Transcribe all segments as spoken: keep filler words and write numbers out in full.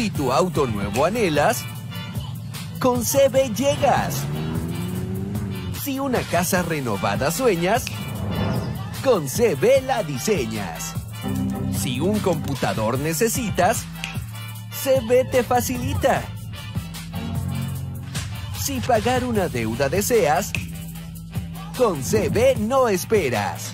Si tu auto nuevo anhelas, con C B llegas. Si una casa renovada sueñas, con C B la diseñas. Si un computador necesitas, C B te facilita. Si pagar una deuda deseas, con C B no esperas.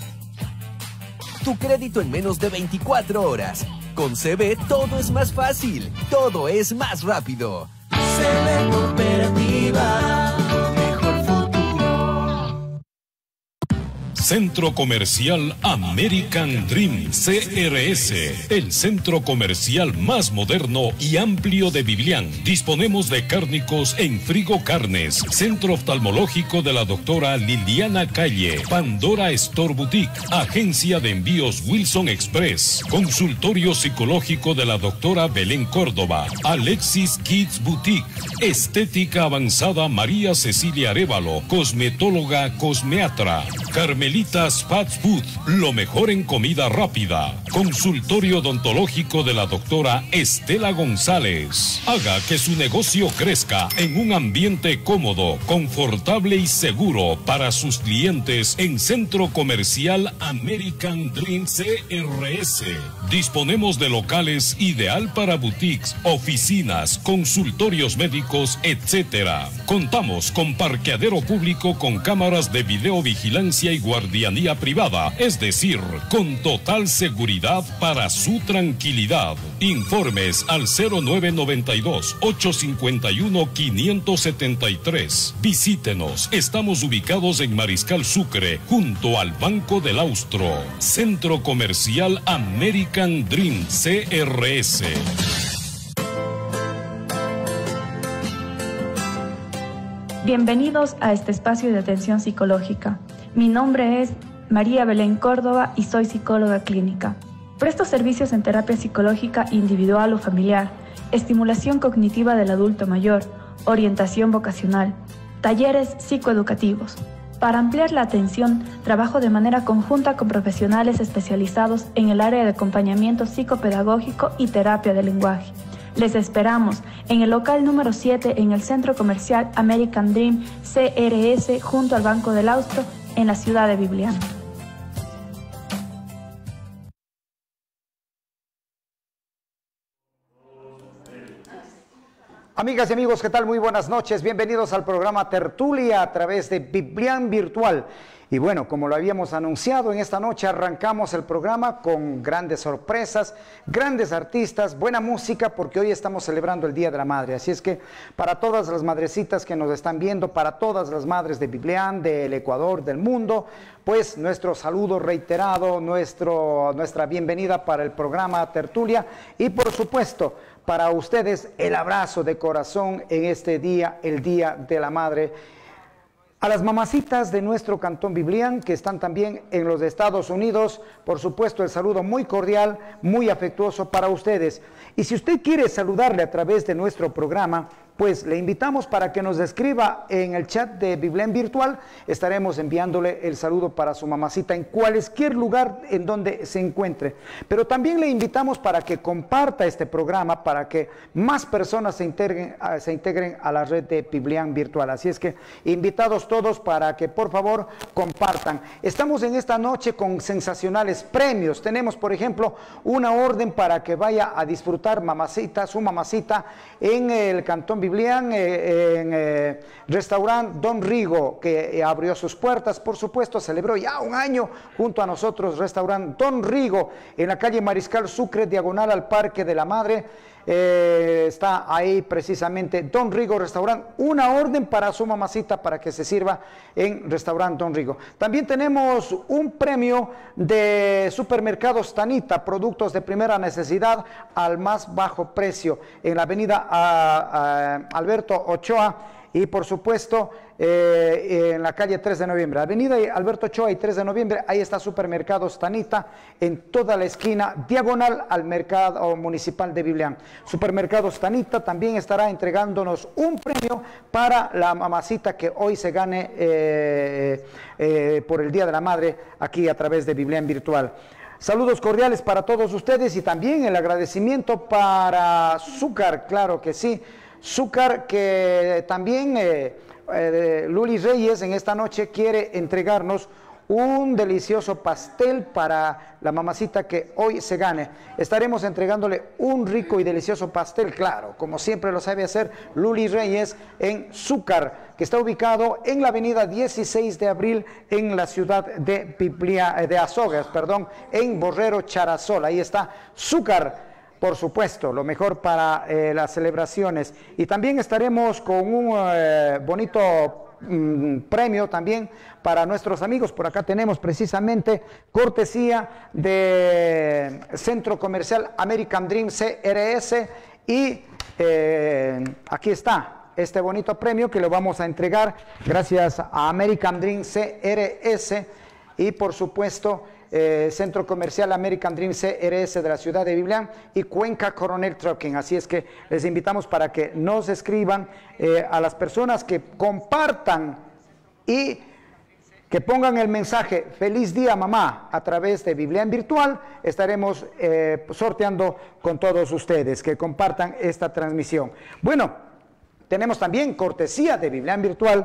Tu crédito en menos de veinticuatro horas. Con C B todo es más fácil, todo es más rápido. C B Cooperativa, mejor futuro. Centro Comercial American Dream C R S, el centro comercial más moderno y amplio de Biblián. Disponemos de cárnicos en Frigo Carnes, centro oftalmológico de la doctora Liliana Calle, Pandora Store Boutique, agencia de envíos Wilson Express, consultorio psicológico de la doctora Belén Córdoba, Alexis Kids Boutique, estética avanzada María Cecilia Arévalo, cosmetóloga Cosmeatra, Carmelita Fast Food, lo mejor en comida rápida. Consultorio odontológico de la doctora Estela González. Haga que su negocio crezca en un ambiente cómodo, confortable y seguro para sus clientes en Centro Comercial American Dream C R S. Disponemos de locales ideal para boutiques, oficinas, consultorios médicos, etcétera. Contamos con parqueadero público con cámaras de videovigilancia y guardianía privada, es decir, con total seguridad para su tranquilidad. Informes al cero nueve nueve dos, ocho cinco uno, cinco siete tres. Visítenos, estamos ubicados en Mariscal Sucre, junto al Banco del Austro. Centro Comercial American Dream C R S. Bienvenidos a este espacio de atención psicológica. Mi nombre es María Belén Córdoba y soy psicóloga clínica. Presto servicios en terapia psicológica individual o familiar, estimulación cognitiva del adulto mayor, orientación vocacional, talleres psicoeducativos. Para ampliar la atención, trabajo de manera conjunta con profesionales especializados en el área de acompañamiento psicopedagógico y terapia del lenguaje. Les esperamos en el local número siete en el Centro Comercial American Dream C R S junto al Banco del Austro en la ciudad de Biblián. Amigas y amigos, ¿qué tal? Muy buenas noches. Bienvenidos al programa Tertulia a través de Biblián Virtual. Y bueno, como lo habíamos anunciado, en esta noche arrancamos el programa con grandes sorpresas, grandes artistas, buena música, porque hoy estamos celebrando el Día de la Madre. Así es que para todas las madrecitas que nos están viendo, para todas las madres de Biblián, del Ecuador, del mundo, pues nuestro saludo reiterado, nuestro, nuestra bienvenida para el programa Tertulia y por supuesto para ustedes el abrazo de corazón en este día, el Día de la Madre. A las mamacitas de nuestro Cantón Biblián, que están también en los Estados Unidos, por supuesto el saludo muy cordial, muy afectuoso para ustedes. Y si usted quiere saludarle a través de nuestro programa, pues le invitamos para que nos escriba en el chat de Biblián Virtual. Estaremos enviándole el saludo para su mamacita en cualquier lugar en donde se encuentre. Pero también le invitamos para que comparta este programa, para que más personas se integren, se integren a la red de Biblián Virtual. Así es que invitados todos para que por favor compartan. Estamos en esta noche con sensacionales premios. Tenemos por ejemplo una orden para que vaya a disfrutar mamacita, su mamacita en el Cantón Biblián, eh, en eh, restaurante Don Rigo, que eh, abrió sus puertas, por supuesto, celebró ya un año junto a nosotros, restaurante Don Rigo, en la calle Mariscal Sucre, diagonal al Parque de la Madre. Eh, está ahí precisamente Don Rigo Restaurante, una orden para su mamacita para que se sirva en Restaurante Don Rigo. También tenemos un premio de Supermercados Tanita, productos de primera necesidad al más bajo precio, en la avenida a, a Alberto Ochoa y por supuesto eh, en la calle tres de noviembre, avenida Alberto Ochoa y tres de noviembre, ahí está Supermercados Tanita, en toda la esquina, diagonal al mercado municipal de Biblián. Supermercados Tanita también estará entregándonos un premio para la mamacita que hoy se gane eh, eh, por el Día de la Madre aquí a través de Biblián Virtual. Saludos cordiales para todos ustedes y también el agradecimiento para Zúcar, claro que sí. Zúcar que también eh, eh, Luli Reyes en esta noche quiere entregarnos un delicioso pastel para la mamacita que hoy se gane. Estaremos entregándole un rico y delicioso pastel, claro, como siempre lo sabe hacer Luli Reyes en Zúcar, que está ubicado en la avenida dieciséis de abril en la ciudad de, Biblia, de Azogues, perdón, en Borrero Charazol. Ahí está Zúcar. Por supuesto, lo mejor para eh, las celebraciones. Y también estaremos con un eh, bonito mm, premio también para nuestros amigos. Por acá tenemos precisamente cortesía de Centro Comercial American Dream C R S. Y eh, aquí está este bonito premio que lo vamos a entregar gracias a American Dream C R S. Y por supuesto... Eh, Centro Comercial American Dream C R S de la ciudad de Biblián y Cuenca Coronel Trucking. Así es que les invitamos para que nos escriban eh, a las personas que compartan y que pongan el mensaje "Feliz día mamá" a través de Biblián Virtual. Estaremos eh, sorteando con todos ustedes que compartan esta transmisión. Bueno, tenemos también cortesía de Biblián Virtual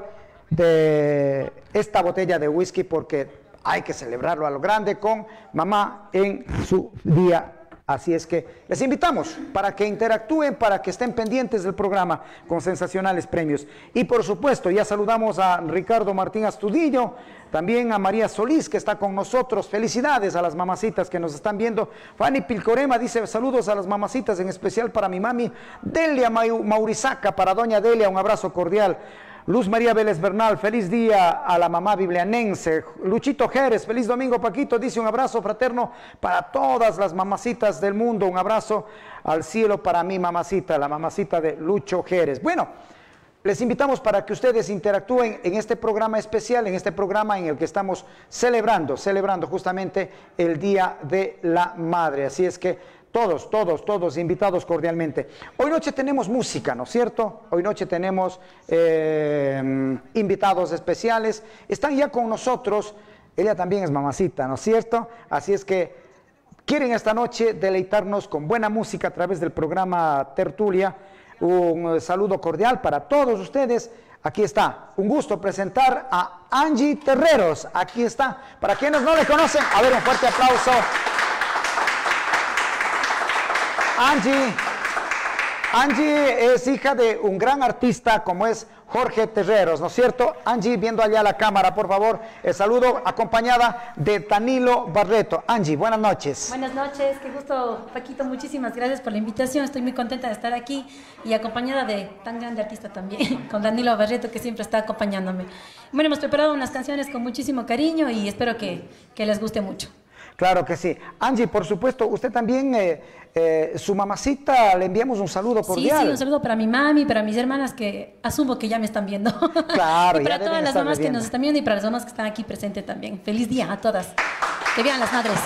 de esta botella de whisky porque hay que celebrarlo a lo grande con mamá en su día. Así es que les invitamos para que interactúen, para que estén pendientes del programa con sensacionales premios. Y por supuesto, ya saludamos a Ricardo Martín Astudillo, también a María Solís, que está con nosotros. Felicidades a las mamacitas que nos están viendo. Fanny Pilcorema dice saludos a las mamacitas, en especial para mi mami Delia Maurizaca, para doña Delia, un abrazo cordial. Luz María Vélez Bernal, feliz día a la mamá biblianense. Luchito Jerez, feliz domingo Paquito, dice un abrazo fraterno para todas las mamacitas del mundo. Un abrazo al cielo para mi mamacita, la mamacita de Lucho Jerez. Bueno, les invitamos para que ustedes interactúen en este programa especial, en este programa en el que estamos celebrando, celebrando justamente el Día de la Madre. Así es que todos, todos, todos invitados cordialmente. Hoy noche tenemos música, ¿no es cierto? Hoy noche tenemos eh, invitados especiales. Están ya con nosotros. Ella también es mamacita, ¿no es cierto? Así es que quieren esta noche deleitarnos con buena música a través del programa Tertulia. Un saludo cordial para todos ustedes. Aquí está, un gusto presentar a Angie Terreros. Aquí está, para quienes no le conocen, a ver, un fuerte aplauso. Angie, Angie es hija de un gran artista como es Jorge Terreros, ¿no es cierto? Angie, viendo allá la cámara, por favor, el saludo acompañada de Danilo Barreto. Angie, buenas noches. Buenas noches, qué gusto, Paquito, muchísimas gracias por la invitación, estoy muy contenta de estar aquí y acompañada de tan grande artista también, con Danilo Barreto, que siempre está acompañándome. Bueno, hemos preparado unas canciones con muchísimo cariño y espero que, que les guste mucho. Claro que sí. Angie, por supuesto, usted también, eh, eh, su mamacita, le enviamos un saludo cordial. Sí, sí, un saludo para mi mami, para mis hermanas que asumo que ya me están viendo. Claro, y para ya todas las mamás viendo. que nos están viendo y para las mamás que están aquí presentes también. Feliz día a todas. Que vean las madres.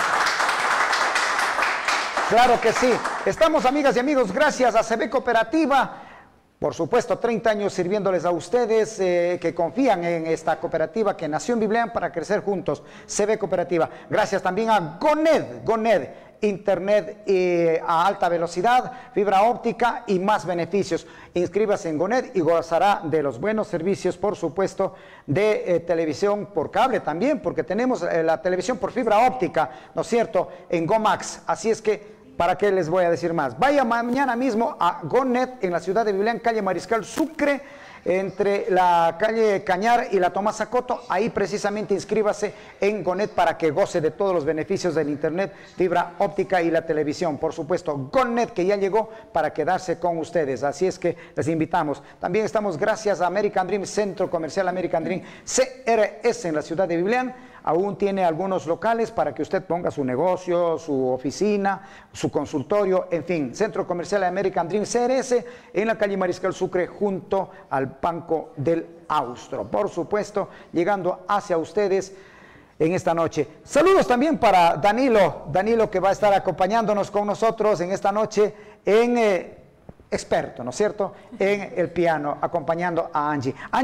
Claro que sí. Estamos, amigas y amigos, gracias a C B Cooperativa. Por supuesto, treinta años sirviéndoles a ustedes eh, que confían en esta cooperativa que nació en Biblián para crecer juntos. C B Cooperativa. Gracias también a GONED, GONED, Internet eh, a alta velocidad, fibra óptica y más beneficios. Inscríbase en GONED y gozará de los buenos servicios, por supuesto, de eh, televisión por cable también, porque tenemos eh, la televisión por fibra óptica, ¿no es cierto?, en GOMAX. Así es que, ¿para qué les voy a decir más? Vaya mañana mismo a GONET en la ciudad de Biblián, calle Mariscal Sucre, entre la calle Cañar y la Tomás Coto. Ahí precisamente inscríbase en GONET para que goce de todos los beneficios del internet, fibra óptica y la televisión. Por supuesto, GONET, que ya llegó para quedarse con ustedes. Así es que les invitamos. También estamos gracias a American Dream, Centro Comercial American Dream C R S en la ciudad de Biblián. Aún tiene algunos locales para que usted ponga su negocio, su oficina, su consultorio, en fin. Centro Comercial American Dream C R S en la calle Mariscal Sucre junto al Banco del Austro. Por supuesto, llegando hacia ustedes en esta noche. Saludos también para Danilo, Danilo que va a estar acompañándonos con nosotros en esta noche en eh, experto, ¿no es cierto?, en el piano, acompañando a Angie. Angie,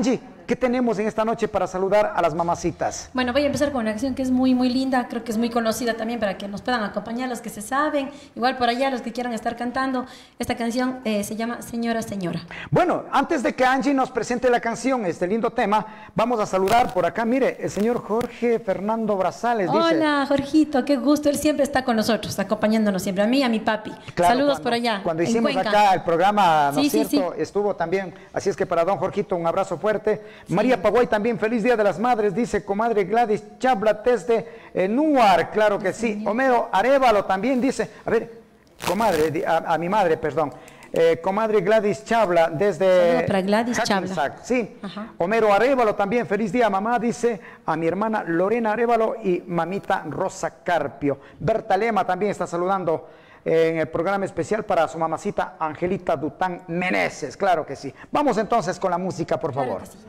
¿qué tenemos en esta noche para saludar a las mamacitas? Bueno, voy a empezar con una canción que es muy, muy linda, creo que es muy conocida también para que nos puedan acompañar los que se saben, igual por allá los que quieran estar cantando. Esta canción eh, se llama Señora, Señora. Bueno, antes de que Angie nos presente la canción, este lindo tema, vamos a saludar por acá, mire, el señor Jorge Fernando Brazales. Dice, hola, Jorgito, qué gusto, él siempre está con nosotros, acompañándonos siempre, a mí y a mi papi. claro, Saludos cuando, por allá. Cuando hicimos acá el programa, ¿no es sí, cierto? Sí, sí. Estuvo también, así es que para don Jorgito un abrazo fuerte. Sí. María Paguay también, feliz Día de las Madres, dice comadre Gladys Chabla desde eh, Nuar, claro que sí. Homero Arevalo también dice, a ver, comadre, a, a mi madre, perdón. Eh, comadre Gladys Chabla desde para Gladys Chabla. Sí. Ajá. Homero Arevalo también, feliz día mamá, dice a mi hermana Lorena Arevalo y mamita Rosa Carpio. Berta Lema también está saludando eh, en el programa especial para su mamacita Angelita Dután Meneses, claro que sí. Vamos entonces con la música, por favor. Claro que sí.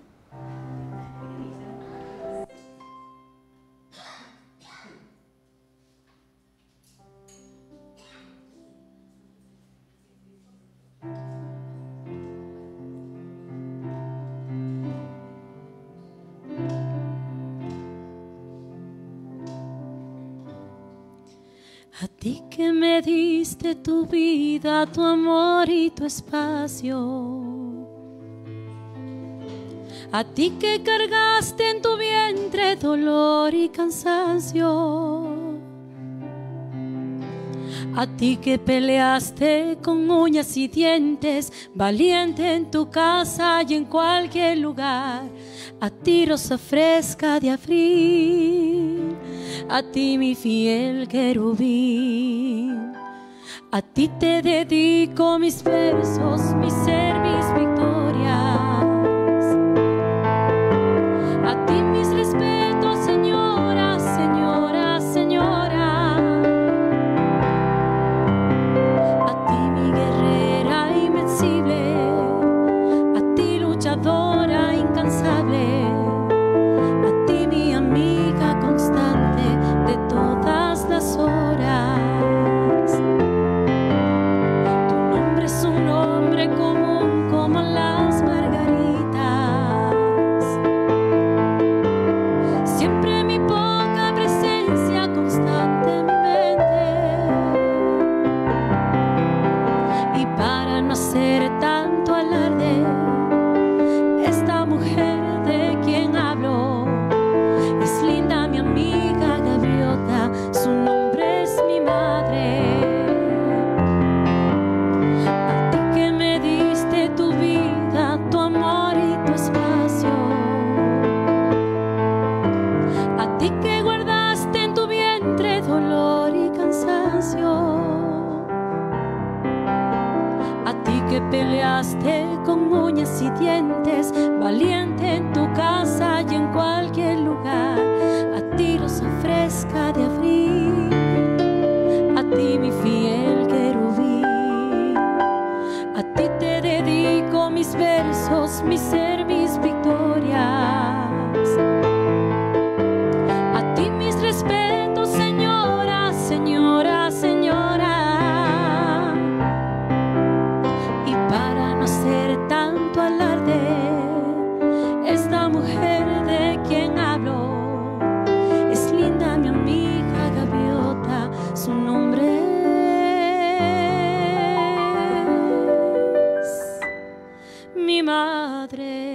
A ti que me diste tu vida, tu amor y tu espacio. A ti que cargaste en tu vientre dolor y cansancio. A ti que peleaste con uñas y dientes, valiente en tu casa y en cualquier lugar. A ti rosa fresca de abril, a ti mi fiel querubín. A ti te dedico mis versos, mi ser, mis victorias. A ti mis respetos, señora, señora, señora. A ti mi guerrera invencible, a ti luchadora incansable, a ti mi amiga constante de todas las horas. Tu nombre es un nombre común como las margaritas. Siempre mi poca presencia constante en mi mente. Y para no hacer tanto alarde, esta mujer de quien hablo es linda mi amiga Gaviota, su nombre es mi madre. A ti que me diste tu vida, tu amor y tu espacio. A ti que guardaste en tu vientre dolor y cansancio. A ti que peleaste con uñas y dientes, valiente en tu casa y en cualquier lugar. A ti rosa fresca de abril, a ti mi fiel querubín. A ti te dedico mis versos, mi ser, mis victorias. A ti mis respetos, señora, señora, señora. Y para no hacer tanto alarde, esta mujer de quien hablo es linda mi amiga Gaviota, su nombre es mi madre.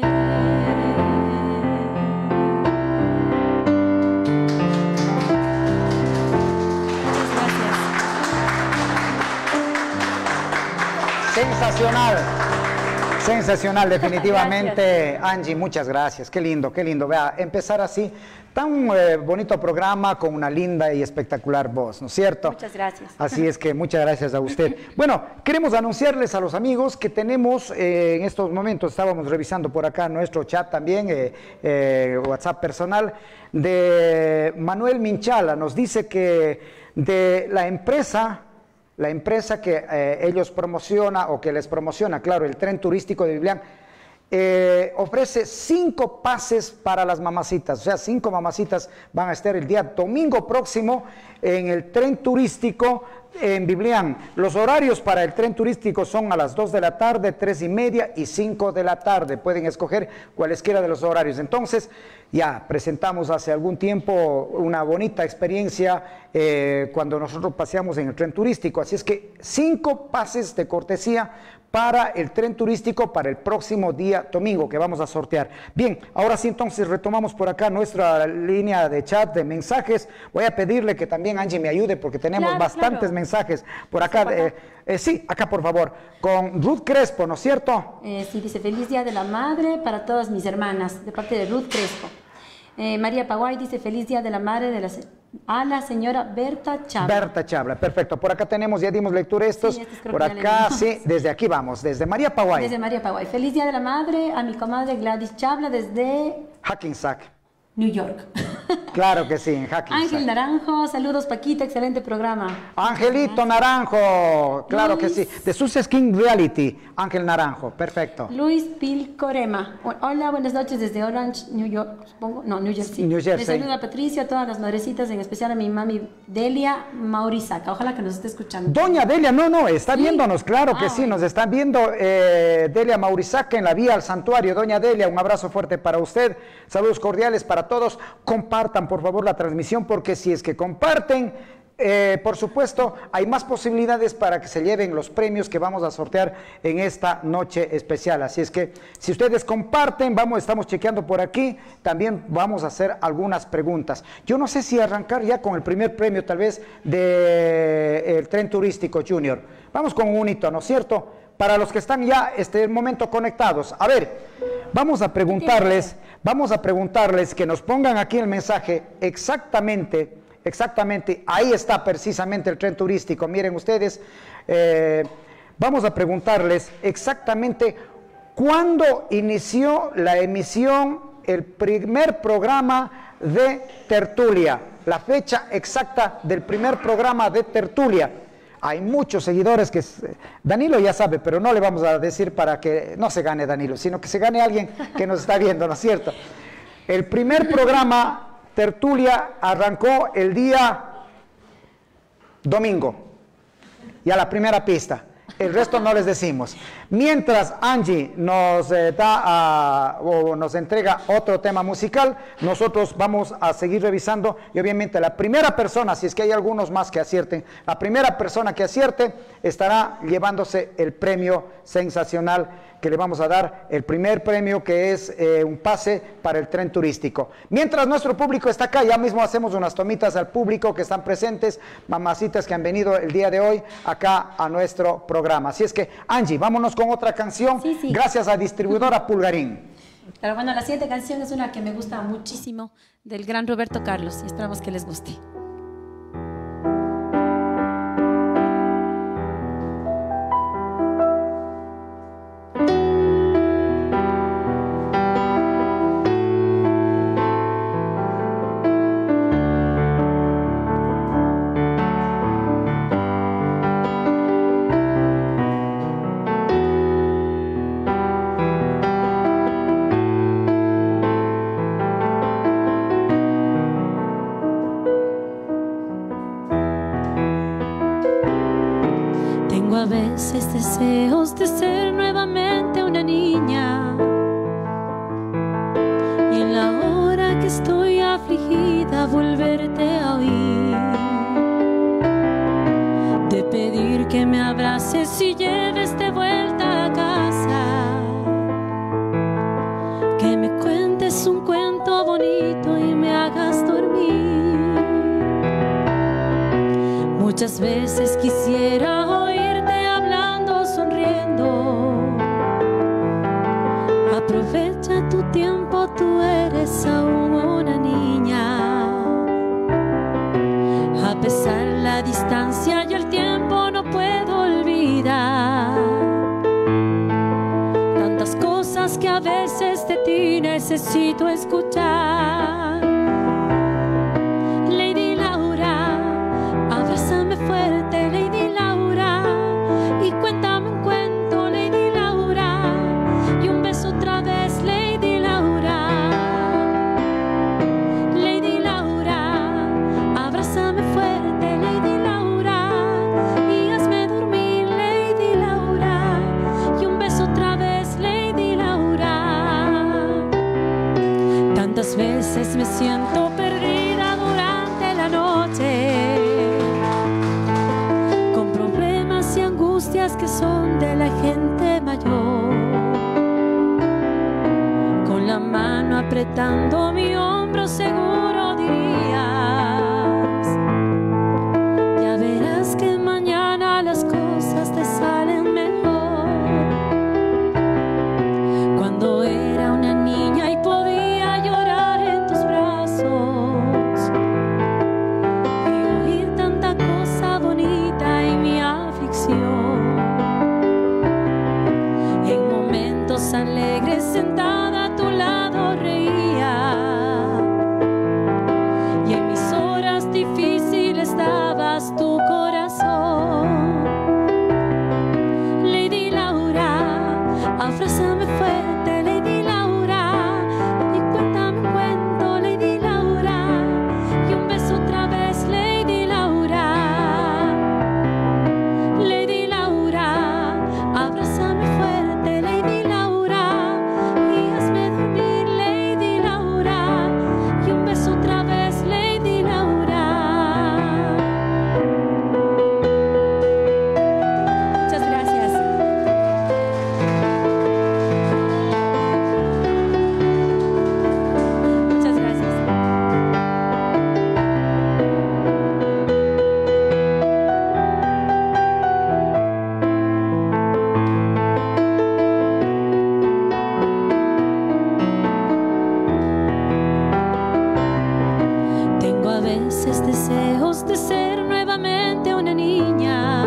Sensacional, sensacional, definitivamente, Angie, muchas gracias, qué lindo, qué lindo, vea, empezar así, tan eh, bonito programa con una linda y espectacular voz, ¿no es cierto? Muchas gracias. Así es que muchas gracias a usted. Bueno, queremos anunciarles a los amigos que tenemos eh, en estos momentos, estábamos revisando por acá nuestro chat también, eh, eh, WhatsApp personal, de Manuel Minchala, nos dice que de la empresa... La empresa que eh, ellos promociona o que les promociona, claro, el tren turístico de Biblián, eh, ofrece cinco pases para las mamacitas. O sea, cinco mamacitas van a estar el día domingo próximo en el tren turístico en Biblián. Los horarios para el tren turístico son a las dos de la tarde, tres y media y cinco de la tarde. Pueden escoger cualesquiera de los horarios. Entonces, ya presentamos hace algún tiempo una bonita experiencia eh, cuando nosotros paseamos en el tren turístico. Así es que cinco pases de cortesía para el tren turístico para el próximo día domingo que vamos a sortear. Bien, ahora sí entonces retomamos por acá nuestra línea de chat de mensajes. Voy a pedirle que también Angie me ayude porque tenemos Claro, bastantes claro. mensajes por acá. Eh, eh, sí, acá por favor, con Ruth Crespo, ¿no es cierto? Eh, sí, dice, feliz Día de la Madre para todas mis hermanas, de parte de Ruth Crespo. Eh, María Paguay dice, feliz Día de la Madre de la, se- a la señora Berta Chávez. Berta Chabla, perfecto. Por acá tenemos, ya dimos lectura a estos. Sí, estos creo por que ya acá, leímos. sí, desde aquí vamos, desde María Paguay, Desde María Paguay. Feliz Día de la Madre a mi comadre Gladys Chabla desde Hackensack. New York. Claro que sí, en Hackensack. Ángel Naranjo, saludos Paquita, excelente programa. Angelito Naranjo, claro que Luis. sí. De Sus Skin Reality, Ángel Naranjo, perfecto. Luis Pilcorema. Hola, buenas noches desde Orange, New York, supongo. No, New Jersey. New Jersey. Le saluda a Patricia, a todas las madrecitas, en especial a mi mami Delia Maurizaca. Ojalá que nos esté escuchando. Doña Delia, no, no, está Sí. viéndonos, claro que Ah, sí, bueno. nos están viendo eh, Delia Maurizaca en la vía al santuario. Doña Delia, un abrazo fuerte para usted, saludos cordiales para todos. Compartan por favor la transmisión porque si es que comparten, eh, por supuesto, hay más posibilidades para que se lleven los premios que vamos a sortear en esta noche especial. Así es que si ustedes comparten, vamos, estamos chequeando por aquí, también vamos a hacer algunas preguntas. Yo no sé si arrancar ya con el primer premio tal vez del tren turístico Junior. Vamos con un hito, ¿no es cierto? Para los que están ya este momento conectados. A ver, vamos a preguntarles, vamos a preguntarles que nos pongan aquí el mensaje exactamente, exactamente, ahí está precisamente el tren turístico. Miren ustedes, eh, vamos a preguntarles exactamente cuándo inició la emisión, el primer programa de tertulia, la fecha exacta del primer programa de tertulia. Hay muchos seguidores que... Danilo ya sabe, pero no le vamos a decir para que no se gane Danilo, sino que se gane alguien que nos está viendo, ¿no es cierto? El primer programa, Tertulia, arrancó el día domingo. Ya la primera pista. El resto no les decimos. Mientras Angie nos eh, da a, o nos entrega otro tema musical, nosotros vamos a seguir revisando y obviamente la primera persona, si es que hay algunos más que acierten, la primera persona que acierte estará llevándose el premio sensacional que le vamos a dar, el primer premio que es eh, un pase para el tren turístico. Mientras nuestro público está acá, ya mismo hacemos unas tomitas al público que están presentes, mamacitas que han venido el día de hoy acá a nuestro programa. Así es que, Angie, vámonos con otra canción, Sí, sí. gracias a Distribuidora Pulgarín. Pero bueno, la siguiente canción es una que me gusta muchísimo, del gran Roberto Carlos, y esperamos que les guste. Tengo a veces deseos de ser nuevamente una niña. Y en la hora que estoy afligida, volverte a oír. De pedir que me abraces y lleves de vuelta a casa. Que me cuentes un cuento bonito y me hagas dormir. Muchas veces quisiera oírte hablando, sonriendo. Aprovecha tu tiempo, tú eres aún una niña. A pesar la distancia y el tiempo no puedo olvidar. Tantas cosas que a veces de ti necesito escuchar. Lady Laura, abrázame fuerte, Lady Laura, y cuéntame un cuento, Lady Laura, y un beso otra vez, Lady Laura. Lady Laura, abrázame fuerte. que son de la gente mayor. Con la mano apretando mi hombro seguro dirías: ya verás que mañana las cosas te salen mejor. Cuando era una niña y podía llorar en tus brazos y oír tanta cosa bonita en mi aflicción. En momentos alegres sentada a tu lado reía, y en mis horas difíciles dabas tu corazón. Lady Laura, abrázame fuerte, Lady Laura, y cuéntame un cuento, Lady Laura, y un beso otra vez, Lady Laura. Lady Laura, abrázame fuerte, Lady Laura, y hazme dormir, Lady Laura, y un beso otra vez, Lady Laura. Muchas gracias. Muchas gracias. Tengo a veces deseos de ser nuevamente una niña,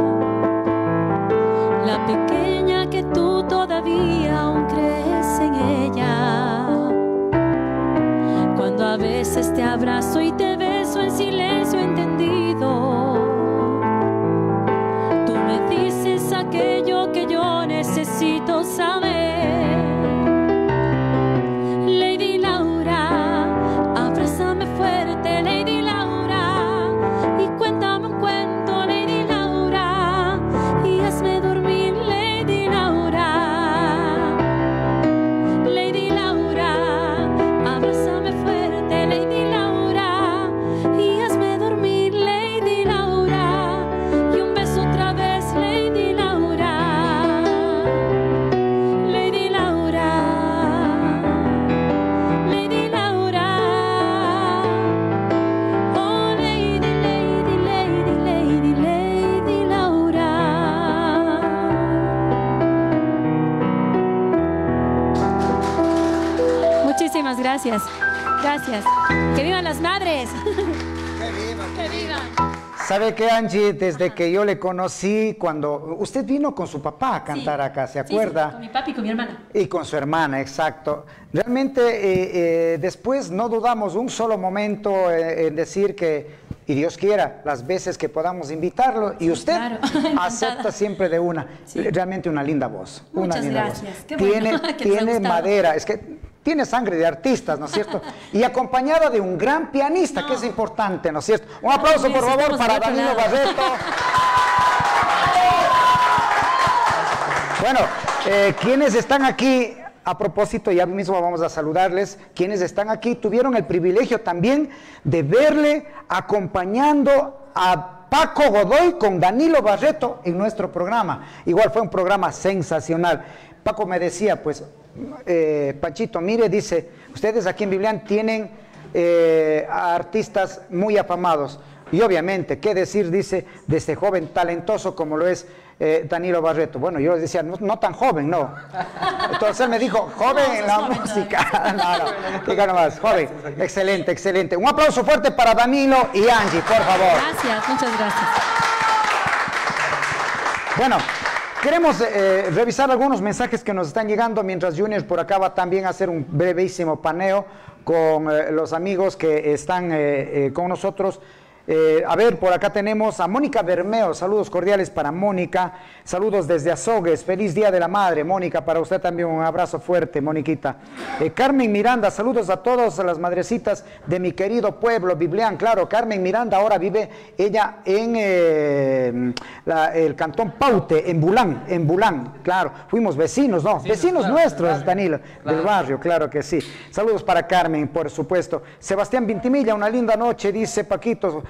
la pequeña que tú todavía aún crees en ella. Cuando a veces te abrazo y te beso en silencio entendido, tú me dices aquello que yo necesito saber. Lady Laura, abrázame fuerte, Lady Laura, y cuéntame un cuento, Lady Laura, y hazme dormir, Lady Laura. Lady Laura, abrázame fuerte, Lady Laura, y hazme dormir, Lady Laura, y un beso otra vez, Lady Laura. Lady Laura, Lady Laura, oh Lady, Lady, Lady, Lady, Lady Laura. Muchísimas gracias. Gracias. ¡Que vivan las madres! ¡Que vivan! ¿Sabe qué, Angie? Desde que yo le conocí, cuando usted vino con su papá a cantar Sí. acá, ¿se Sí, sí, acuerda? con mi papi y con mi hermana. Y con su hermana, exacto. Realmente eh, eh, después no dudamos un solo momento eh, en decir que, y Dios quiera, las veces que podamos invitarlo, y usted claro. acepta Encantada. siempre de una. Sí. Realmente una linda voz. Una Muchas linda gracias. voz. Qué bueno Tiene, que les ha tiene gustado. madera, es que tiene sangre de artistas, ¿no es cierto? Y acompañada de un gran pianista, que es importante, ¿no es cierto? Un aplauso, por favor, Necesitamos para del otro Danilo lado. Barreto. Bueno, eh, quienes están aquí, a propósito, ya mismo vamos a saludarles, quienes están aquí tuvieron el privilegio también de verle acompañando a Paco Godoy con Danilo Barreto en nuestro programa. Igual fue un programa sensacional. Paco me decía, pues, eh, Panchito, mire, dice, ustedes aquí en Biblián tienen eh, a artistas muy afamados. Y obviamente, ¿qué decir, dice, de este joven talentoso como lo es eh, Danilo Barreto? Bueno, yo decía, no, no tan joven, no. Entonces él me dijo, joven No, en sos la joven música. No, no, diga nomás, joven. Excelente, excelente. Un aplauso fuerte para Danilo y Angie, por favor. Gracias, muchas gracias. Bueno, queremos eh, revisar algunos mensajes que nos están llegando mientras Junior por acá va también a hacer un brevísimo paneo con eh, los amigos que están eh, eh, con nosotros. Eh, a ver, por acá tenemos a Mónica Bermeo, saludos cordiales para Mónica, saludos desde Azogues, feliz Día de la Madre, Mónica, para usted también un abrazo fuerte, Moniquita. Eh, Carmen Miranda, saludos a todas las madrecitas de mi querido pueblo, Biblián, claro, Carmen Miranda ahora vive ella en eh, la, el cantón Paute, en Bulán, en Bulán, claro, fuimos vecinos, ¿no? Vecinos, vecinos claro, nuestros, del Danilo, claro. Del barrio, claro que sí. Saludos para Carmen, por supuesto. Sebastián Vintimilla, una linda noche, dice Paquito.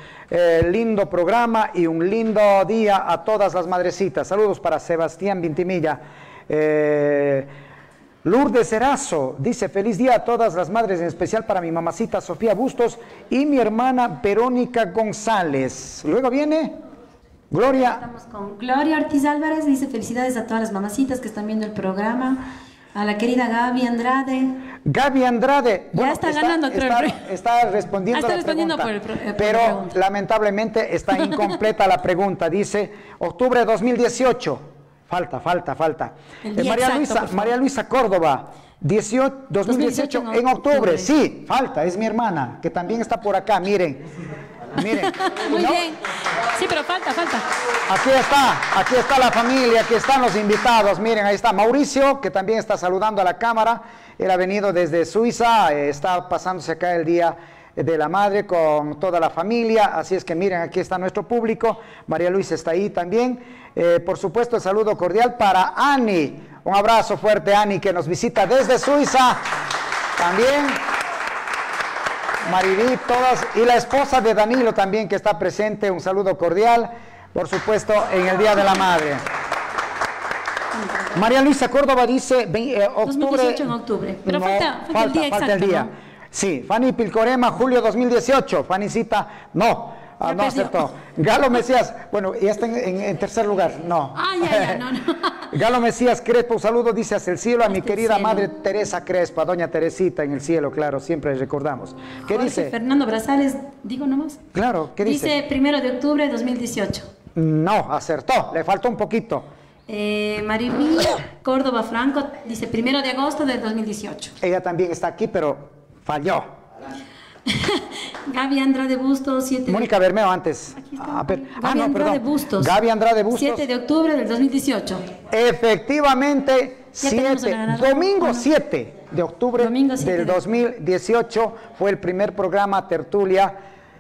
eh, lindo programa y un lindo día a todas las madrecitas. Saludos para Sebastián Vintimilla. Eh, Lourdes Erazo dice: feliz día a todas las madres, en especial para mi mamacita Sofía Bustos y mi hermana Verónica González. Luego viene Gloria. Estamos con Gloria Ortiz Álvarez, dice: felicidades a todas las mamacitas que están viendo el programa. A la querida Gaby Andrade. Gaby Andrade. Ya está ganando, creo. Está, está respondiendo Ah, está a la respondiendo pregunta, por el pro- eh, por pero la pregunta. lamentablemente está incompleta la pregunta. Dice octubre de dos mil dieciocho. Falta, falta, falta. El Eh, día María, exacto, Luisa, por favor. María Luisa Córdoba, dieciocho, dos mil dieciocho en octubre. octubre. Sí, falta, es mi hermana, que también está por acá, miren. Miren. Muy ¿no? bien. Sí, pero falta, falta. Aquí está, aquí está la familia, aquí están los invitados. Miren, ahí está Mauricio, que también está saludando a la cámara. Él ha venido desde Suiza, eh, está pasándose acá el Día de la Madre con toda la familia. Así es que miren, aquí está nuestro público. María Luisa está ahí también. Eh, por supuesto, el saludo cordial para Ani. Un abrazo fuerte, Ani, que nos visita desde Suiza. También Mariví, todas, y la esposa de Danilo también que está presente, un saludo cordial, por supuesto, en el Día de la Madre. María Luisa Córdoba dice, ve- eh, octubre... dos mil dieciocho en octubre, pero No, falta, falta el día falta exacto, el día. ¿no? Sí, Fanny Pilcorema, julio dos mil dieciocho, Fannycita, no, ah, Ya no perdió. aceptó. Galo Mesías, bueno, ya está en, en- en tercer lugar, no. Ah, ya, ya, no, no. Galo Mesías Crespo, un saludo, dice hacia el cielo a mi Hasta el querida cielo. madre Teresa Crespo, a doña Teresita en el cielo, claro, siempre recordamos. ¿Qué Jorge dice? Fernando Brazales, digo nomás. Claro, ¿qué dice? Dice primero de octubre de dos mil dieciocho. No, acertó, le faltó un poquito. Eh, Mariví Córdoba Franco dice primero de agosto del dos mil dieciocho. Ella también está aquí, pero falló. Gaby Andrade Bustos, siete de Mónica Bermeo antes. Aquí está. Ah, pero- Gaby ah, no, Andrade perdón. Bustos. Gaby Andrade Bustos. siete de octubre del dos mil dieciocho. Efectivamente, Ya tenemos siete, una ganadora, domingo ¿o no? siete de octubre Domingo siete del de- dos mil dieciocho fue el primer programa Tertulia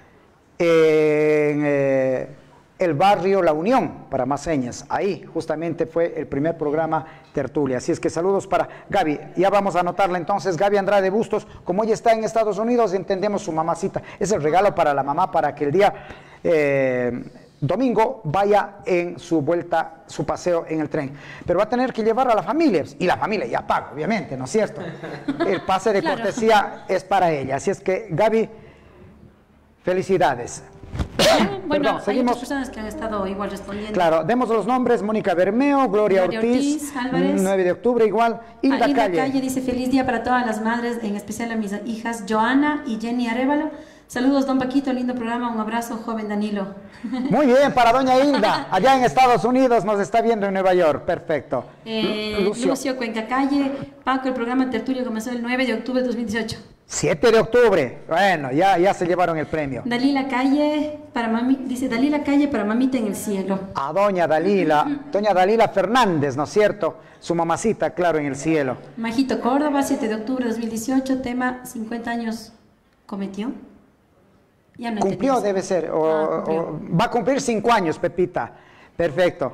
en eh, el barrio La Unión, para más señas. Ahí justamente fue el primer programa Tertulia. Así es que saludos para Gaby. Ya vamos a anotarla entonces, Gaby Andrade Bustos. Como ella está en Estados Unidos, entendemos su mamacita. Es el regalo para la mamá para que el día eh, domingo vaya en su vuelta, su paseo en el tren. Pero va a tener que llevar a la familia. Y la familia ya paga, obviamente, ¿no es cierto? El pase de Claro. cortesía es para ella. Así es que, Gaby, felicidades. Bueno, Perdón, hay seguimos. otras personas que han estado igual respondiendo. Claro, demos los nombres: Mónica Bermeo, Gloria, Gloria Ortiz, Ortiz Álvarez. nueve de octubre igual, Hilda Ah, Hilda Calle. Calle dice feliz día para todas las madres, en especial a mis hijas Joana y Jenny Arevalo. Saludos, don Paquito, lindo programa, un abrazo, joven Danilo. Muy bien, para doña Hilda, allá en Estados Unidos, nos está viendo en Nueva York, perfecto. Eh, Lucio. Lucio. Cuenca Calle, Paco, el programa Tertulio comenzó el nueve de octubre de dos mil dieciocho. siete de octubre, bueno, ya, ya se llevaron el premio. Dalila Calle, para mami, dice Dalila Calle para mamita en el cielo. A doña Dalila, doña Dalila Fernández, ¿no es cierto? Su mamacita, claro, en el cielo. Majito Córdoba, siete de octubre de dos mil dieciocho, tema cincuenta años cometió. Ya no Cumplió, entendí. debe ser, o, Ah, cumplió. o- va a cumplir cinco años, Pepita. Perfecto.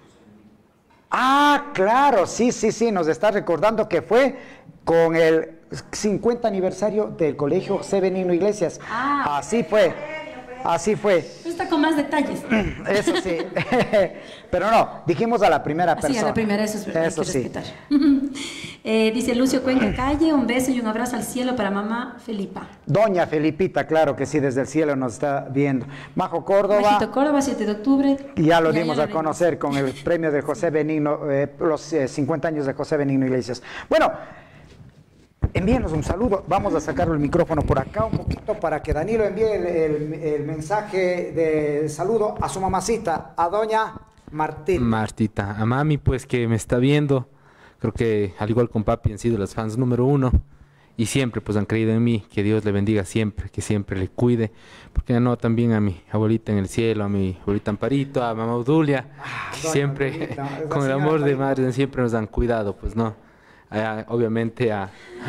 Ah, claro, sí, sí, sí, nos está recordando que fue con el cincuenta aniversario del Colegio José Benigno Iglesias. Ah. Así fue, así fue. Está con más detalles. Eso sí, pero no, dijimos a la primera Así, persona. a la primera, eso es verdad, Eso hay que sí. respetar. Eh, dice Lucio Cuenca Calle, un beso y un abrazo al cielo para mamá Felipa. Doña Felipita, claro que sí, desde el cielo nos está viendo. Majo Córdoba. Majito Córdoba, siete de octubre. Y ya lo Ya, dimos ya a lo conocer con el premio de José Benigno, eh, los eh, cincuenta años de José Benigno Iglesias. Bueno, envíenos un saludo. Vamos a sacar el micrófono por acá un poquito para que Danilo envíe el, el- el mensaje de saludo a su mamacita, a doña Martín. Martita, a mami pues que me está viendo, creo que al igual con papi han sido las fans número uno y siempre pues han creído en mí, que Dios le bendiga siempre, que siempre le cuide, porque no también a mi abuelita en el cielo, a mi abuelita Amparito, a mamá Udulia, que doña siempre Abuelita, esa con el señora amor de Amparito. madre siempre nos han cuidado, pues no, a- obviamente a,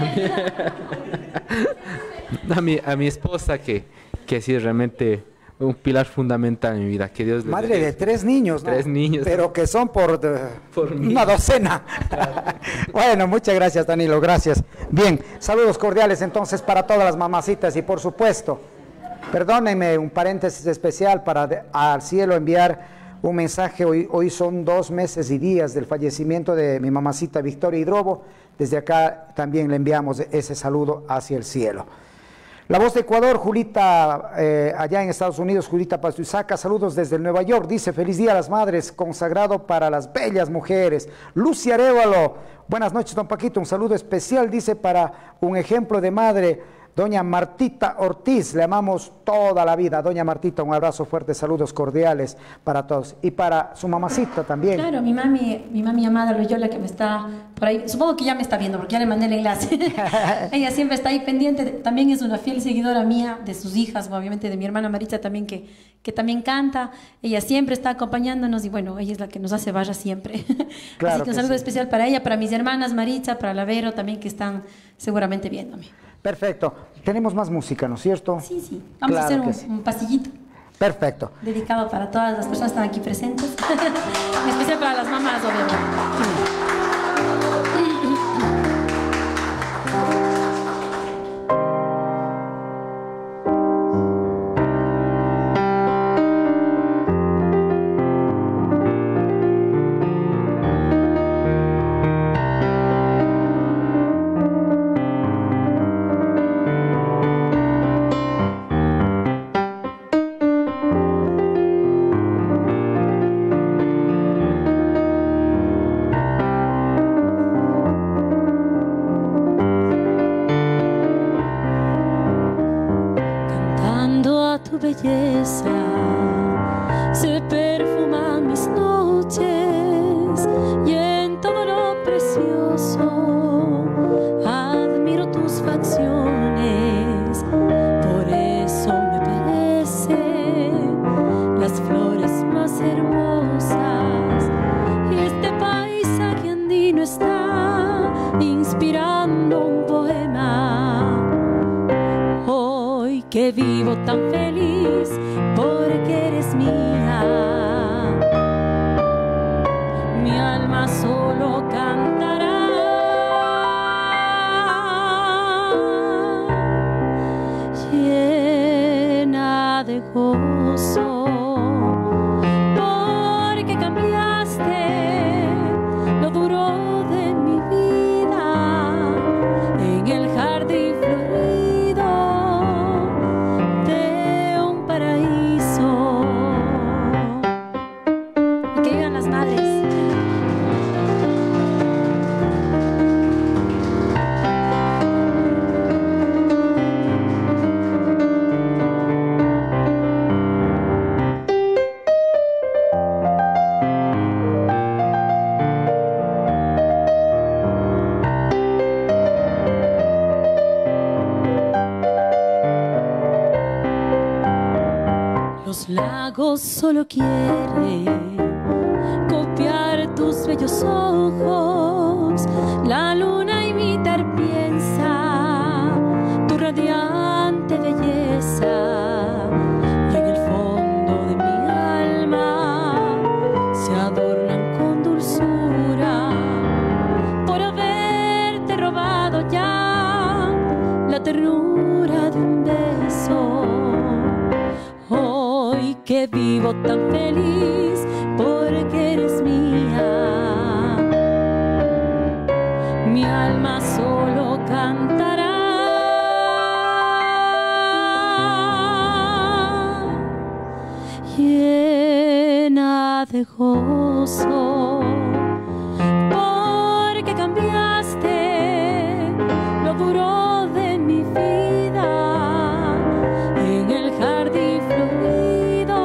a, mi, a mi esposa que, que sí es realmente un pilar fundamental en mi vida, que Dios le Madre de tres niños, ¿no? Tres niños. Pero que son por, de- Por mí. una docena. Bueno, muchas gracias, Danilo, gracias. Bien, saludos cordiales entonces para todas las mamacitas y por supuesto Perdónenme, un paréntesis especial para de, al cielo enviar un mensaje. Hoy, hoy son dos meses y días del fallecimiento de mi mamacita Victoria Hidrobo. Desde acá también le enviamos ese saludo hacia el cielo. La Voz de Ecuador, Julita, eh, allá en Estados Unidos, Julita Pastuizaca, saludos desde Nueva York, dice, feliz día a las madres, consagrado para las bellas mujeres. Lucia Arévalo, buenas noches, don Paquito, un saludo especial, dice, para un ejemplo de madre, doña Martita Ortiz, le amamos toda la vida. Doña Martita, un abrazo fuerte, saludos cordiales para todos. Y para su mamacita también. Claro, mi mami, mi mami amada Loyola, que me está por ahí, supongo que ya me está viendo porque ya le mandé el enlace. Ella siempre está ahí pendiente, también es una fiel seguidora mía, de sus hijas, obviamente de mi hermana Maritza también, que, que también canta. Ella siempre está acompañándonos y bueno, ella es la que nos hace barra siempre. Claro. Así que un saludo sí. especial para ella, para mis hermanas Maritza, para la Vero también, que están seguramente viéndome. Perfecto. Tenemos más música, ¿no es cierto? Sí, sí. Vamos claro a hacer un, sí. un pasillito. Perfecto. Dedicado para todas las personas que están aquí presentes. En especial para las mamás, obviamente. Sí. Se perfuman mis noches y en todo lo precioso admiro tus facciones. Por eso me parecen las flores más hermosas y este paisaje andino está inspirando un poema. Hoy que vivo tan feliz porque eres mía, mi alma solo cantará, llena de gozo, porque cambiaste lo duro de mi vida en el jardín florido de un paraíso. Y que vivan las madres. Los lagos solo quieren copiar tus bellos ojos, la luna imitar piensa tu radiante belleza, y en el fondo de mi alma se adornan con dulzura por haberte robado ya la ternura de un beso. Hoy que vivo tan feliz porque eres mía, mi alma solo cantará, llena de gozo, porque cambiaste lo duro de mi vida en el jardín florido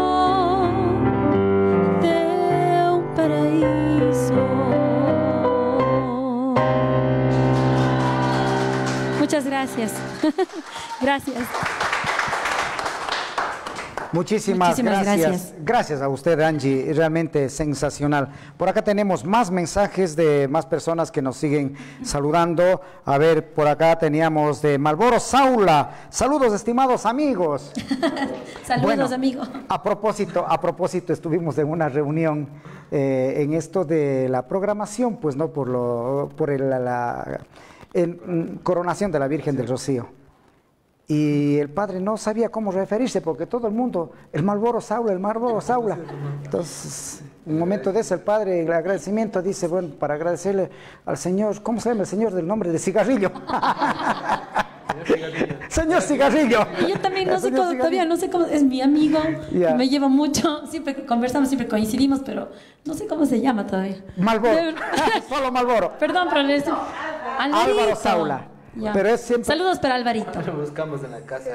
de un paraíso. Muchas gracias. Gracias. Muchísimas, Muchísimas gracias. gracias. Gracias a usted, Angie, realmente sensacional. Por acá tenemos más mensajes de más personas que nos siguen saludando. A ver, por acá teníamos de Malboro Saula. Saludos, estimados amigos. Saludos, bueno, amigos. A propósito, a propósito, estuvimos en una reunión eh, en esto de la programación, pues no por lo por el, la, la en, coronación de la Virgen del Rocío. y el padre no sabía cómo referirse porque todo el mundo, el Marlboro Saula, el Marlboro Saula. Entonces, en un momento de eso, el padre, el agradecimiento, dice, bueno, para agradecerle al señor, ¿cómo se llama el señor del nombre de cigarrillo? Señor Cigarrillo. Y yo también no sé cómo, todavía no sé cómo, es mi amigo, yeah. Me lleva mucho, siempre conversamos, siempre coincidimos, pero no sé cómo se llama todavía. Malboro, solo Malboro. Perdón, pero le decía Álvaro Saula. Ya. Pero es siempre... Saludos para Alvarito. Lo buscamos en la casa.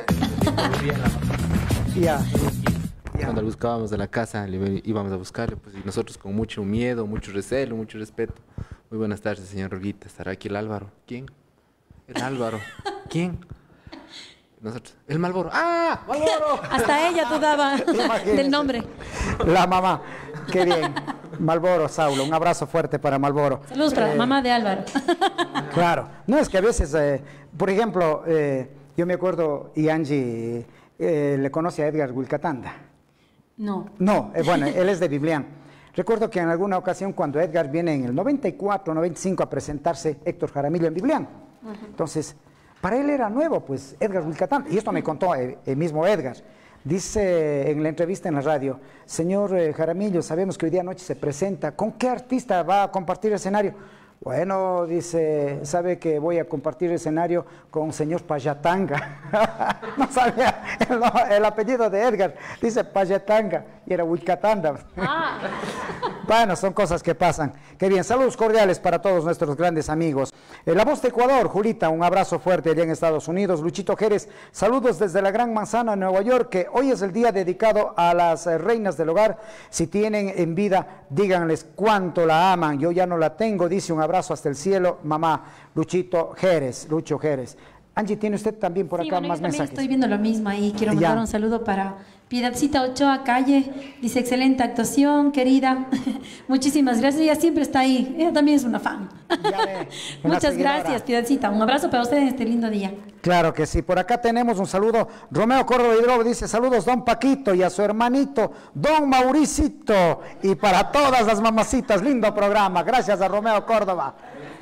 Ya. Cuando lo buscábamos de la casa, le íbamos a buscarle, pues y nosotros con mucho miedo, mucho recelo, mucho respeto. Muy buenas tardes, señor Roguita. ¿Estará aquí el Álvaro? ¿Quién? El Álvaro. ¿Quién? Nosotros. El Malboro. ¡Ah! ¡Malboro! Hasta ella dudaba del nombre. La mamá. Qué bien. Malboro, Saulo. Un abrazo fuerte para Malboro. Saludos para eh, la mamá de Álvaro. Claro. No, es que a veces, eh, por ejemplo, eh, yo me acuerdo, y Angie eh, le conoce a Edgar Wilcatanda. No. No, eh, bueno, él es de Biblián. Recuerdo que en alguna ocasión cuando Edgar viene en el noventa y cuatro, noventa y cinco a presentarse Héctor Jaramillo en Biblián. Uh-huh. Entonces, para él era nuevo, pues, Edgar Wilcatán. Y esto me contó el, el mismo Edgar. Dice en la entrevista en la radio, señor eh, Jaramillo, sabemos que hoy día noche se presenta. ¿Con qué artista va a compartir escenario? Bueno, dice, sabe que voy a compartir escenario con señor Payatanga. No sabía el, el apellido de Edgar. Dice Payatanga y era Wilcatanda. Ah. Bueno, son cosas que pasan. Qué bien, saludos cordiales para todos nuestros grandes amigos. Eh, la Voz de Ecuador, Julita, un abrazo fuerte allá en Estados Unidos. Luchito Jerez, saludos desde la Gran Manzana, Nueva York, que hoy es el día dedicado a las eh, reinas del hogar. Si tienen en vida, díganles cuánto la aman. Yo ya no la tengo, dice un abrazo hasta el cielo, mamá. Luchito Jerez, Lucho Jerez. Angie, ¿tiene usted también por sí, acá bueno, más yo también mensajes? Estoy viendo lo mismo ahí. Quiero mandar ya. un saludo para Piedadcita Ochoa Calle. Dice, excelente actuación, querida. Muchísimas gracias. Ella siempre está ahí. Ella también es una fan. Ya ve, una Muchas seguidora. gracias, Piedadcita. Un abrazo para usted en este lindo día. Claro que sí. Por acá tenemos un saludo. Romeo Córdoba Hidrobo dice, saludos don Paquito y a su hermanito, don Mauricito. Y para todas las mamacitas, lindo programa. Gracias a Romeo Córdoba.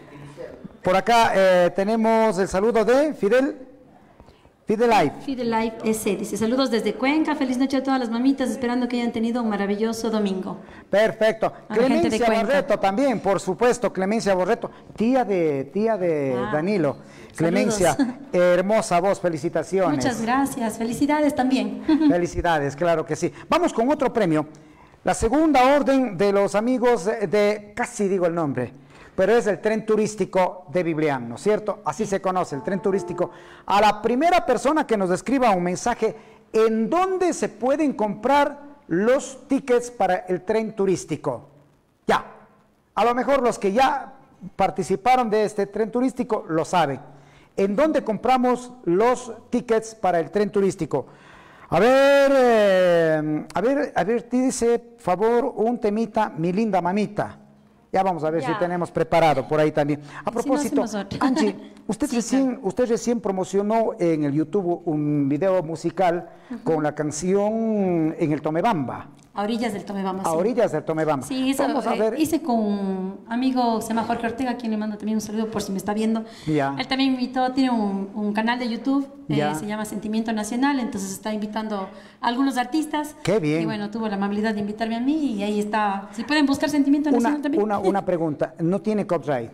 Por acá eh, tenemos el saludo de Fidel, Fidel Life. Fidel Life S. Dice, saludos desde Cuenca, feliz noche a todas las mamitas, esperando que hayan tenido un maravilloso domingo. Perfecto. A Clemencia Borreto también, por supuesto, Clemencia Borreto, tía de, tía de ah, Danilo. Clemencia, hermosa voz, felicitaciones. Muchas gracias, felicidades también. Felicidades, claro que sí. Vamos con otro premio. La segunda orden de los amigos de, casi digo el nombre, pero es el tren turístico de Biblián, ¿no es cierto? Así se conoce, el tren turístico. A la primera persona que nos escriba un mensaje en dónde se pueden comprar los tickets para el tren turístico. Ya, a lo mejor los que ya participaron de este tren turístico lo saben. ¿En dónde compramos los tickets para el tren turístico? A ver, eh, a ver, a ver, dice, favor, un temita, mi linda mamita. Ya vamos a ver ya. si tenemos preparado por ahí también. A propósito, si no Angie, usted, sí, recién, claro. usted recién promocionó en el YouTube un video musical uh-huh. con la canción En el Tomebamba. A orillas del Tomebamba. A sí. orillas del Tomebamba. Sí, eso vamos a eh, ver. hice con un amigo, se llama Jorge Ortega, a quien le mando también un saludo por si me está viendo. Ya. Él también me invitó, tiene un, un canal de YouTube, eh, se llama Sentimiento Nacional, entonces está invitando a algunos artistas. Qué bien. Y bueno, tuvo la amabilidad de invitarme a mí y ahí está. Si pueden buscar Sentimiento una, Nacional también. Una, una pregunta, ¿no tiene copyright?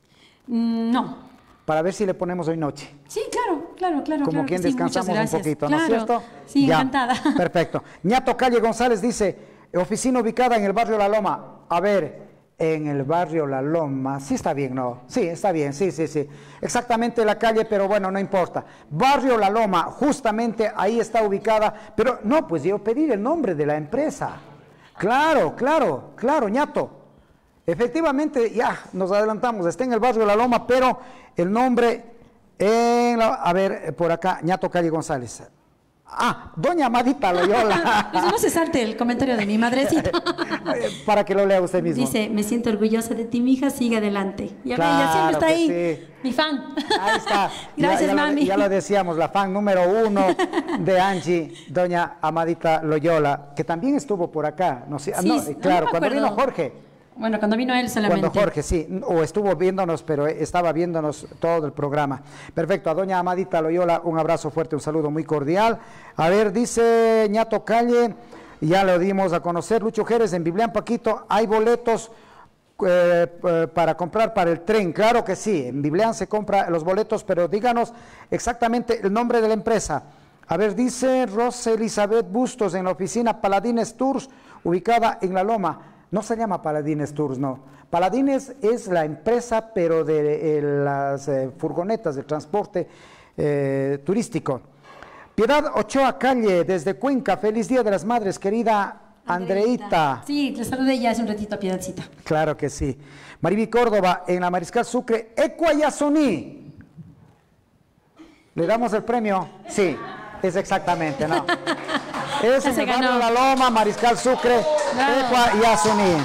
Mm, no. Para ver si le ponemos hoy noche. Sí, claro, claro, claro. Como claro quien que sí, descansamos un poquito, claro. ¿no es cierto? Sí, ya. encantada. Perfecto. Ñato Calle González dice, oficina ubicada en el barrio La Loma. A ver, en el barrio La Loma, sí está bien, ¿no? Sí, está bien, sí, sí, sí. Exactamente la calle, pero bueno, no importa. Barrio La Loma, justamente ahí está ubicada, pero no, pues yo pedí el nombre de la empresa. Claro, claro, claro, Ñato. Efectivamente, ya nos adelantamos, está en el barrio La Loma, pero el nombre, en la, a ver, por acá, Ñato Calle González. Ah, doña Amadita Loyola. Pues no se salte el comentario de mi madrecita. Para que lo lea usted mismo. Dice, me siento orgullosa de ti, mija, sigue adelante. Y claro, ella siempre está ahí, sí. mi fan. Ahí está. Gracias, ya, ya mami. Lo, ya lo decíamos, la fan número uno de Angie, doña Amadita Loyola, que también estuvo por acá. No sé, sí, no, no claro, me cuando acuerdo. vino Jorge. Bueno, cuando vino él solamente. Cuando Jorge, sí, o estuvo viéndonos, pero estaba viéndonos todo el programa. Perfecto, a doña Amadita Loyola, un abrazo fuerte, un saludo muy cordial. A ver, dice Ñato Calle, ya lo dimos a conocer, Lucho Jerez, en Biblián Paquito, hay boletos eh, eh, para comprar para el tren. Claro que sí, en Biblián se compra los boletos, pero díganos exactamente el nombre de la empresa. A ver, dice Rosa Elizabeth Bustos, en la oficina Paladines Tours, ubicada en La Loma. No se llama Paladines Tours, no. Paladines es la empresa, pero de, de las eh, furgonetas de transporte eh, turístico. Piedad Ochoa Calle, desde Cuenca. Feliz Día de las Madres, querida Andreita. Andreita. Sí, le saludé ya hace un ratito a Piedadcita. Claro que sí. Mariby Córdoba, en la Mariscal Sucre, Ecuayasoní. ¿Le damos el premio? Sí. Es exactamente, ¿no? Es en el barrio La Loma, Mariscal Sucre, Ecua y Azuní.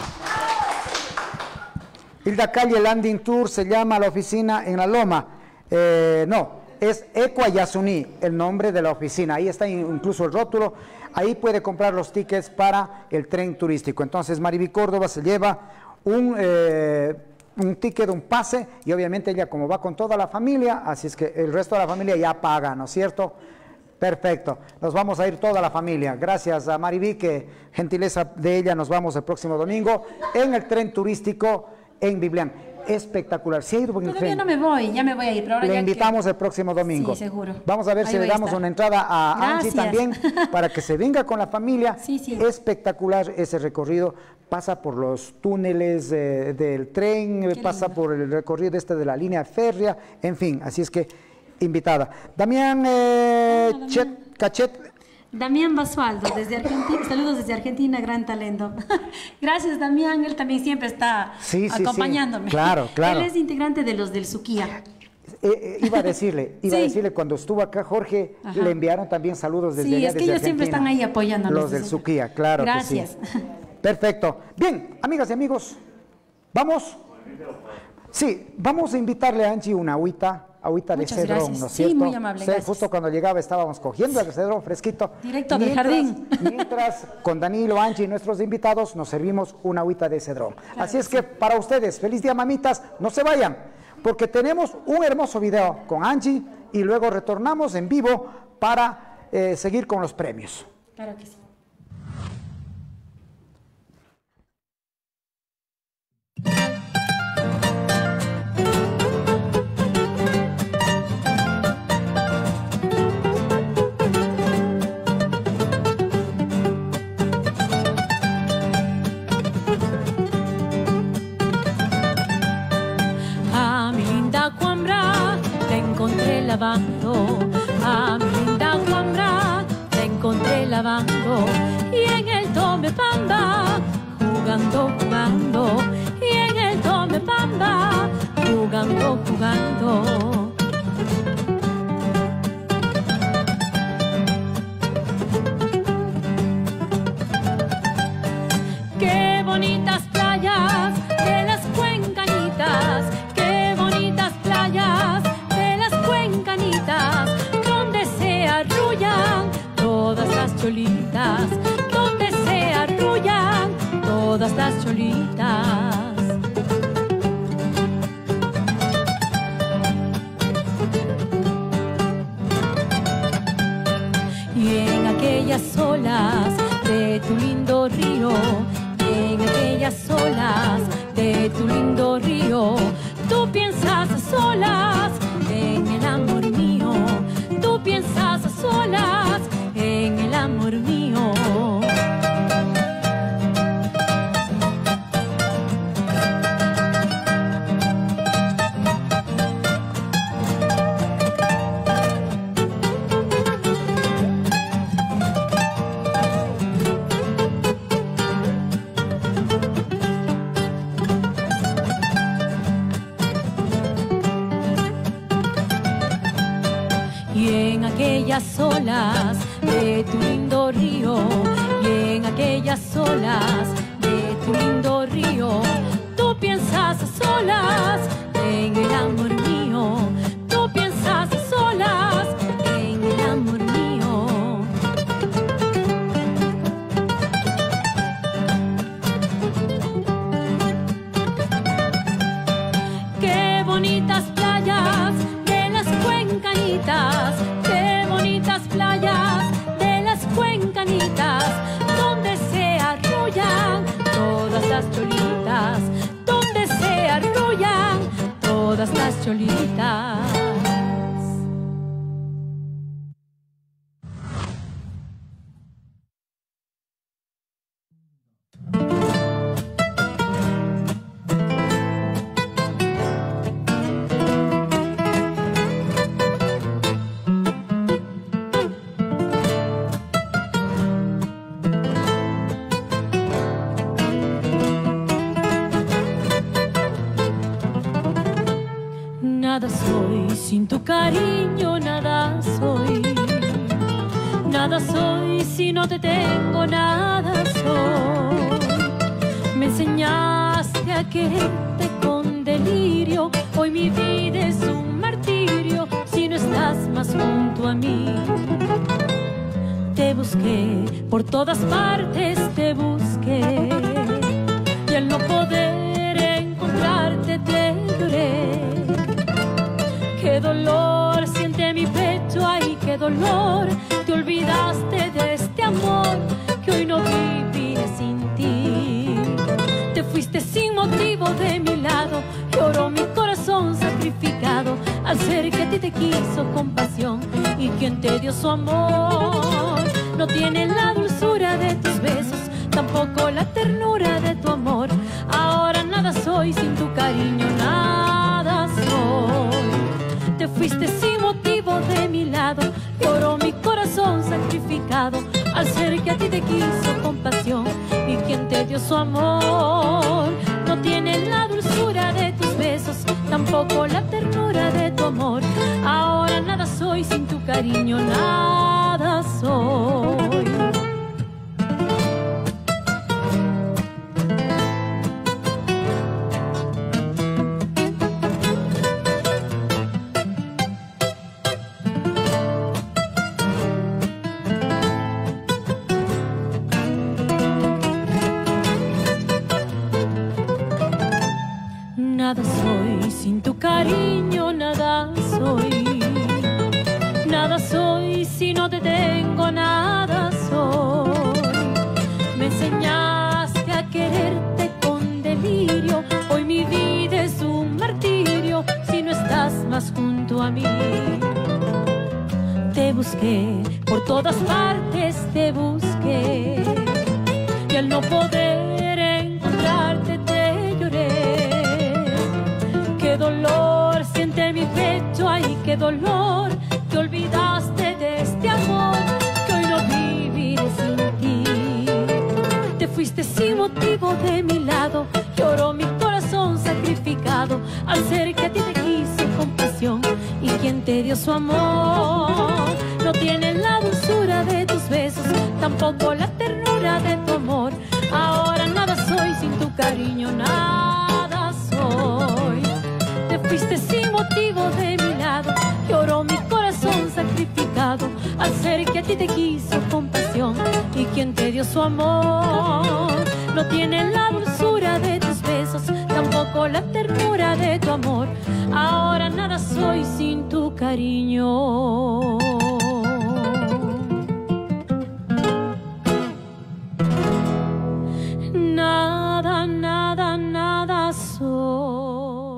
Hilda Calle Landing Tour se llama la oficina en La Loma. Eh, no, es Ecua y Azuní, el nombre de la oficina. Ahí está incluso el rótulo. Ahí puede comprar los tickets para el tren turístico. Entonces, Mariby Córdoba se lleva un... Eh, un ticket, un pase, y obviamente ella como va con toda la familia, así es que el resto de la familia ya paga, ¿no es cierto? Perfecto, nos vamos a ir toda la familia. Gracias a Mariby, que gentileza de ella, nos vamos el próximo domingo en el tren turístico en Biblián. Espectacular. ¿Sí ha ido en el Todavía tren? no me voy, ya me voy a ir. Pero ahora le ya invitamos que... el próximo domingo. Sí, seguro. Vamos a ver Ahí si le voy a damos estar. una entrada a Angie Gracias. también, para que se venga con la familia. Sí, sí. Espectacular ese recorrido. Pasa por los túneles eh, del tren, eh, pasa lindo. por el recorrido este de la línea férrea, en fin, así es que invitada. Damián, eh, Ah, Damián. Chet, Cachet. Damián Basualdo, desde Argentina, saludos desde Argentina, gran talento. Gracias, Damián, él también siempre está Sí, sí, acompañándome. sí. Claro, claro. Él es integrante de los del Suquía. Eh, eh, iba a decirle, iba Sí. a decirle, cuando estuvo acá Jorge, Ajá. le enviaron también saludos desde Sí, allá, es que desde ellos siempre Argentina. están ahí apoyándonos. Los del desde- Suquía, claro que sí. Gracias. Perfecto. Bien, amigas y amigos, ¿vamos? Sí, vamos a invitarle a Angie una agüita, agüita de Muchas cedrón, gracias. ¿no es Sí, cierto? muy amable, Sí, gracias. justo cuando llegaba estábamos cogiendo el cedrón fresquito. Directo del jardín. Mientras con Danilo, Angie y nuestros invitados nos servimos una agüita de cedrón. Así es que para ustedes, feliz día, mamitas, no se vayan, porque tenemos un hermoso video con Angie y luego retornamos en vivo para eh, seguir con los premios. Claro que sí. A mi linda Juambra la encontré lavando, a mi linda Juambra la encontré lavando, y en el tome pamba, jugando, jugando, y en el tome pamba, jugando, jugando. Qué bonitas playas de las cuencanitas, qué bonitas playas de las cuencanitas, donde se arrullan todas las cholitas, donde se arrullan todas las cholitas. Y en aquellas olas de tu lindo río, y en aquellas olas de tu lindo río, tú piensas a solas en el amor mío, tú piensas a solas en el amor mío. Y en aquellas olas de tu lindo río, y en aquellas olas de tu lindo río, tú piensas a solas en el amor mío, tú piensas a solas en el amor mío. las cholitas, donde se arrullan todas las cholitas. Nada soy sin tu cariño, nada soy. Nada soy si no te tengo, nada soy. Me enseñaste a quererte con delirio. Hoy mi vida es un martirio si no estás más junto a mí. Te busqué por todas partes, te busqué, y al no poder encontrarte te lloré. Qué dolor siente mi pecho, ay, qué dolor. Te olvidaste de este amor que hoy no viviré sin ti. Te fuiste sin motivo de mi lado, lloró mi corazón sacrificado al ser que a ti te quiso con pasión. Y quien te dio su amor no tiene la dulzura de tus besos, tampoco la ternura de tu amor. Ahora nada soy sin tu cariño, nada soy. Te fuiste sin motivo de mi lado, lloró mi corazón sacrificado al ser que a ti te quiso con pasión. Y quien te dio su amor no tiene la dulzura de tus besos, tampoco la ternura de tu amor. Ahora nada soy sin tu cariño, nada soy. Nada soy sin tu cariño, nada soy. Nada soy si no te tengo, nada soy. Me enseñaste a quererte con delirio. Hoy mi vida es un martirio si no estás más junto a mí. Te busqué por todas partes, te busqué, y al no poder encontrarte te lloré. Qué dolor siente mi pecho, ay, qué dolor. Te olvidaste de este amor que hoy no viviré sin ti. Te fuiste sin motivo de mi lado, lloró mi corazón sacrificado al ser que a ti te quiso con pasión. Y quien te dio su amor no tiene la dulzura de tus besos, tampoco la ternura de tu amor. Ahora nada soy sin tu cariño, nada soy. Te fuiste sin motivo de mi lado, lloró mi corazón sacrificado al ser que a ti te quiso con pasión. Y quien te dio su amor no tiene la dulzura de tus besos, tampoco la ternura de tu amor. Ahora nada soy sin tu cariño. Nada, nada, nada soy.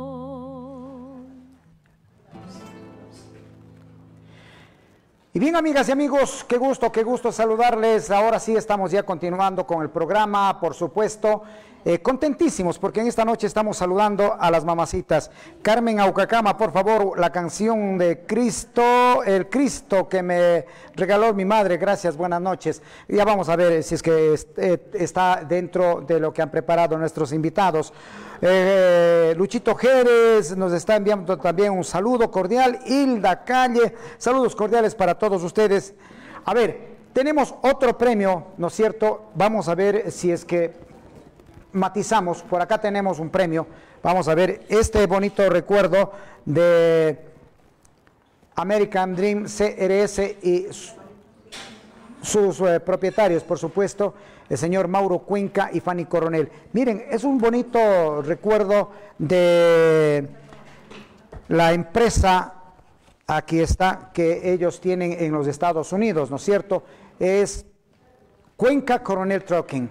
Y bien, amigas y amigos, qué gusto, qué gusto saludarles. Ahora sí estamos ya continuando con el programa, por supuesto, eh, contentísimos porque en esta noche estamos saludando a las mamacitas. Carmen Aucacama, por favor, la canción de Cristo, el Cristo que me regaló mi madre. Gracias, buenas noches. Ya vamos a ver si es que eh, está dentro de lo que han preparado nuestros invitados. Eh, Luchito Jerez nos está enviando también un saludo cordial. Hilda Calle, saludos cordiales para todos ustedes. A ver, tenemos otro premio, ¿no es cierto? Vamos a ver si es que matizamos. Por acá tenemos un premio. Vamos a ver este bonito recuerdo de American Dream C R S y sus eh, propietarios, por supuesto, el señor Mauro Cuenca y Fanny Coronel. Miren, es un bonito recuerdo de la empresa, aquí está, que ellos tienen en los Estados Unidos, ¿no es cierto? Es Cuenca Coronel Trucking.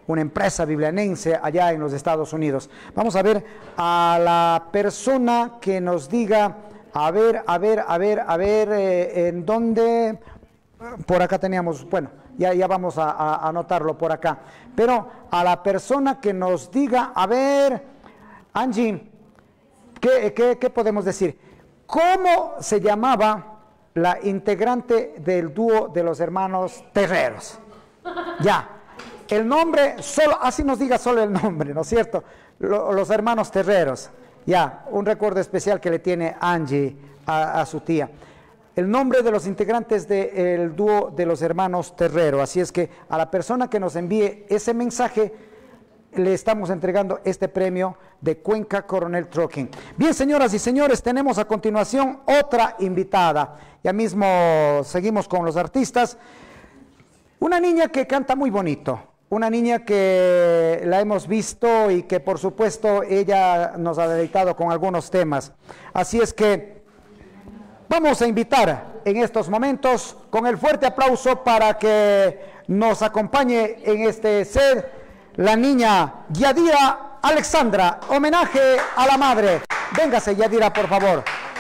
una empresa biblianense allá en los Estados Unidos. Vamos a ver a la persona que nos diga, a ver, a ver, a ver, a ver, eh, en dónde, por acá teníamos, bueno, ya, ya vamos a, a anotarlo por acá, pero a la persona que nos diga, a ver, Angie, ¿qué, qué, qué podemos decir? ¿Cómo se llamaba la integrante del dúo de los hermanos Terreros? Ya, el nombre, solo, así nos diga solo el nombre, ¿no es cierto? Lo, los hermanos Terreros, ya, un recuerdo especial que le tiene Angie a, a su tía. El nombre de los integrantes del dúo de los hermanos Terrero, así es que a la persona que nos envíe ese mensaje, le estamos entregando este premio de Cuenca Coronel Trucking. Bien, señoras y señores, tenemos a continuación otra invitada. Ya mismo seguimos con los artistas. Una niña que canta muy bonito, una niña que la hemos visto y que por supuesto ella nos ha deleitado con algunos temas. Así es que vamos a invitar en estos momentos con el fuerte aplauso para que nos acompañe en este set la niña Yadira Alexandra, homenaje a la madre. Véngase, Yadira, por favor.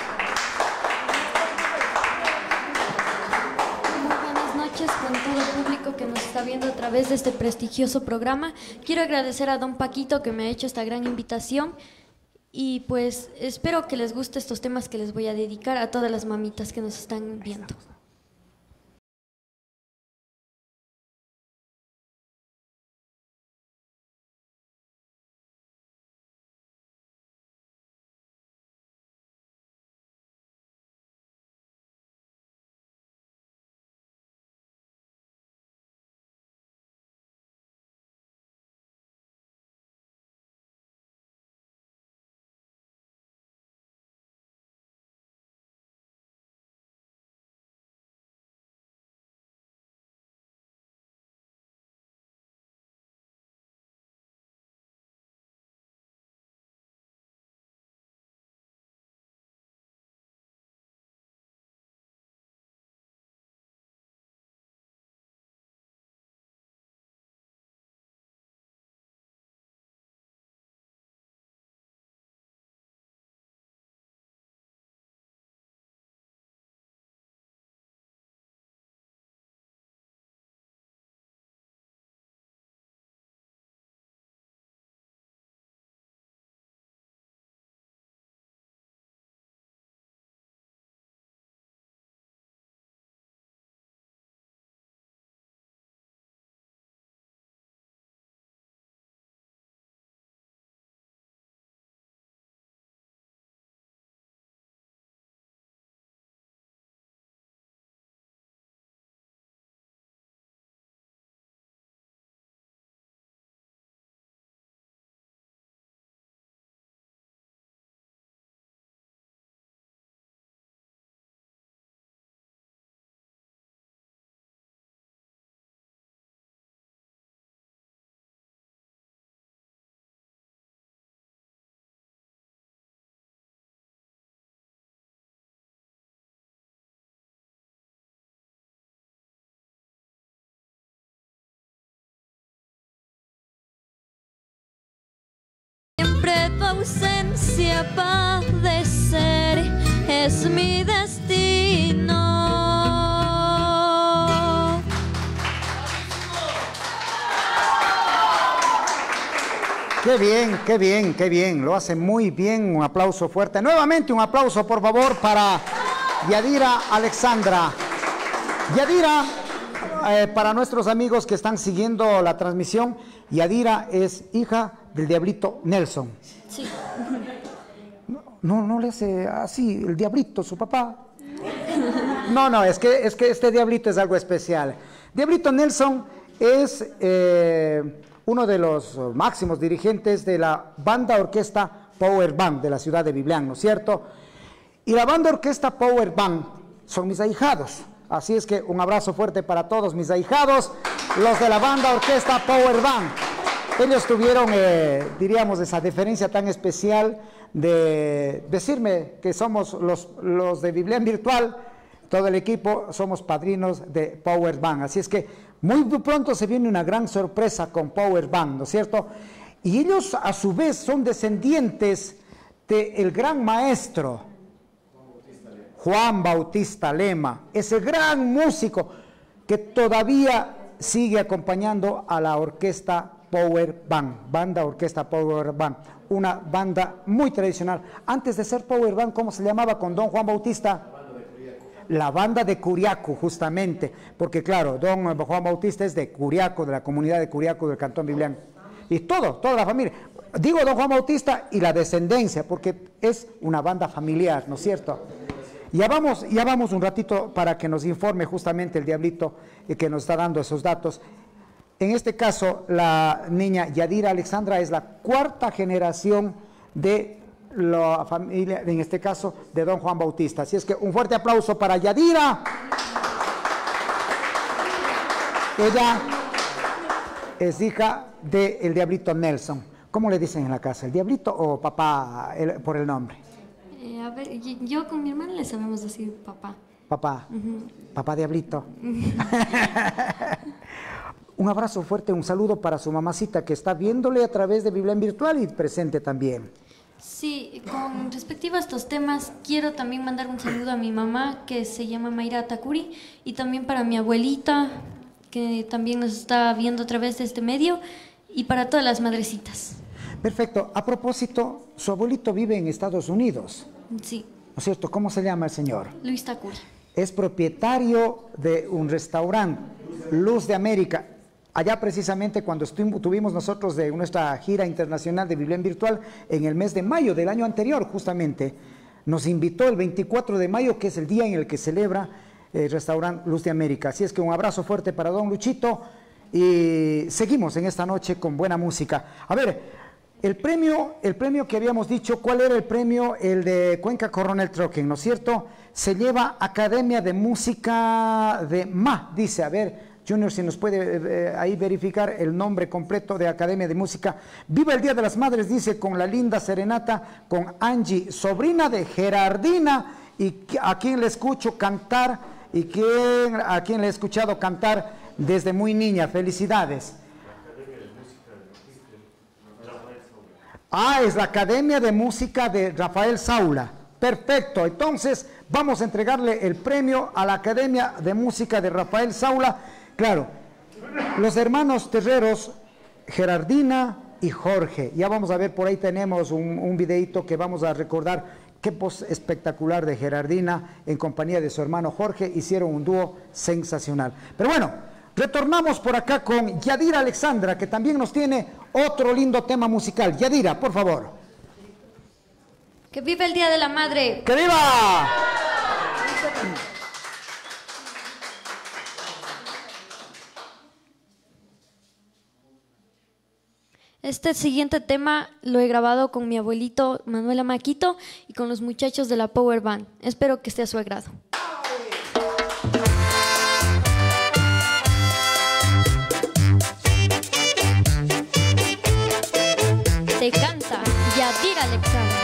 Muy buenas noches con todo el público que nos está viendo a través de este prestigioso programa. Quiero agradecer a don Paquito que me ha hecho esta gran invitación y pues espero que les guste estos temas que les voy a dedicar a todas las mamitas que nos están viendo. Tu ausencia padecer es mi destino. Qué bien, qué bien, qué bien, lo hace muy bien, un aplauso fuerte. Nuevamente un aplauso por favor para Yadira Alexandra. Yadira, eh, para nuestros amigos que están siguiendo la transmisión, Yadira es hija del Diablito Nelson. Sí. No, no le hace así, el Diablito, su papá. No, no, es que, es que este Diablito es algo especial. Diablito Nelson es eh, uno de los máximos dirigentes de la banda orquesta Power Band de la ciudad de Biblián, ¿no es cierto? Y la banda orquesta Power Band son mis ahijados. Así es que un abrazo fuerte para todos mis ahijados, los de la banda orquesta Power Band. Ellos tuvieron, eh, diríamos, esa deferencia tan especial de decirme que somos los, los de Biblián Virtual, todo el equipo, somos padrinos de Power Band. Así es que Muy pronto se viene una gran sorpresa con Power Band, ¿no es cierto? Y ellos a su vez son descendientes del gran maestro Juan Bautista Lema, ese gran músico que todavía sigue acompañando a la orquesta Power Band, banda orquesta Power Band, una banda muy tradicional. Antes de ser Power Band, ¿cómo se llamaba con don Juan Bautista? La banda de Curiaco, justamente, porque claro, don Juan Bautista es de Curiaco, de la comunidad de Curiaco del Cantón Biblián, y todo, toda la familia. Digo don Juan Bautista y la descendencia, porque es una banda familiar, ¿no es cierto? Ya vamos, ya vamos un ratito para que nos informe justamente el Diablito y que nos está dando esos datos. En este caso, la niña Yadira Alexandra es la cuarta generación de la familia, en este caso, de don Juan Bautista. Así es que un fuerte aplauso para Yadira. Ella es hija del Diablito Nelson. ¿Cómo le dicen en la casa? ¿El Diablito o papá el, por el nombre? Eh, a ver, yo con mi hermana le sabemos decir papá. Papá. Uh-huh. Papá Diablito. Un abrazo fuerte, un saludo para su mamacita que está viéndole a través de Biblia en Virtual y presente también. Sí, con respecto a estos temas, quiero también mandar un saludo a mi mamá, que se llama Mayra Takuri, y también para mi abuelita, que también nos está viendo a través de este medio, y para todas las madrecitas. Perfecto. A propósito, su abuelito vive en Estados Unidos. Sí. ¿No es cierto? ¿Cómo se llama el señor? Luis Takuri. Es propietario de un restaurante, Luz de América. Allá precisamente cuando tuvimos nosotros de nuestra gira internacional de Biblia en Virtual en el mes de mayo del año anterior, justamente, nos invitó el veinticuatro de mayo, que es el día en el que celebra el restaurante Luz de América. Así es que un abrazo fuerte para don Luchito y seguimos en esta noche con buena música. A ver, el premio, el premio que habíamos dicho, ¿cuál era el premio? El de Cuenca Coronel Trocken, ¿no es cierto? Se lleva Academia de Música de M A, dice, a ver, Junior, si nos puede eh, ahí verificar el nombre completo de Academia de Música. Viva el Día de las Madres, dice, con la linda serenata, con Angie, sobrina de Gerardina, y a quien le escucho cantar, y quien, a quien le he escuchado cantar desde muy niña. Felicidades. Ah, es la Academia de Música de Rafael Saula. Perfecto, entonces vamos a entregarle el premio a la Academia de Música de Rafael Saula. Claro, los hermanos Terreros, Gerardina y Jorge. Ya vamos a ver, por ahí tenemos un, un videito que vamos a recordar. Qué post espectacular de Gerardina en compañía de su hermano Jorge. Hicieron un dúo sensacional. Pero bueno, retornamos por acá con Yadira Alexandra, que también nos tiene otro lindo tema musical. Yadira, por favor. ¡Que viva el Día de la Madre! ¡Que viva! Este siguiente tema lo he grabado con mi abuelito Manuela Maquito y con los muchachos de la Power Band. Espero que esté a su agrado. Se canta Yadira Alexandra.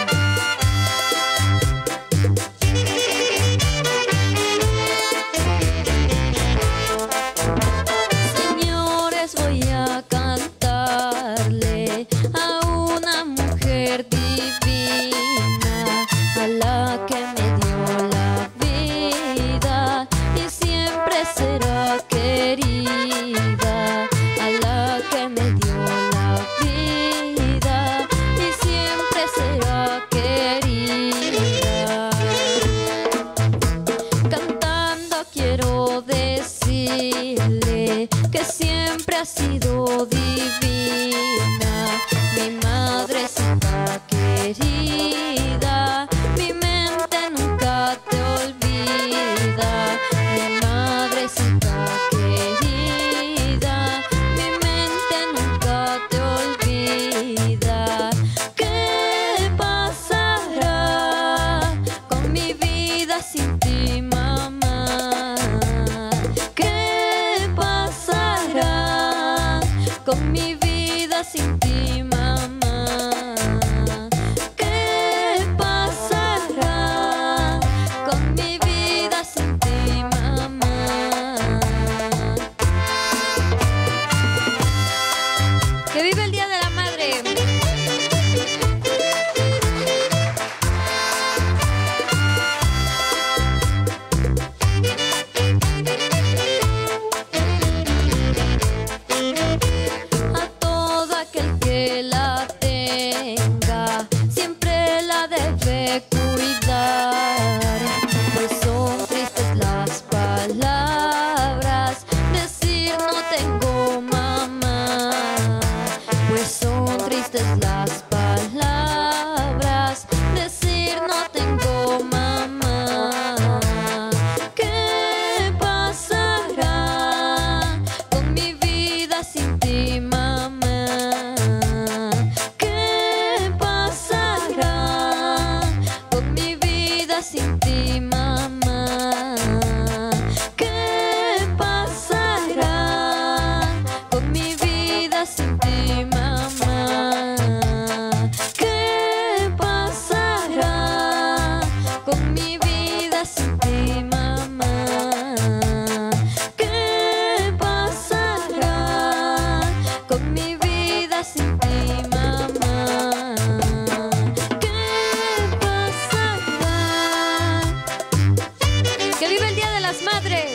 Señores, voy a cantarle a una mujer divina, a la que me dio la vida y siempre será querida, a la que me dio la vida y siempre será que cuidar, pues son tristes las palabras, decir no tengo mamá, pues son tristes las palabras, decir no tengo mamá. ¿Qué pasará con mi vida sin ti, mamá? ¿Qué pasará con mi vida sin ti, mamá? ¿Qué pasará con mi vida sin ti, mamá? ¿Qué pasará con mi vida sin ti, mamá? ¿Qué pasará con mi vida sin ti, mamá? ¿Qué pasará? ¡Que viva el Día de las Madres!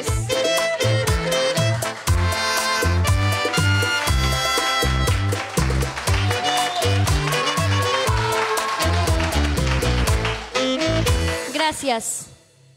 Gracias.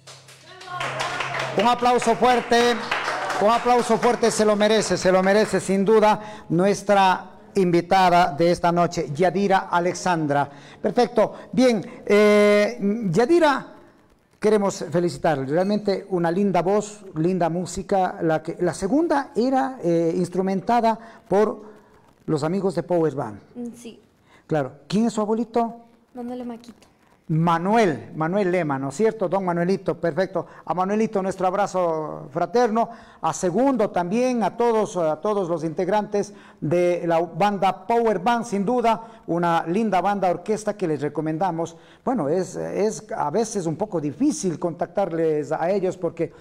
Un aplauso fuerte, un aplauso fuerte, se lo merece, se lo merece sin duda nuestra invitada de esta noche, Yadira Alexandra. Perfecto, bien, eh, Yadira, queremos felicitarle, realmente una linda voz, linda música. La, que, la segunda era eh, instrumentada por los amigos de Power Band. Sí, Claro, ¿quién es su abuelito? Manuel Maquito. Manuel, Manuel Lema, ¿no es cierto? Don Manuelito, perfecto. A Manuelito nuestro abrazo fraterno, a Segundo también, a todos, a todos los integrantes de la banda Power Band, sin duda, una linda banda orquesta que les recomendamos. Bueno, es, es a veces un poco difícil contactarles a ellos porque,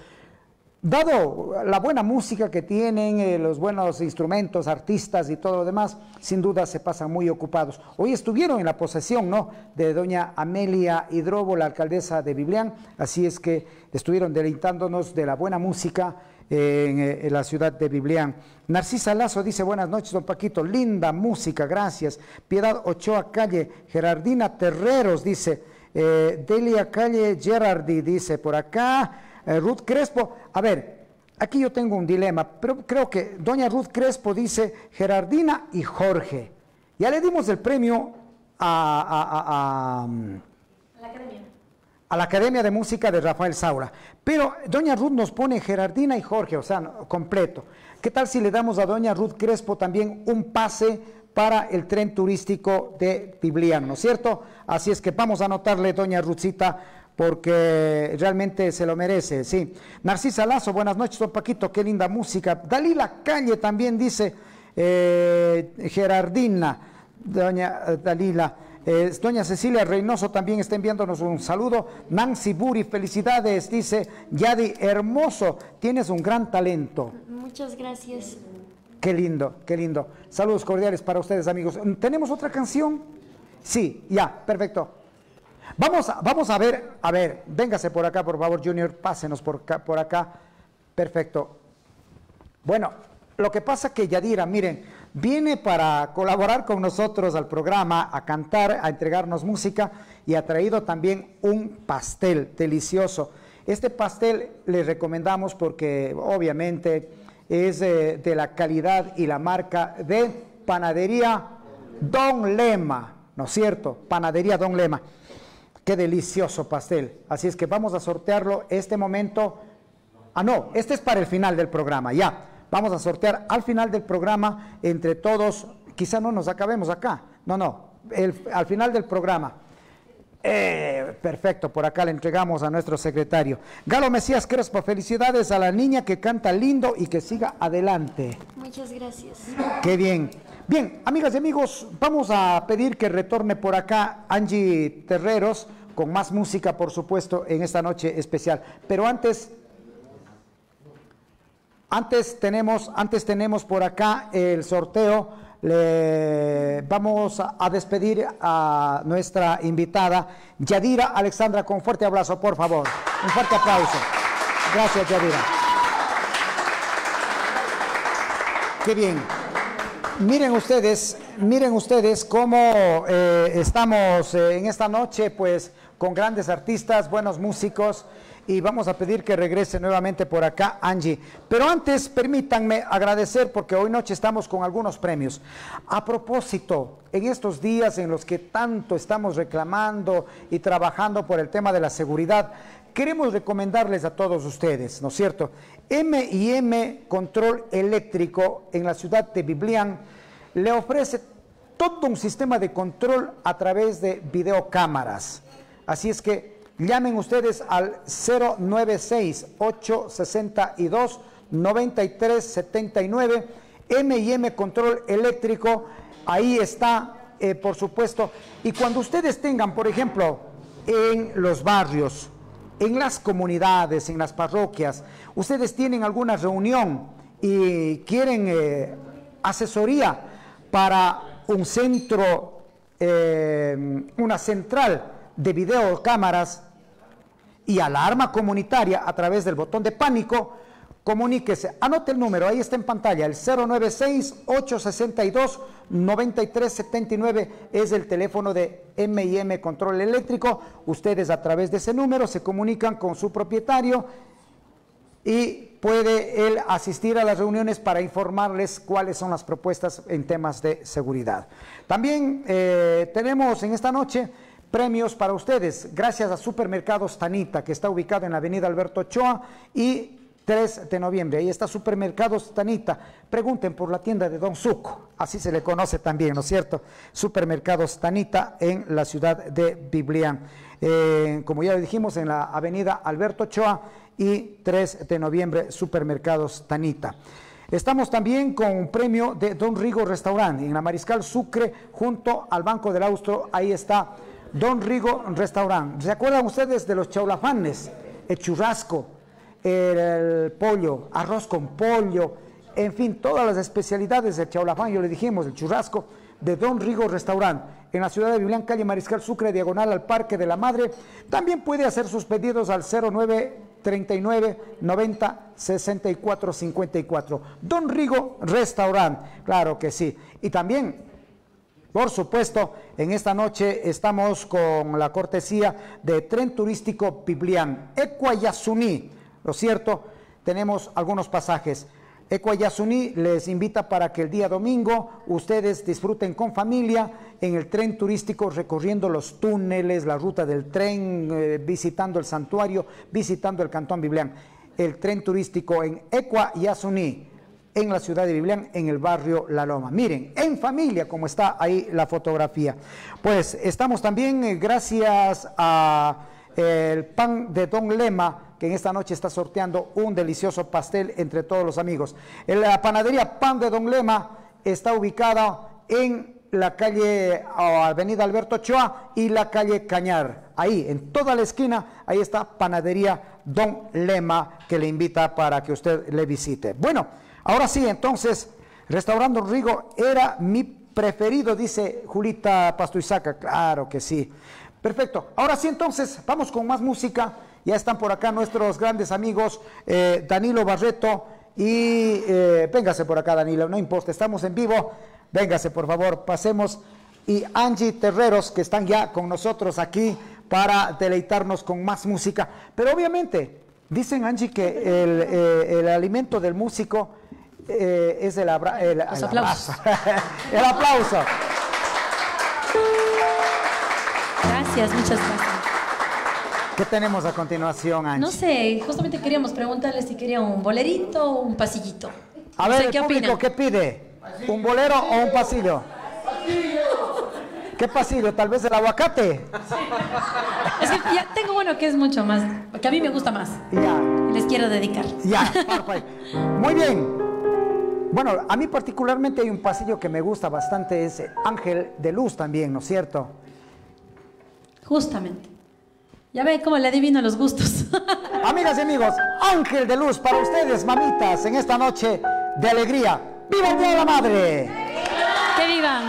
dado la buena música que tienen, eh, los buenos instrumentos, artistas y todo lo demás, sin duda se pasan muy ocupados. Hoy estuvieron en la posesión, ¿no?, de doña Amelia Hidrobo, la alcaldesa de Biblián, así es que estuvieron deleitándonos de la buena música eh, en, eh, en la ciudad de Biblián. Narcisa Lazo dice, buenas noches, don Paquito, linda música, gracias. Piedad Ochoa Calle, Gerardina Terreros dice, eh, Delia Calle Gerardi dice, por acá, Eh, Ruth Crespo, a ver, aquí yo tengo un dilema, pero creo que doña Ruth Crespo dice Gerardina y Jorge. Ya le dimos el premio a, a, a, a, A la academia. a la Academia de Música de Rafael Saura, pero doña Ruth nos pone Gerardina y Jorge, o sea, no, completo. ¿Qué tal si le damos a doña Ruth Crespo también un pase para el tren turístico de Biblián, ¿no es cierto? Así es que vamos a anotarle, doña Ruthcita, porque realmente se lo merece, sí. Narcisa Lazo, buenas noches, don Paquito, qué linda música. Dalila Calle también dice, eh, Gerardina, doña eh, Dalila. Eh, doña Cecilia Reynoso también está enviándonos un saludo. Nancy Buri, felicidades, dice, Yadi, hermoso, tienes un gran talento. Muchas gracias. Qué lindo, qué lindo. Saludos cordiales para ustedes, amigos. ¿Tenemos otra canción? Sí, ya, perfecto. Vamos a, vamos a ver, a ver, véngase por acá, por favor, Junior, pásenos por acá, por acá. Perfecto. Bueno, lo que pasa que Yadira, miren, viene para colaborar con nosotros al programa, a cantar, a entregarnos música y ha traído también un pastel delicioso. Este pastel le recomendamos porque obviamente es eh, de la calidad y la marca de Panadería Don Lema, ¿no es cierto? Panadería Don Lema. Qué delicioso pastel. Así es que vamos a sortearlo este momento. Ah, no, este es para el final del programa, ya. Vamos a sortear al final del programa entre todos. Quizá no nos acabemos acá. No, no, el, al final del programa. Eh, perfecto, por acá le entregamos a nuestro secretario. Galo Mesías Crespo, felicidades a la niña que canta lindo y que siga adelante. Muchas gracias. Qué bien. Bien, amigas y amigos, vamos a pedir que retorne por acá Angie Terreros con más música, por supuesto, en esta noche especial. Pero antes, antes tenemos, antes tenemos por acá el sorteo. Le vamos a, a despedir a nuestra invitada Yadira Alexandra con un fuerte abrazo, por favor. Un fuerte aplauso. Gracias, Yadira. Qué bien. Miren ustedes, miren ustedes cómo eh, estamos eh, en esta noche, pues, con grandes artistas, buenos músicos, y vamos a pedir que regrese nuevamente por acá Angie. Pero antes, permítanme agradecer, porque hoy noche estamos con algunos premios. A propósito, en estos días en los que tanto estamos reclamando y trabajando por el tema de la seguridad, queremos recomendarles a todos ustedes, ¿no es cierto? M y M Control Eléctrico en la ciudad de Biblián le ofrece todo un sistema de control a través de videocámaras. Así es que llamen ustedes al cero nueve seis, ocho seis dos, nueve tres siete nueve, M y M Control Eléctrico, ahí está, eh, por supuesto. Y cuando ustedes tengan, por ejemplo, en los barrios, en las comunidades, en las parroquias, ustedes tienen alguna reunión y quieren eh, asesoría para un centro, eh, una central de videocámaras y alarma comunitaria a través del botón de pánico, comuníquese, anote el número, ahí está en pantalla, el cero nueve seis, ocho seis dos, nueve tres siete nueve es el teléfono de M y M Control Eléctrico. Ustedes a través de ese número se comunican con su propietario y puede él asistir a las reuniones para informarles cuáles son las propuestas en temas de seguridad. También eh, tenemos en esta noche premios para ustedes, gracias a Supermercados Tanita, que está ubicado en la avenida Alberto Ochoa y tres de noviembre. Ahí está Supermercados Tanita. Pregunten por la tienda de Don Suco, así se le conoce también, ¿no es cierto? Supermercados Tanita en la ciudad de Biblián. Eh, como ya le dijimos, en la avenida Alberto Ochoa y tres de noviembre, Supermercados Tanita. Estamos también con un premio de Don Rigo Restaurant en la Mariscal Sucre, junto al Banco del Austro. Ahí está Don Rigo Restaurant. ¿Se acuerdan ustedes de los chaulafanes? El churrasco, el pollo, arroz con pollo, en fin, todas las especialidades del chaulafán, yo le dijimos, el churrasco de Don Rigo Restaurant, en la ciudad de Biblián, calle Mariscal Sucre, diagonal al Parque de la Madre. También puede hacer sus pedidos al cero nueve treinta y nueve, noventa, sesenta y cuatro cincuenta y cuatro. Don Rigo Restaurant, claro que sí. Y también, por supuesto, en esta noche estamos con la cortesía de Tren Turístico Biblián, Ecuayasuní. Lo cierto, tenemos algunos pasajes. Ecuayasuní les invita para que el día domingo ustedes disfruten con familia en el tren turístico, recorriendo los túneles, la ruta del tren, eh, visitando el santuario, visitando el Cantón Biblián. El tren turístico en Ecuayasuní, en la ciudad de Biblián, en el barrio La Loma. Miren, en familia, como está ahí la fotografía. Pues estamos también, eh, gracias a eh, el pan de Don Lema, que en esta noche está sorteando un delicioso pastel entre todos los amigos. La panadería Pan de Don Lema está ubicada en la calle Avenida Alberto Ochoa y la calle Cañar. Ahí, en toda la esquina, ahí está Panadería Don Lema, que le invita para que usted le visite. Bueno, ahora sí, entonces, Restaurante Don Rigo era mi preferido, dice Julita Pastuizaca. Claro que sí. Perfecto. Ahora sí, entonces, vamos con más música. Ya están por acá nuestros grandes amigos, eh, Danilo Barreto y eh, véngase por acá, Danilo, no importa, estamos en vivo, véngase por favor, pasemos, y Angie Terreros, que están ya con nosotros aquí para deleitarnos con más música. Pero obviamente, dicen, Angie, que el, eh, el alimento del músico eh, es el, abra el, Los el aplausos. abrazo. El aplauso. Gracias, muchas gracias. ¿Qué tenemos a continuación, Angie? No sé, justamente queríamos preguntarle si quería un bolerito o un pasillito. A No ver, sé, el ¿qué público, opinan? ¿qué pide? ¿Un bolero o un pasillo? ¿Qué pasillo? ¿Tal vez el aguacate? Es que ya tengo uno que es mucho más, que a mí me gusta más. Ya. Les quiero dedicar. Ya, perfecto. Muy bien. Bueno, a mí particularmente hay un pasillo que me gusta bastante, es Ángel de Luz también, ¿no es cierto? Justamente. Ya ve cómo le adivino los gustos. Amigas y amigos, Ángel de Luz para ustedes, mamitas, en esta noche de alegría. ¡Viva el Día de la Madre! ¡Que vivan!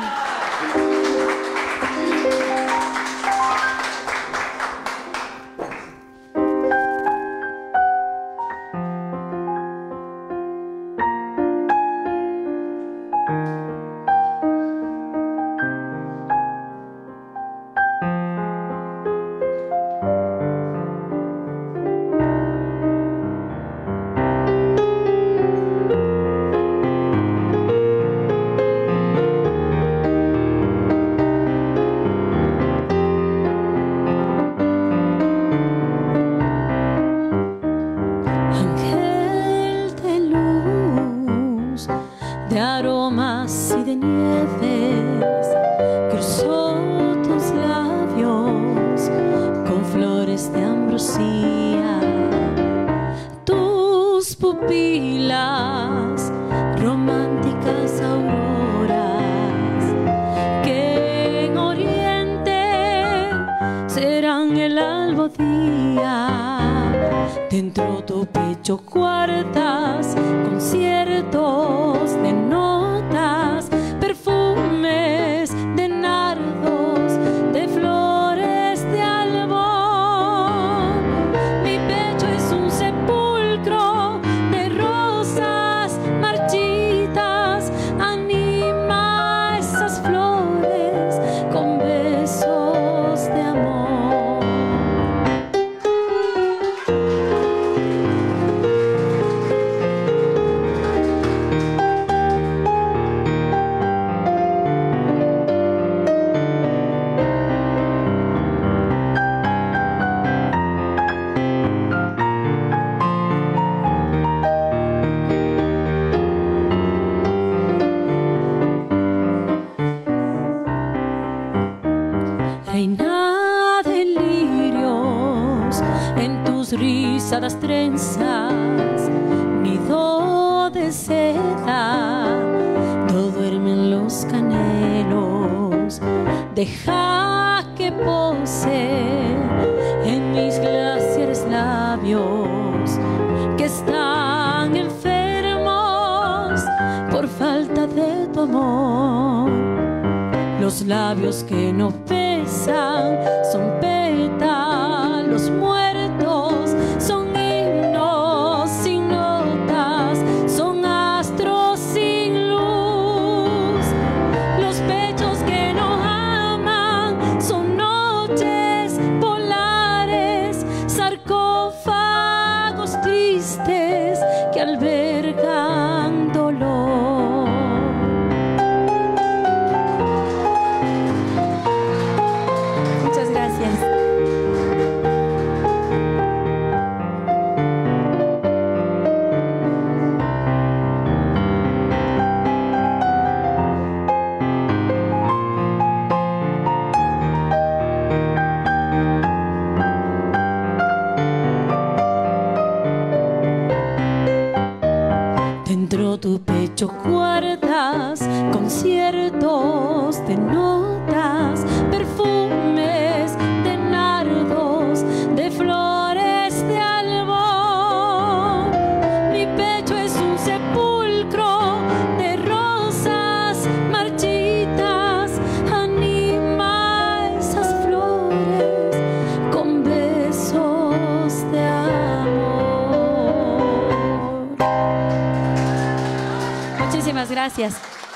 pupilas, románticas auroras, que en oriente serán el albo día. Dentro tu pecho cuartas, conciertos de notas, perfumes de nardos, de flores de albor. Mi pecho es un sepulcro de rosas marchitas, anima esas flores con besos de amor. Reina de lirios en tus rizadas trenzas, nido de seda, todo duerme en los canelos. Deja que pose en mis glaciares labios que están enfermos por falta de tu amor. Los labios que no pesan son pétalos muertos, son himnos sin notas, son astros sin luz. Los pechos que no aman son noches polares, sarcófagos tristes que albergan dolor. Dentro tu pecho guardas conciertos de notas, perfumes de nardos, de flores de albor. Mi pecho es un sepulcro de rosas marchitas, anima esas flores con besos de amor. Muchísimas gracias.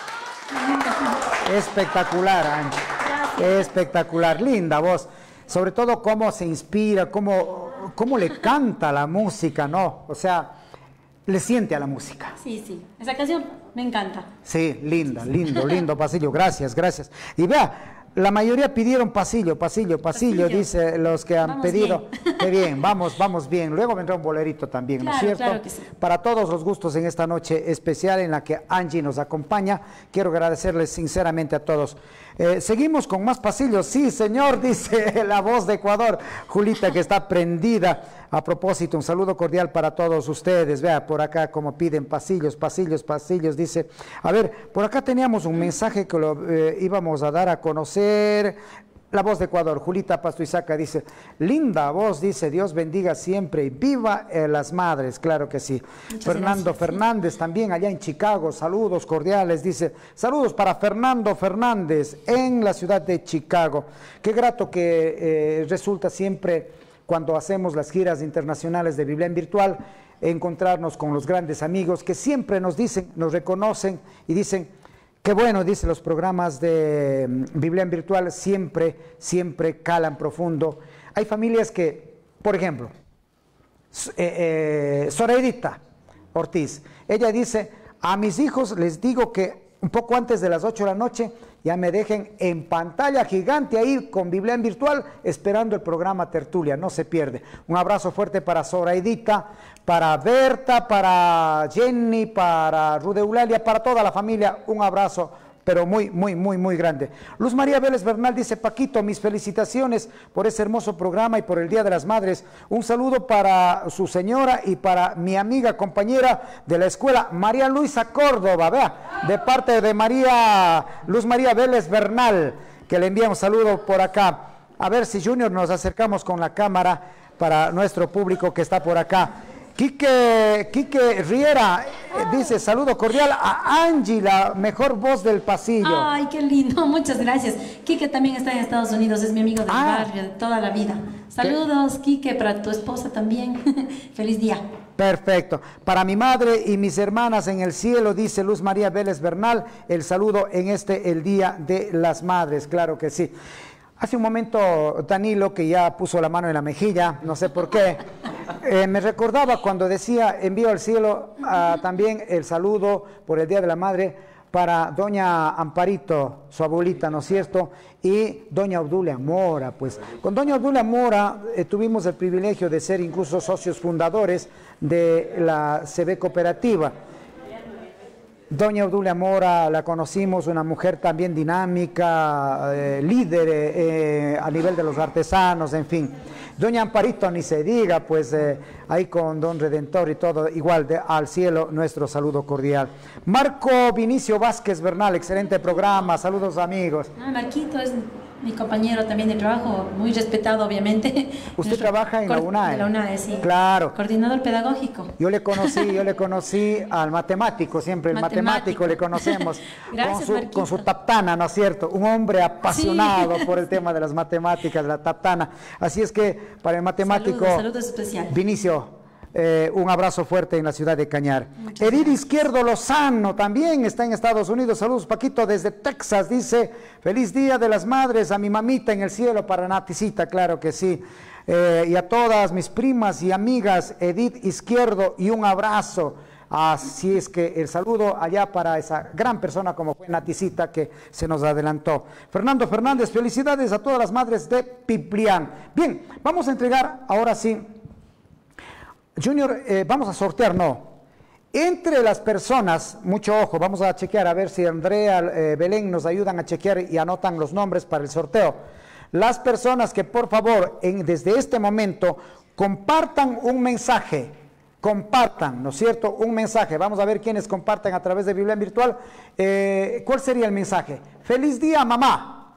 Espectacular, Angie. Espectacular, linda voz. Sobre todo cómo se inspira, cómo, cómo le canta la música, ¿no? O sea, le siente a la música. Sí, sí. Esa canción me encanta. Sí, linda, lindo, lindo pasillo. Gracias, gracias. Y vea, la mayoría pidieron pasillo, pasillo, pasillo, pasillo. Dice los que han vamos pedido. Bien. Qué bien, vamos, vamos bien. Luego vendrá un bolerito también, claro, ¿no es cierto? Claro que sí. Para todos los gustos en esta noche especial en la que Angie nos acompaña, quiero agradecerles sinceramente a todos. Eh, seguimos con más pasillos. Sí, señor, dice la voz de Ecuador, Julita, que está prendida. A propósito, un saludo cordial para todos ustedes. Vea, por acá como piden pasillos, pasillos, pasillos. Dice, a ver, por acá teníamos un mensaje que lo eh, íbamos a dar a conocer. La voz de Ecuador, Julita Pastuizaca, dice, linda voz, dice, Dios bendiga siempre y viva eh, las madres, claro que sí. Muchas Fernando gracias, Fernández, sí. También allá en Chicago, saludos cordiales, dice, saludos para Fernando Fernández en la ciudad de Chicago. Qué grato que eh, resulta siempre cuando hacemos las giras internacionales de Biblia en Virtual, encontrarnos con los grandes amigos que siempre nos dicen, nos reconocen y dicen, qué bueno, dice, los programas de Biblia en Virtual siempre, siempre calan profundo. Hay familias que, por ejemplo, eh, eh, Zoraidita Ortiz, ella dice, a mis hijos les digo que un poco antes de las ocho de la noche ya me dejen en pantalla gigante ahí con Biblia en Virtual esperando el programa Tertulia, no se pierde. Un abrazo fuerte para Zoraidita, para Berta, para Jenny, para Rude Eulalia, para toda la familia, un abrazo pero muy, muy, muy, muy grande. Luz María Vélez Bernal dice, Paquito, mis felicitaciones por ese hermoso programa y por el Día de las Madres. Un saludo para su señora y para mi amiga, compañera de la escuela, María Luisa Córdoba, vea, de parte de María, Luz María Vélez Bernal, que le envía un saludo por acá. A ver si Junior nos acercamos con la cámara para nuestro público que está por acá. Quique, Quique Riera eh, dice, saludo cordial a Angie, la mejor voz del pasillo. Ay, qué lindo, muchas gracias. Quique también está en Estados Unidos, es mi amigo del Ah. barrio de toda la vida. Saludos, Quique, para tu esposa también. Feliz día. Perfecto. Para mi madre y mis hermanas en el cielo, dice Luz María Vélez Bernal, el saludo en este, el Día de las Madres, claro que sí. Hace un momento Danilo, que ya puso la mano en la mejilla, no sé por qué, eh, me recordaba cuando decía, envío al cielo uh, también el saludo por el Día de la Madre para doña Amparito, su abuelita, ¿no es cierto? Y doña Obdulia Mora, pues. Con doña Obdulia Mora eh, tuvimos el privilegio de ser incluso socios fundadores de la C B Cooperativa. Doña Obdulia Mora la conocimos, una mujer también dinámica, eh, líder eh, a nivel de los artesanos, en fin. Doña Amparito, ni se diga, pues eh, ahí con Don Redentor y todo, igual de, al cielo, nuestro saludo cordial. Marco Vinicio Vázquez Bernal, excelente programa, saludos amigos. Ah, Marquito es mi compañero también de trabajo, muy respetado obviamente. ¿Usted Nuestro trabaja en la UNAE? De la UNAE, sí. Claro. Coordinador pedagógico. Yo le conocí, yo le conocí al matemático, siempre el matemático, matemático le conocemos. Gracias, con su, Marquito. con su taptana, ¿no es cierto? Un hombre apasionado sí. por el tema de las matemáticas, de la taptana. Así es que para el matemático, saludos, saludos especial. Vinicio, Eh, un abrazo fuerte en la ciudad de Cañar. Edith Izquierdo Lozano también está en Estados Unidos. Saludos, Paquito, desde Texas. Dice, feliz Día de las Madres a mi mamita en el cielo para Naticita, claro que sí. Eh, y a todas mis primas y amigas, Edith Izquierdo, y un abrazo. Así es que el saludo allá para esa gran persona como fue Naticita que se nos adelantó. Fernando Fernández, felicidades a todas las madres de Piplián. Bien, vamos a entregar ahora sí. Junior, eh, vamos a sortear, no. Entre las personas, mucho ojo, vamos a chequear a ver si Andrea, eh, Belén nos ayudan a chequear y anotan los nombres para el sorteo. Las personas que por favor, en, desde este momento, compartan un mensaje, compartan, ¿no es cierto? Un mensaje. Vamos a ver quiénes comparten a través de Biblia Virtual. Eh, ¿Cuál sería el mensaje? Feliz día, mamá,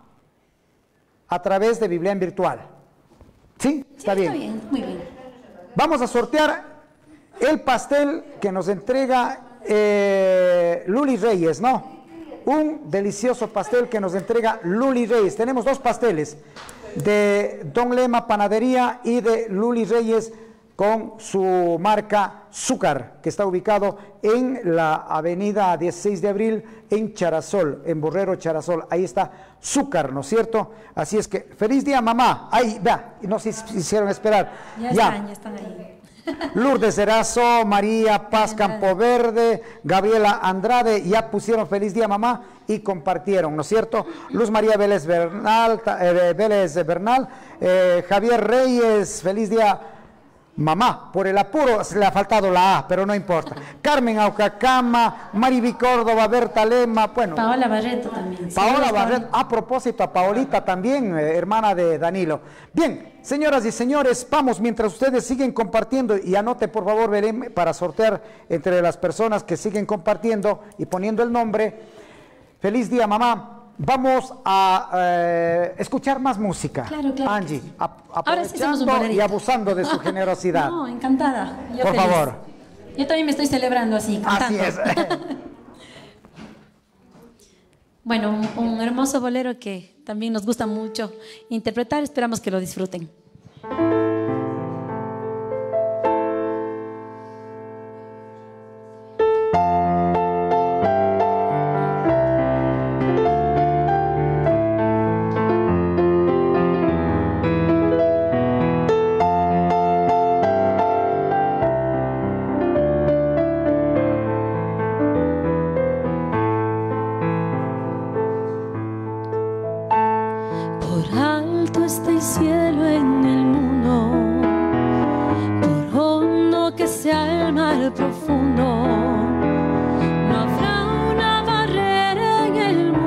a través de Biblia Virtual. ¿Sí? ¿Está sí, bien? Está bien, muy bien. Vamos a sortear el pastel que nos entrega eh, Luli Reyes, ¿no? Un delicioso pastel que nos entrega Luli Reyes. Tenemos dos pasteles, de Don Lema Panadería y de Luli Reyes con su marca Zúcar, que está ubicado en la avenida dieciséis de abril en Charasol, en Borrero Charasol. Ahí está Zúcar, ¿no es cierto? Así es que, feliz día, mamá. Ahí, vea, no sé si hicieron esperar. Ya, ya. están, ya están ahí. Lourdes Erazo, María Paz Campoverde, Gabriela Andrade, ya pusieron feliz día, mamá, y compartieron, ¿no es cierto? Luz María Vélez Bernal, eh, Vélez Bernal, eh, Javier Reyes, feliz día, mamá. Por el apuro se le ha faltado la A, pero no importa. Carmen Aucacama, Mariby Córdoba, Berta Lema, bueno. Paola Barreto también. Paola Barreto, a propósito, a Paolita también, eh, hermana de Danilo. Bien, señoras y señores, vamos, mientras ustedes siguen compartiendo, y anote por favor, Belén, para sortear entre las personas que siguen compartiendo y poniendo el nombre. Feliz día, mamá. Vamos a eh, escuchar más música. Claro, claro. Angie, Sí. ap Ahora sí hacemos un aprovechando bolerito. y abusando de su generosidad. No, encantada. Yo Por feliz. favor. Yo también me estoy celebrando así, cantando. Así es. Bueno, un, un hermoso bolero que también nos gusta mucho interpretar. Esperamos que lo disfruten. Por alto está el cielo en el mundo, por hondo que sea el mar profundo, no habrá una barrera en el mundo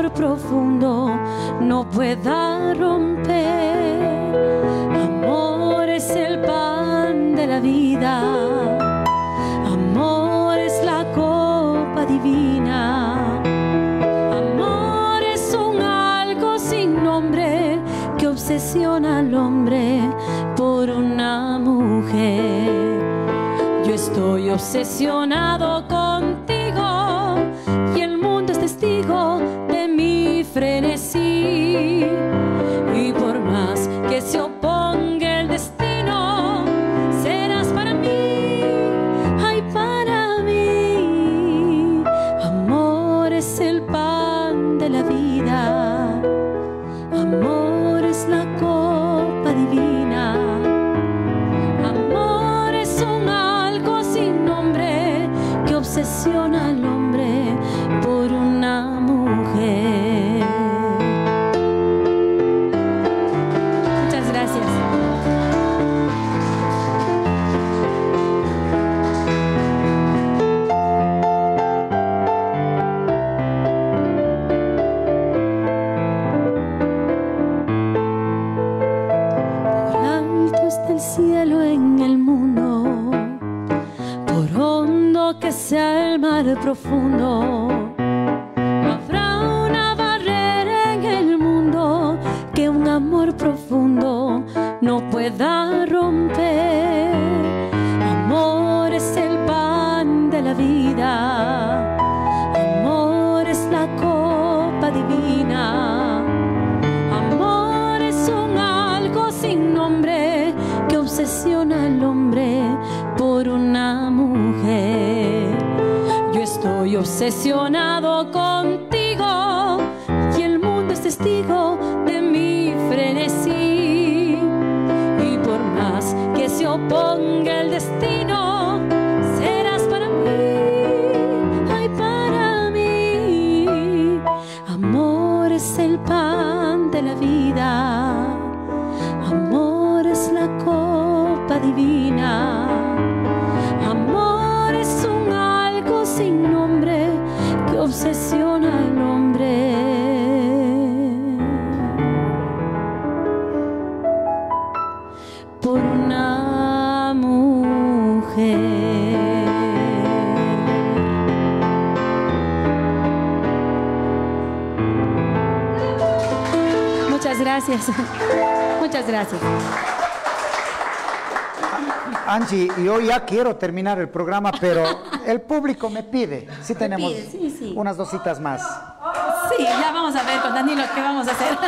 amor profundo no pueda romper. Amor es el pan de la vida, amor es la copa divina, amor es un algo sin nombre que obsesiona al hombre por una mujer. Yo estoy obsesionado contigo y el mundo es testigo de mi frenesí. Y por más que se oponga el destino, serás para mí, ay, para mí. Amor es el pan de la vida, amor es la copa divina, amor es un algo sin nombre que obsesiona al hombre por una mujer. Muchas gracias. Por alto está el cielo en el mundo, por hondo que sea el mar profundo, no habrá una barrera en el mundo que un amor profundo no pueda romper. Amor es el pan de la vida, amor es la copa divina, amor es un algo sin nombre que obsesiona al hombre por una mujer. Yo estoy obsesionado contigo y el mundo es testigo de mi frenesí. Y por más que se oponga el destino, serás para mí, ay, para mí. Amor es el pan de la vida, amor es la copa divina, amor es un algo sin nombre que obsesiona al hombre por una mujer. Muchas gracias. Muchas gracias. Angie, yo ya quiero terminar el programa, pero el público me pide. Sí tenemos pide, sí, sí. unas dos citas más. Sí, ya vamos a ver con Danilo qué vamos a hacer.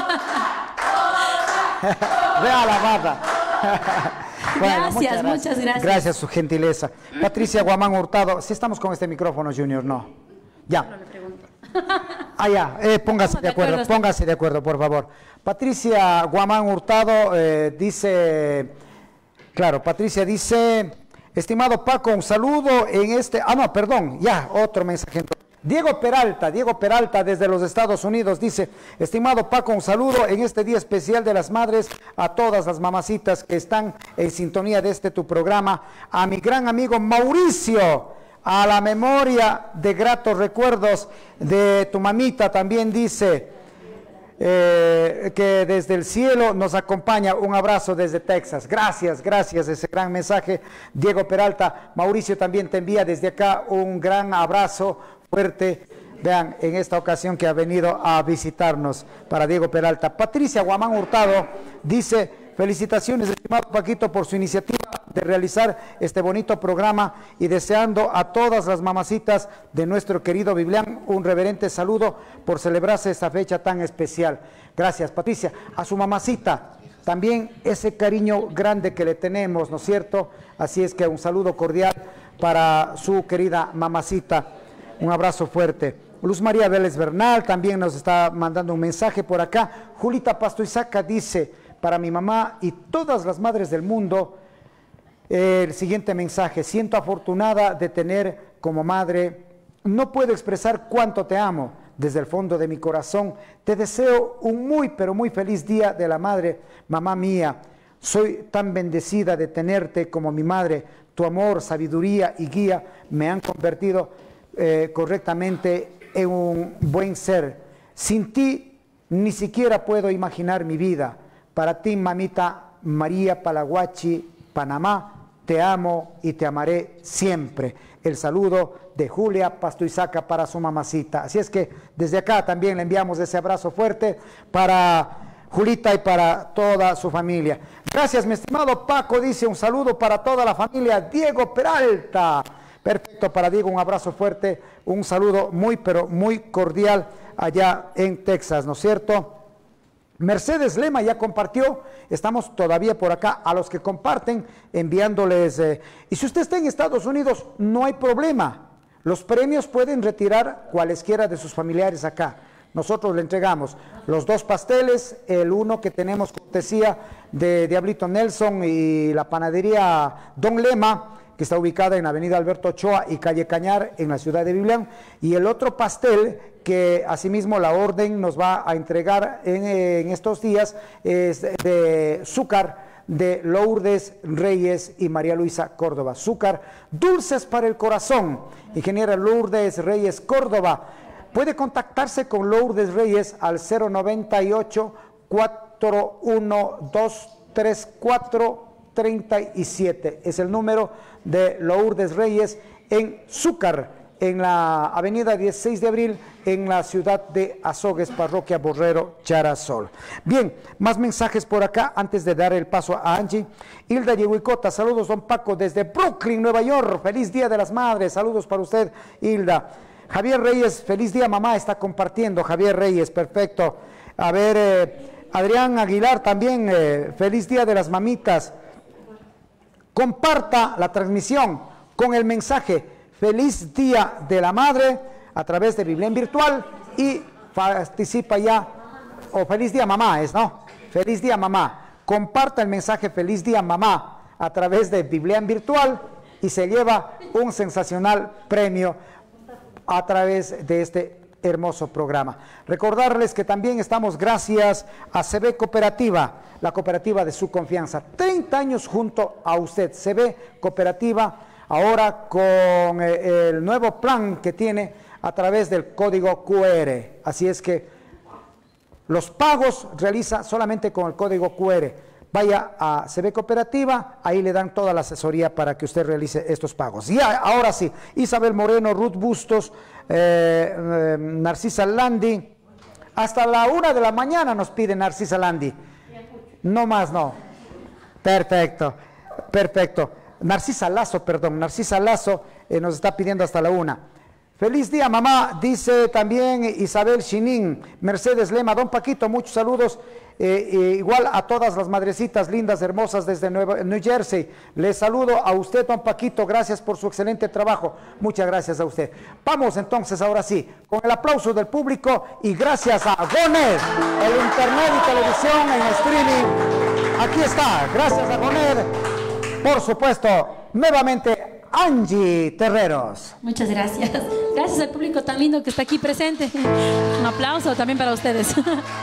Vea la bada. Bueno, Gracias, muchas gracias. Gracias, su gentileza. Patricia Guamán Hurtado, si estamos con este micrófono, Junior, no. Ya. No le pregunto. Ah, ya, eh, póngase de acuerdo, acuerdo. póngase de acuerdo, por favor. Patricia Guamán Hurtado eh, dice, claro, Patricia dice, estimado Paco, un saludo en este, ah, no, perdón, ya, otro mensaje. Diego Peralta, Diego Peralta desde los Estados Unidos dice, estimado Paco, un saludo en este día especial de las madres a todas las mamacitas que están en sintonía de este tu programa, a mi gran amigo Mauricio, a la memoria de gratos recuerdos de tu mamita, también dice eh, que desde el cielo nos acompaña, un abrazo desde Texas. Gracias, gracias, ese gran mensaje, Diego Peralta. Mauricio también te envía desde acá un gran abrazo fuerte, vean, en esta ocasión que ha venido a visitarnos, para Diego Peralta. Patricia Guamán Hurtado dice, felicitaciones, estimado Paquito, por su iniciativa de realizar este bonito programa y deseando a todas las mamacitas de nuestro querido Biblián un reverente saludo por celebrarse esta fecha tan especial. Gracias, Patricia. A su mamacita, también ese cariño grande que le tenemos, ¿no es cierto? Así es que un saludo cordial para su querida mamacita. Un abrazo fuerte. Luz María Vélez Bernal también nos está mandando un mensaje por acá. Julita Pastoizaca dice, para mi mamá y todas las madres del mundo, eh, el siguiente mensaje: siento afortunada de tener como madre, no puedo expresar cuánto te amo, desde el fondo de mi corazón, te deseo un muy pero muy feliz día de la madre, mamá mía, soy tan bendecida de tenerte como mi madre, tu amor, sabiduría y guía me han convertido eh, correctamente en un buen ser. Sin ti ni siquiera puedo imaginar mi vida. Para ti, mamita María Palaguachi, Panamá, te amo y te amaré siempre. El saludo de Julia Pastuizaca para su mamacita. Así es que desde acá también le enviamos ese abrazo fuerte para Julita y para toda su familia. Gracias, mi estimado Paco, dice un saludo para toda la familia Diego Peralta. Perfecto, para Diego un abrazo fuerte, un saludo muy pero muy cordial allá en Texas, ¿no es cierto? Mercedes Lema ya compartió, estamos todavía por acá, a los que comparten, enviándoles, eh, y si usted está en Estados Unidos, no hay problema, los premios pueden retirar cualesquiera de sus familiares acá, nosotros le entregamos los dos pasteles, el uno que tenemos cortesía de Diablito Nelson y la panadería Don Lema, que está ubicada en Avenida Alberto Ochoa y Calle Cañar en la ciudad de Biblián, y el otro pastel que asimismo la orden nos va a entregar en, en estos días es de azúcar de Lourdes Reyes y María Luisa Córdoba. Azúcar dulces para el corazón, ingeniera Lourdes Reyes Córdoba. Puede contactarse con Lourdes Reyes al cero noventa y ocho, cuatro uno dos, tres cuatro treinta y siete. Es el número de Lourdes Reyes en Zúcar, en la avenida dieciséis de abril, en la ciudad de Azogues, parroquia Borrero, Charasol. Bien, más mensajes por acá antes de dar el paso a Angie. Hilda Yehuicota, saludos don Paco desde Brooklyn, Nueva York, feliz Día de las Madres, saludos para usted, Hilda. Javier Reyes, feliz día mamá, está compartiendo, Javier Reyes, perfecto. A ver, eh, Adrián Aguilar también, eh, feliz Día de las Mamitas. Comparta la transmisión con el mensaje Feliz Día de la Madre a través de Biblia en Virtual y participa ya, o Feliz Día Mamá es, ¿no? Feliz Día Mamá. Comparta el mensaje Feliz Día Mamá a través de Biblia en Virtual y se lleva un sensacional premio a través de este hermoso programa. Recordarles que también estamos gracias a C B Cooperativa, la cooperativa de su confianza. treinta años junto a usted. C B Cooperativa, ahora con eh, el nuevo plan que tiene a través del código Q R. Así es que los pagos realiza solamente con el código Q R. Vaya a C B Cooperativa, ahí le dan toda la asesoría para que usted realice estos pagos. Y ahora sí, Isabel Moreno, Ruth Bustos, eh, eh, Narcisa Landi, hasta la una de la mañana nos pide Narcisa Landi. No más, no. Perfecto, perfecto. Narcisa Lazo, perdón, Narcisa Lazo eh, nos está pidiendo hasta la una. Feliz día, mamá, dice también Isabel Chinin. Mercedes Lema, don Paquito, muchos saludos. Eh, eh, igual a todas las madrecitas lindas, hermosas desde Nueva, New Jersey. Les saludo a usted, don Paquito, gracias por su excelente trabajo. Muchas gracias a usted. Vamos entonces, ahora sí, con el aplauso del público y gracias a Gonet, el internet y televisión en streaming. Aquí está, gracias a Gonet. Por supuesto, nuevamente Angie Terreros. Muchas gracias. Gracias al público tan lindo que está aquí presente. Un aplauso también para ustedes.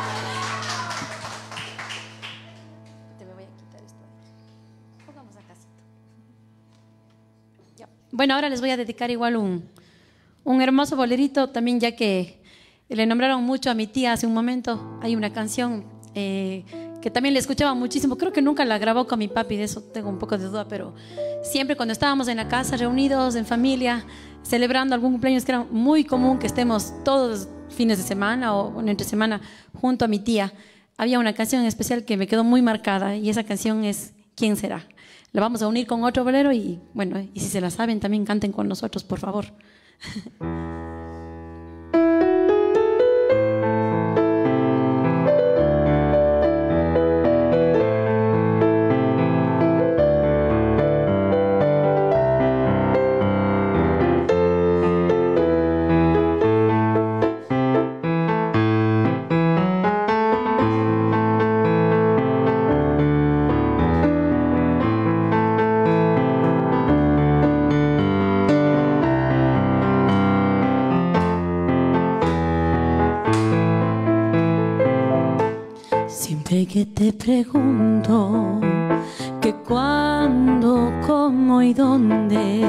Bueno, ahora les voy a dedicar igual un, un hermoso bolerito también, ya que le nombraron mucho a mi tía hace un momento. Hay una canción eh, que también le escuchaba muchísimo. Creo que nunca la grabó con mi papi, de eso tengo un poco de duda, pero siempre cuando estábamos en la casa, reunidos, en familia, celebrando algún cumpleaños, que era muy común que estemos todos fines de semana o bueno, entre semana junto a mi tía, había una canción especial que me quedó muy marcada y esa canción es ¿Quién será? La vamos a unir con otro bolero y bueno, y si se la saben también canten con nosotros, por favor. Que te pregunto que cuándo, cómo y dónde,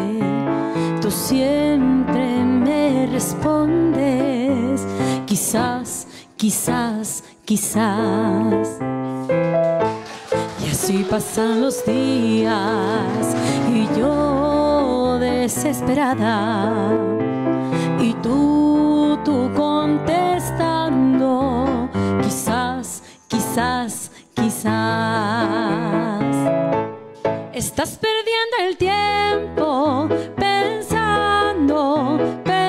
tú siempre me respondes. Quizás quizás, quizás. Y así pasan los días y yo desesperada, y tú, tú contestando, quizás, quizás, quizás. Estás perdiendo el tiempo pensando,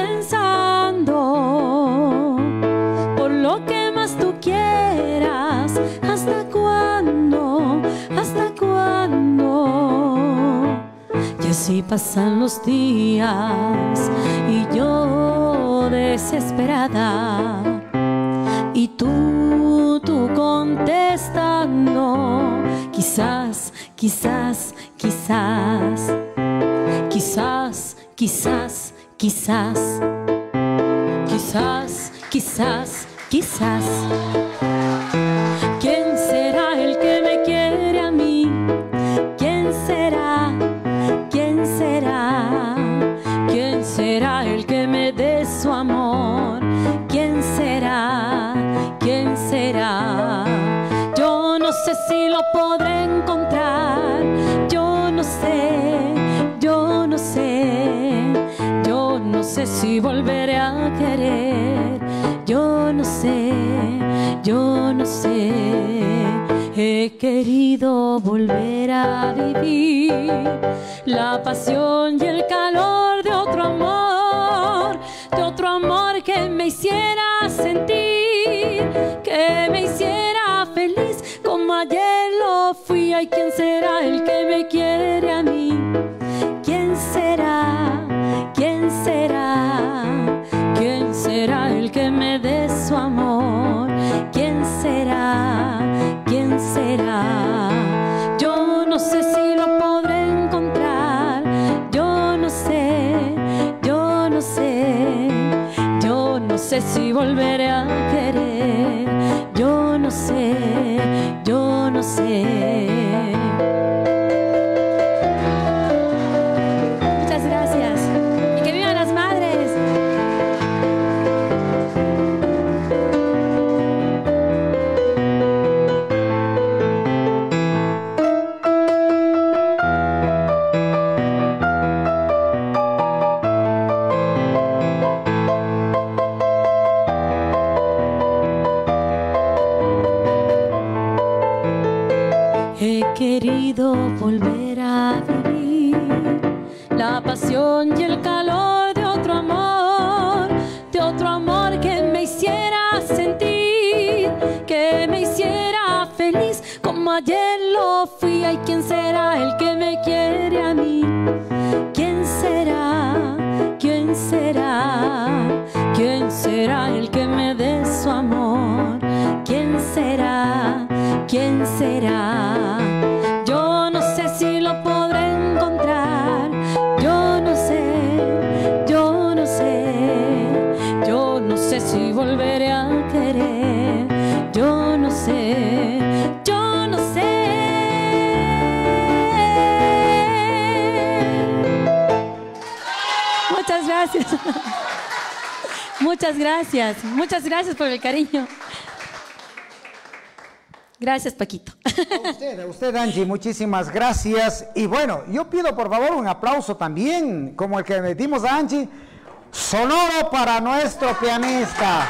pensando, por lo que más tú quieras. ¿Hasta cuándo? ¿Hasta cuándo? Y así pasan los días y yo desesperada, y tú, tú contestando, quizás, quizás, quizás, quizás, quizás, quizás, quizás, quizás, quizás. ¿Quién será el que me quiere a mí? ¿Quién será? ¿Quién será? ¿Quién será el que me dé su amor? ¿Quién será? ¿Quién será? Yo no sé si lo podré encontrar. Yo no sé, yo no sé. Yo no sé si volveré a querer. Yo no sé, yo no sé. He querido volver a vivir la pasión y el calor de otro amor, de otro amor que me hiciera sentir, que me hiciera feliz como ayer lo fui. Ay, ¿quién será el que me quiere a mí? ¿Quién será? ¿Quién será? ¿Quién será el que me dé su amor? ¿Quién será? ¿Quién será? Yo no sé si lo podré encontrar. Yo no sé, yo no sé. Yo no sé si volveré a querer. Yo no sé, yo no sé. Muchas gracias. Y que vivan las madres. He querido volver a vivir la pasión y el calor de otro amor, de otro amor que me hiciera sentir, que me hiciera feliz como ayer lo fui. Ay, ¿quién será el que me quiere a mí? ¿Quién será? ¿Quién será? ¿Quién será el que me dé su amor? ¿Quién será? ¿Quién será? Yo no sé si lo podré encontrar. Yo no sé, yo no sé. Yo no sé si volveré a querer. Yo no sé, yo no sé. Muchas gracias. Muchas gracias. Muchas gracias por el cariño. Gracias, Paquito. A usted, a usted, Angie, muchísimas gracias. Y bueno, yo pido por favor un aplauso también, como el que le dimos a Angie, sonoro para nuestro pianista.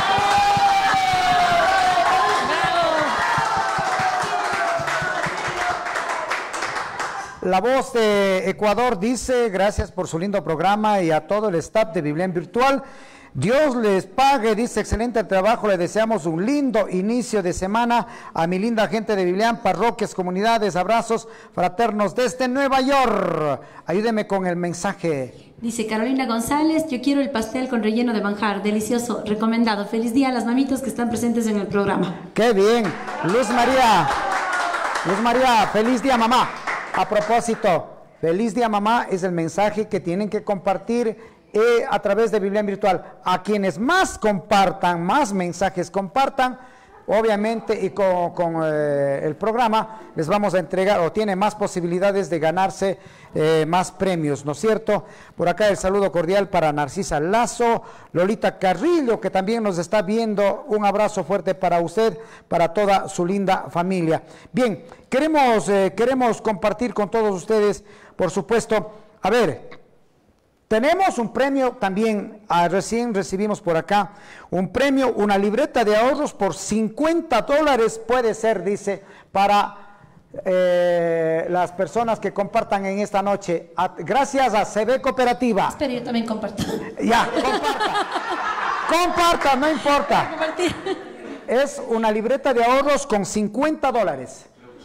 La Voz de Ecuador dice, gracias por su lindo programa y a todo el staff de Biblia en Virtual. Dios les pague, dice, excelente trabajo, le deseamos un lindo inicio de semana a mi linda gente de Biblián, parroquias, comunidades, abrazos fraternos desde Nueva York. Ayúdeme con el mensaje. Dice Carolina González, yo quiero el pastel con relleno de manjar, delicioso, recomendado. Feliz día a las mamitas que están presentes en el programa. ¡Qué bien! Luz María, Luz María, feliz día mamá. A propósito, feliz día mamá es el mensaje que tienen que compartir Eh, a través de Biblia en Virtual. A quienes más compartan, más mensajes compartan, obviamente, y con, con eh, el programa les vamos a entregar, o tiene más posibilidades de ganarse eh, más premios, ¿no es cierto? Por acá el saludo cordial para Narcisa Lazo, Lolita Carrillo, que también nos está viendo. Un abrazo fuerte para usted, para toda su linda familia. Bien, queremos, eh, queremos compartir con todos ustedes, por supuesto, a ver, tenemos un premio también, ah, recién recibimos por acá, un premio, una libreta de ahorros por cincuenta dólares, puede ser, dice, para eh, las personas que compartan en esta noche. A, gracias a C B Cooperativa. Espera, yo también comparto. Ya, comparta. Comparta, no importa. Es una libreta de ahorros con cincuenta dólares.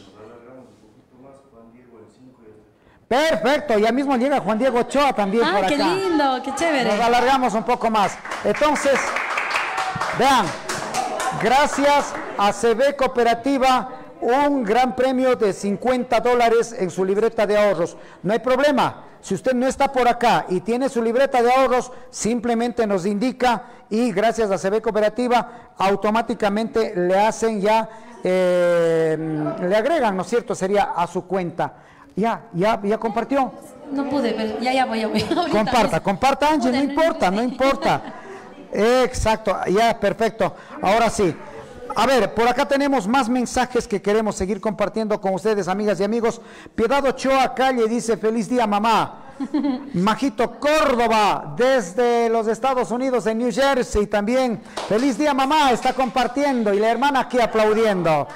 Perfecto, ya mismo llega Juan Diego Ochoa también ah, por acá. ¡Qué lindo! ¡Qué chévere! Nos alargamos un poco más. Entonces, vean, gracias a C B Cooperativa, un gran premio de cincuenta dólares en su libreta de ahorros. No hay problema. Si usted no está por acá y tiene su libreta de ahorros, simplemente nos indica y gracias a C B Cooperativa automáticamente le hacen ya, eh, le agregan, ¿no es cierto? Sería a su cuenta. Ya, ya, ya compartió. No pude, pero ya, ya voy, ya voy. Comparta, comparta, Angie, no importa, no importa. Exacto, ya, perfecto. Ahora sí. A ver, por acá tenemos más mensajes que queremos seguir compartiendo con ustedes, amigas y amigos. Piedad Ochoa Calle dice, feliz día, mamá. Majito Córdoba, desde los Estados Unidos, en New Jersey también. Feliz día, mamá, está compartiendo. Y la hermana aquí aplaudiendo.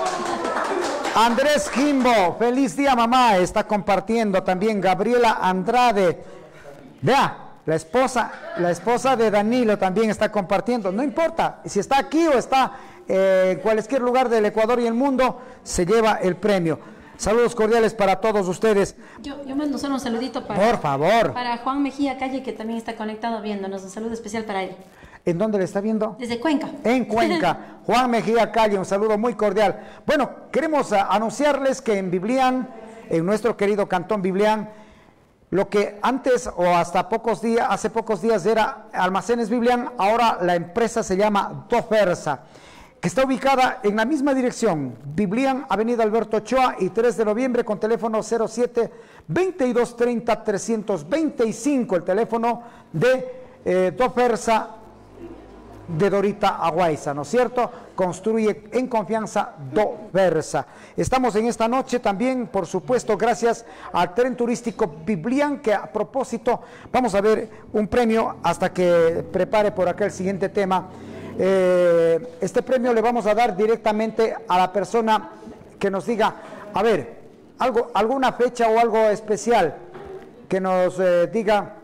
Andrés Jimbo, feliz día, mamá, está compartiendo también. Gabriela Andrade, vea, la esposa, la esposa de Danilo también está compartiendo. No importa, si está aquí o está eh, en cualquier lugar del Ecuador y el mundo, se lleva el premio. Saludos cordiales para todos ustedes. Yo, yo mando solo un saludito para, por favor, para Juan Mejía Calle, que también está conectado viéndonos. Un saludo especial para él. ¿En dónde le está viendo? Desde Cuenca. En Cuenca. Juan Mejía Calle, un saludo muy cordial. Bueno, queremos uh, anunciarles que en Biblián, en nuestro querido Cantón Biblián, lo que antes o hasta pocos días, hace pocos días era Almacenes Biblián, ahora la empresa se llama Dofersa, que está ubicada en la misma dirección, Biblián, Avenida Alberto Ochoa y tres de noviembre, con teléfono cero siete, veintidós treinta, trescientos veinticinco, el teléfono de eh, Dofersa de Dorita Aguaiza, ¿no es cierto? Construye en confianza Dofersa. Estamos en esta noche también, por supuesto, gracias al tren turístico Biblián, que a propósito, vamos a ver un premio hasta que prepare por acá el siguiente tema. Eh, este premio le vamos a dar directamente a la persona que nos diga, a ver, algo, alguna fecha o algo especial que nos eh, diga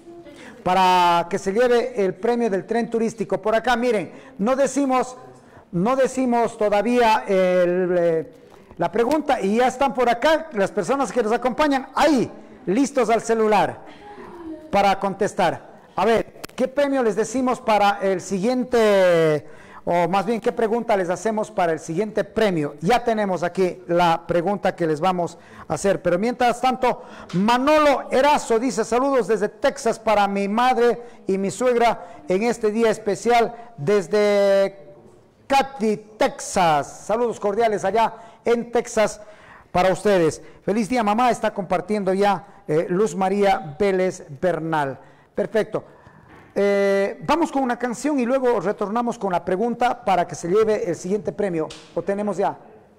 para que se lleve el premio del tren turístico. Por acá, miren, no decimos, no decimos todavía el, eh, la pregunta y ya están por acá las personas que nos acompañan ahí, listos al celular para contestar. A ver, ¿qué premio les decimos para el siguiente, o más bien qué pregunta les hacemos para el siguiente premio? Ya tenemos aquí la pregunta que les vamos a hacer, pero mientras tanto, Manolo Erazo dice, saludos desde Texas para mi madre y mi suegra en este día especial desde Katy, Texas. Saludos cordiales allá en Texas para ustedes. Feliz día, mamá, está compartiendo ya eh, Luz María Vélez Bernal. Perfecto. Eh, vamos con una canción y luego retornamos con la pregunta para que se lleve el siguiente premio. ¿Lo tenemos ya?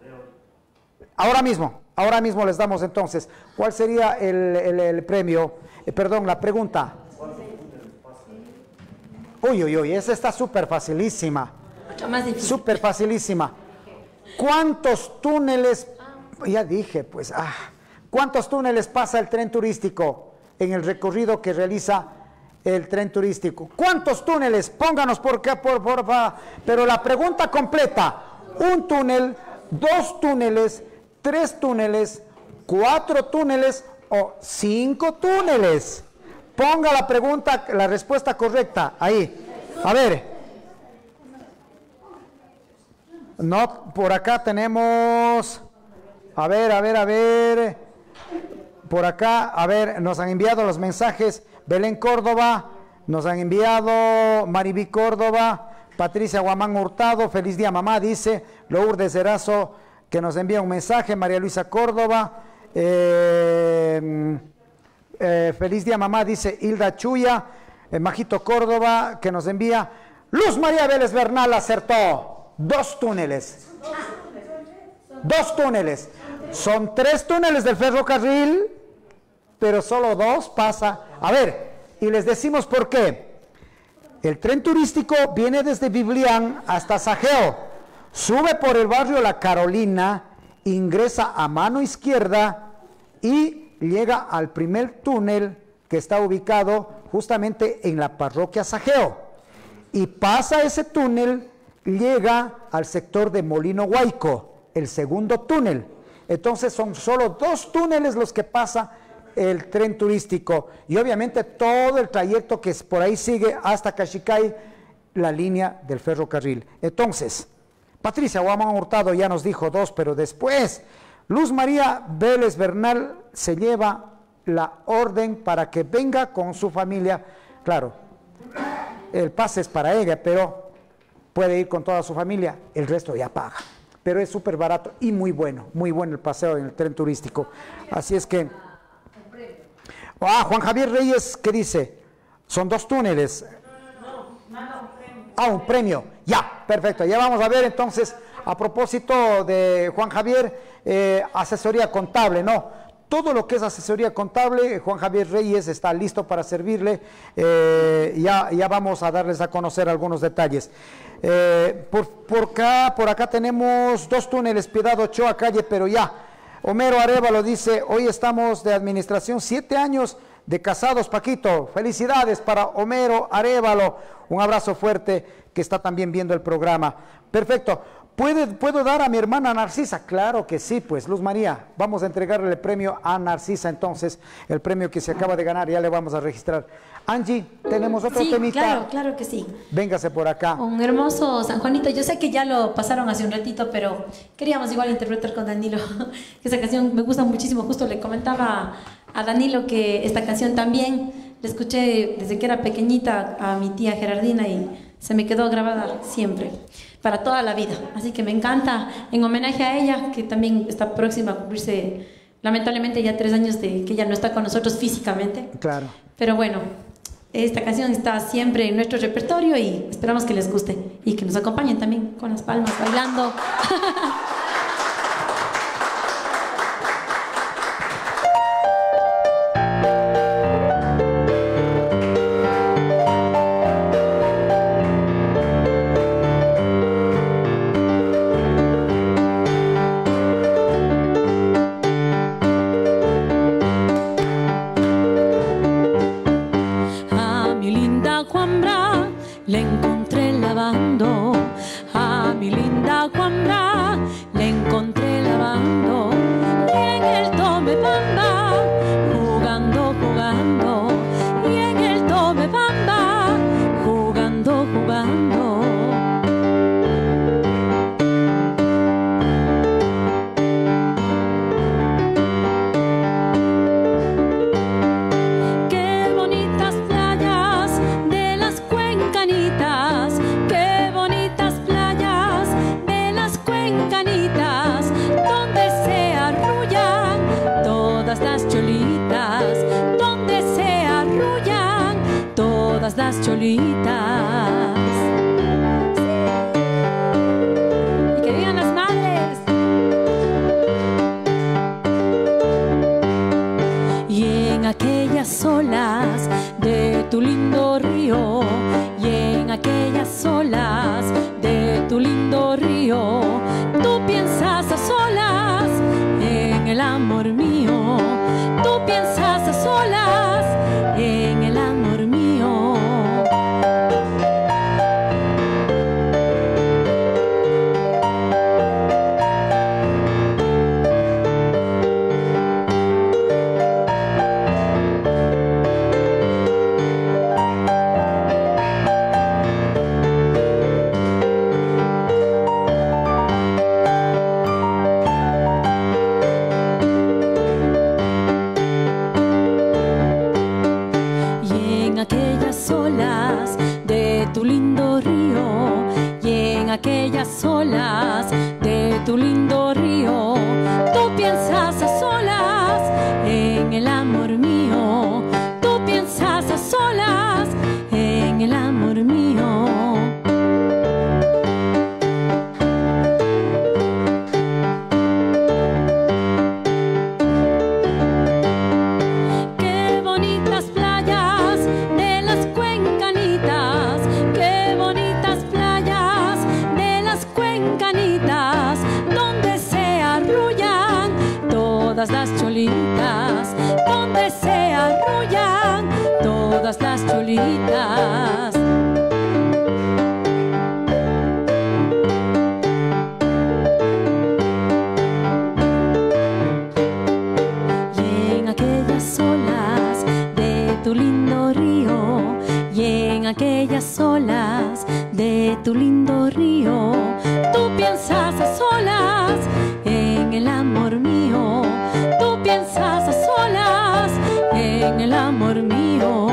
Ahora mismo, ahora mismo les damos entonces. ¿Cuál sería el, el, el premio? Eh, perdón, la pregunta. Uy, uy, uy, esa está súper facilísima. Súper facilísima. ¿Cuántos túneles, ya dije, pues, ah, cuántos túneles pasa el tren turístico en el recorrido que realiza el tren turístico? ¿Cuántos túneles? Pónganos por qué, por, por, por, pero la pregunta completa, un túnel, dos túneles, tres túneles, cuatro túneles o cinco túneles. Ponga la pregunta, la respuesta correcta ahí. A ver. No, por acá tenemos, a ver, a ver, a ver, por acá, a ver, nos han enviado los mensajes. Belén Córdoba, nos han enviado Maribí Córdoba, Patricia Guamán Hurtado, feliz día mamá, dice. Lourdes Erazo, que nos envía un mensaje. María Luisa Córdoba, eh, eh, feliz día mamá, dice Hilda Chuya. eh, Majito Córdoba, que nos envía. Luz María Vélez Bernal acertó. Dos túneles. Dos túneles. Son tres túneles del ferrocarril, pero solo dos pasa. A ver, y les decimos por qué. El tren turístico viene desde Biblián hasta Sajeo, sube por el barrio La Carolina, ingresa a mano izquierda y llega al primer túnel que está ubicado justamente en la parroquia Sajeo. Y pasa ese túnel, llega al sector de Molino Huayco, el segundo túnel. Entonces son solo dos túneles los que pasa el tren turístico, y obviamente todo el trayecto que por ahí sigue hasta Cachicay, la línea del ferrocarril. Entonces, Patricia Guamán Hurtado ya nos dijo dos, pero después Luz María Vélez Bernal se lleva la orden para que venga con su familia. Claro, el pase es para ella, pero puede ir con toda su familia, el resto ya paga. Pero es súper barato y muy bueno, muy bueno el paseo en el tren turístico. Así es que... Ah, Juan Javier Reyes, ¿qué dice? Son dos túneles. Ah, un premio. Ya, perfecto. Ya vamos a ver entonces, a propósito de Juan Javier, eh, asesoría contable, ¿no? Todo lo que es asesoría contable, Juan Javier Reyes está listo para servirle. Eh, ya, ya vamos a darles a conocer algunos detalles. Eh, por, por, acá, por acá tenemos dos túneles, Piedad Ochoa, calle, pero ya. Homero Arévalo dice, hoy estamos de administración, siete años de casados, Paquito. Felicidades para Homero Arévalo. Un abrazo fuerte, que está también viendo el programa. Perfecto. ¿Puede, ¿Puedo dar a mi hermana Narcisa? Claro que sí, pues, Luz María. Vamos a entregarle el premio a Narcisa, entonces, el premio que se acaba de ganar, ya le vamos a registrar. Angie, ¿tenemos otro sí, temita? claro, claro que sí. Véngase por acá. Un hermoso San Juanito. Yo sé que ya lo pasaron hace un ratito, pero queríamos igual interpretar con Danilo. Esa canción me gusta muchísimo. Justo le comentaba a Danilo que esta canción también la escuché desde que era pequeñita a mi tía Gerardina y se me quedó grabada siempre, para toda la vida. Así que me encanta, en homenaje a ella, que también está próxima a cumplirse, lamentablemente, ya tres años de que ella no está con nosotros físicamente. Claro. Pero bueno, esta canción está siempre en nuestro repertorio y esperamos que les guste y que nos acompañen también con las palmas, bailando. Le encontré lavando, a mi linda Juana, le encontré lavando, y en el tome bamba, jugando, jugando, y en el tome bamba, jugando, jugando. Las cholitas, y que vivan las madres, y en aquellas olas de tu lindo río, y en aquellas olas de tu lindo río, tú piensas a solas en el amor mío, tú piensas a solas en el amor mío. todas las cholitas, donde se arrullan todas las cholitas. Y en aquellas olas de tu lindo río, y en aquellas olas de tu lindo río, tú piensas a solas en el amor mío, tú piensas a solas en el amor mío.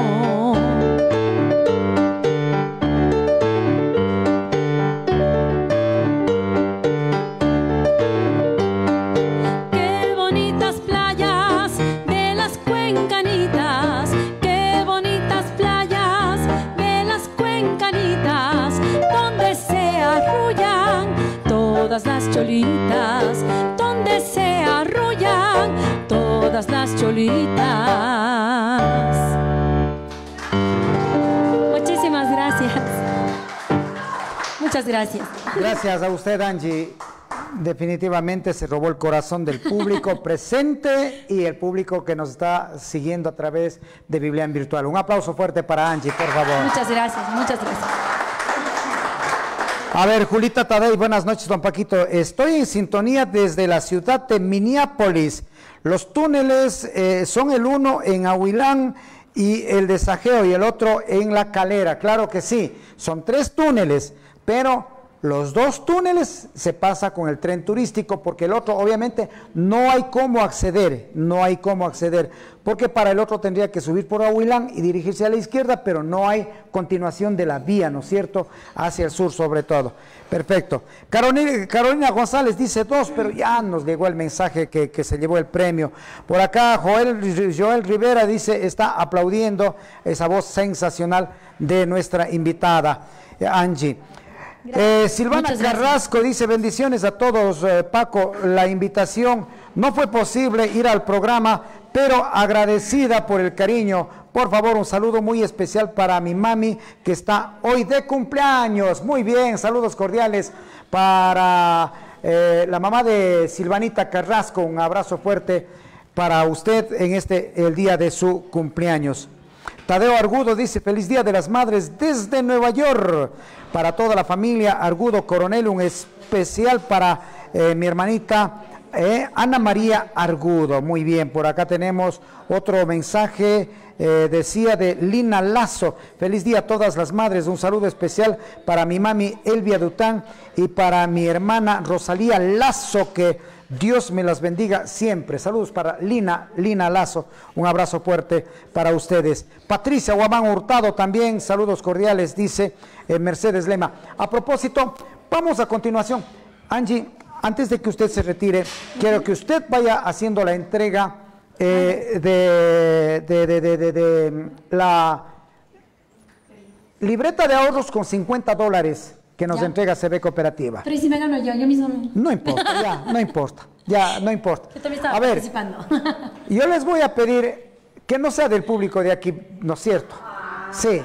Qué bonitas playas de las cuencanitas, qué bonitas playas de las cuencanitas, donde se arrullan todas las cholitas, donde se arrullan todas las cholitas. Muchísimas gracias. Muchas gracias. Gracias a usted, Angie. Definitivamente se robó el corazón del público presente y el público que nos está siguiendo a través de Biblian Virtual. Un aplauso fuerte para Angie, por favor. Muchas gracias, muchas gracias. A ver, Julita Tadei, buenas noches, don Paquito. Estoy en sintonía desde la ciudad de Minneapolis. Los túneles eh, son el uno en Ahuilán y el de Sajeo y el otro en La Calera. Claro que sí, son tres túneles, pero los dos túneles se pasa con el tren turístico porque el otro obviamente no hay cómo acceder, no hay cómo acceder, porque para el otro tendría que subir por Ahuilán y dirigirse a la izquierda, pero no hay continuación de la vía, ¿no es cierto?, hacia el sur sobre todo. Perfecto. Carolina, Carolina González dice dos, pero ya nos llegó el mensaje que, que se llevó el premio. Por acá Joel, Joel Rivera dice, está aplaudiendo esa voz sensacional de nuestra invitada, Angie. Eh, Silvana Carrasco dice, bendiciones a todos, eh, Paco, la invitación no fue posible ir al programa, pero agradecida por el cariño. Por favor, un saludo muy especial para mi mami que está hoy de cumpleaños. Muy bien, saludos cordiales para eh, la mamá de Silvanita Carrasco. Un abrazo fuerte para usted en este el día de su cumpleaños. Tadeo Argudo dice, feliz Día de las Madres desde Nueva York. Para toda la familia Argudo Coronel, un especial para eh, mi hermanita eh, Ana María Argudo. Muy bien, por acá tenemos otro mensaje, eh, decía de Lina Lazo. Feliz día a todas las madres, un saludo especial para mi mami Elvia Dután y para mi hermana Rosalía Lazo, que Dios me las bendiga siempre. Saludos para Lina, Lina Lazo, un abrazo fuerte para ustedes. Patricia Guamán Hurtado también, saludos cordiales, dice eh, Mercedes Lema. A propósito, vamos a continuación. Angie, antes de que usted se retire, quiero que usted vaya haciendo la entrega eh, de, de, de, de, de, de la libreta de ahorros con cincuenta dólares. Que nos ya. entrega C B Cooperativa. Pero ¿y si me gano yo? Yo mismo me... No importa, ya, no importa, ya, no importa. Yo también estaba a ver, participando. Yo les voy a pedir que no sea del público de aquí, ¿no es cierto? Sí.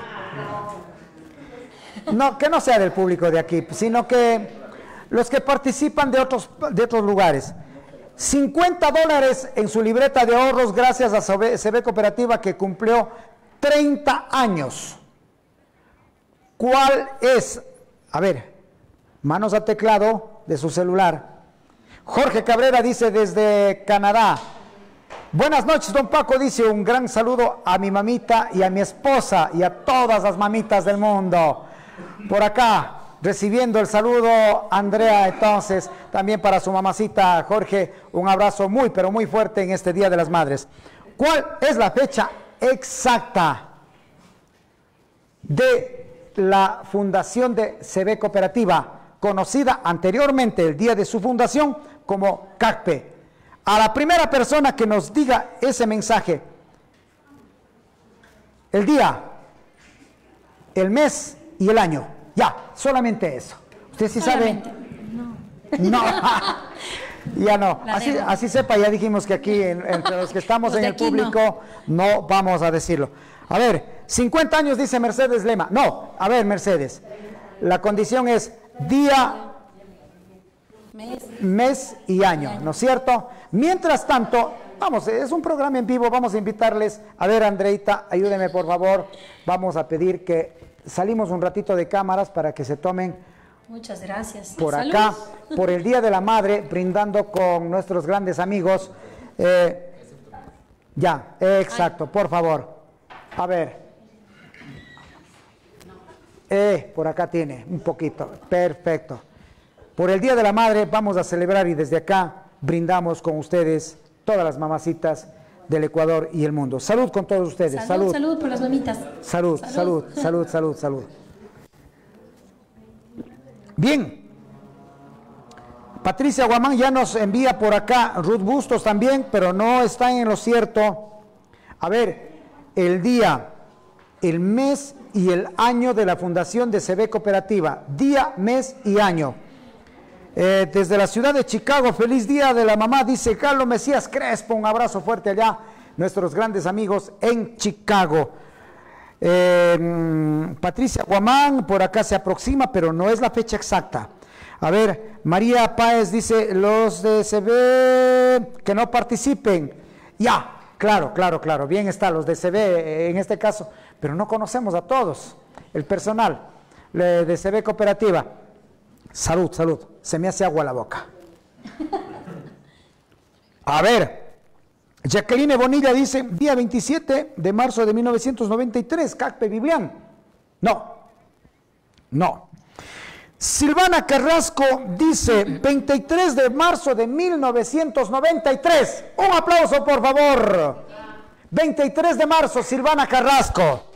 No, que no sea del público de aquí, sino que los que participan de otros, de otros lugares. cincuenta dólares en su libreta de ahorros gracias a C B Cooperativa que cumplió treinta años. ¿Cuál es? A ver, manos al teclado de su celular. Jorge Cabrera dice desde Canadá. Buenas noches, don Paco, dice un gran saludo a mi mamita y a mi esposa y a todas las mamitas del mundo. Por acá, recibiendo el saludo, Andrea, entonces, también para su mamacita, Jorge, un abrazo muy, pero muy fuerte en este Día de las Madres. ¿Cuál es la fecha exacta de la fundación de C B Cooperativa, conocida anteriormente el día de su fundación como C A C P? A la primera persona que nos diga ese mensaje, el día, el mes y el año, ya, solamente eso. ¿Usted sí sabe? No. No, ya no. Así, así sepa, ya dijimos que aquí en, entre los que estamos los en el público no. no vamos a decirlo. A ver, cincuenta años dice Mercedes Lema. No, a ver, Mercedes, la condición es día, Mes. mes y año, ¿no es cierto? Mientras tanto, vamos, es un programa en vivo, vamos a invitarles. A ver, Andreita, ayúdeme por favor. Vamos a pedir que salimos un ratito de cámaras para que se tomen Muchas gracias. por Salud. acá, por el Día de la Madre, brindando con nuestros grandes amigos. Eh, ya, exacto, por favor. A ver. Eh, por acá tiene, un poquito. Perfecto. Por el Día de la Madre vamos a celebrar y desde acá brindamos con ustedes todas las mamacitas del Ecuador y el mundo. Salud con todos ustedes. Salud, Salud. salud por las mamitas. Salud, salud, salud, salud, salud. Bien. Patricia Guamán ya nos envía por acá, Ruth Bustos también, pero no está en lo cierto. A ver, el día, el mes y el año de la fundación de C B Cooperativa. Día, mes y año. Eh, desde la ciudad de Chicago, feliz día de la mamá, dice Carlos Mesías Crespo, un abrazo fuerte allá, nuestros grandes amigos en Chicago. Eh, Patricia Guamán, por acá se aproxima, pero no es la fecha exacta. A ver, María Páez dice, los de C B que no participen. Ya, claro, claro, claro, bien está, los de C B en este caso, pero no conocemos a todos, el personal de C B Cooperativa. Salud, salud. Se me hace agua la boca. A ver. Jacqueline Bonilla dice, día veintisiete de marzo de mil novecientos noventa y tres, Cacpe Biblián. No. No. Silvana Carrasco dice, veintitrés de marzo de mil novecientos noventa y tres. Un aplauso, por favor. veintitrés de marzo, Silvana Carrasco.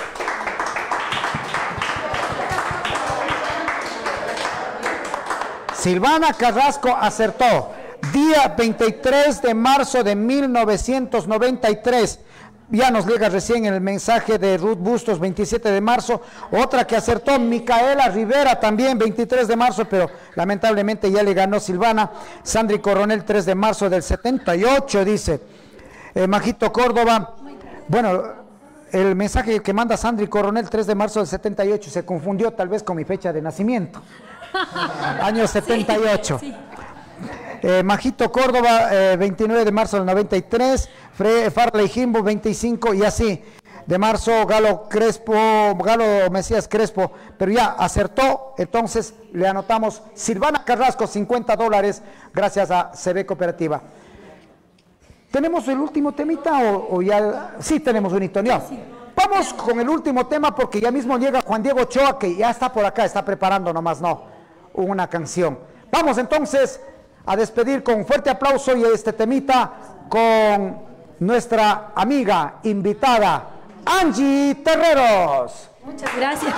Silvana Carrasco acertó. Día veintitrés de marzo de mil novecientos noventa y tres. Ya nos llega recién el mensaje de Ruth Bustos, veintisiete de marzo. Otra que acertó, Micaela Rivera, también veintitrés de marzo, pero lamentablemente ya le ganó Silvana. Sandri Coronel, tres de marzo del setenta y ocho, dice. Eh, Majito Córdoba. Bueno, el mensaje que manda Sandri Coronel, tres de marzo del setenta y ocho, se confundió tal vez con mi fecha de nacimiento. Año setenta y ocho. Sí, sí. Eh, Majito Córdoba, eh, veintinueve de marzo del noventa y tres. Fre Farley Jimbo, veinticinco, y así. De marzo, Galo Crespo, Galo Mesías Crespo, pero ya acertó. Entonces le anotamos Silvana Carrasco, cincuenta dólares, gracias a C B Cooperativa. ¿Tenemos el último temita o, o ya? Sí, tenemos un hito, ¿no? Sí. Vamos con el último tema porque ya mismo llega Juan Diego Ochoa, que ya está por acá, está preparando nomás, no, una canción. Vamos entonces a despedir con un fuerte aplauso y este temita con nuestra amiga invitada, Angie Terreros. Muchas gracias.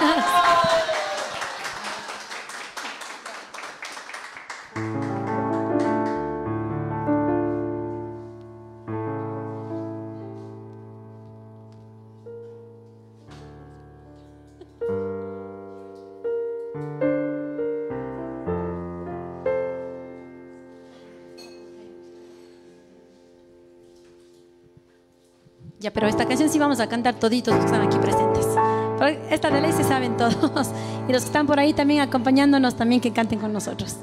Ya, pero esta canción sí vamos a cantar toditos los que están aquí presentes. Pero esta de ley se saben todos. Y los que están por ahí también acompañándonos, también que canten con nosotros.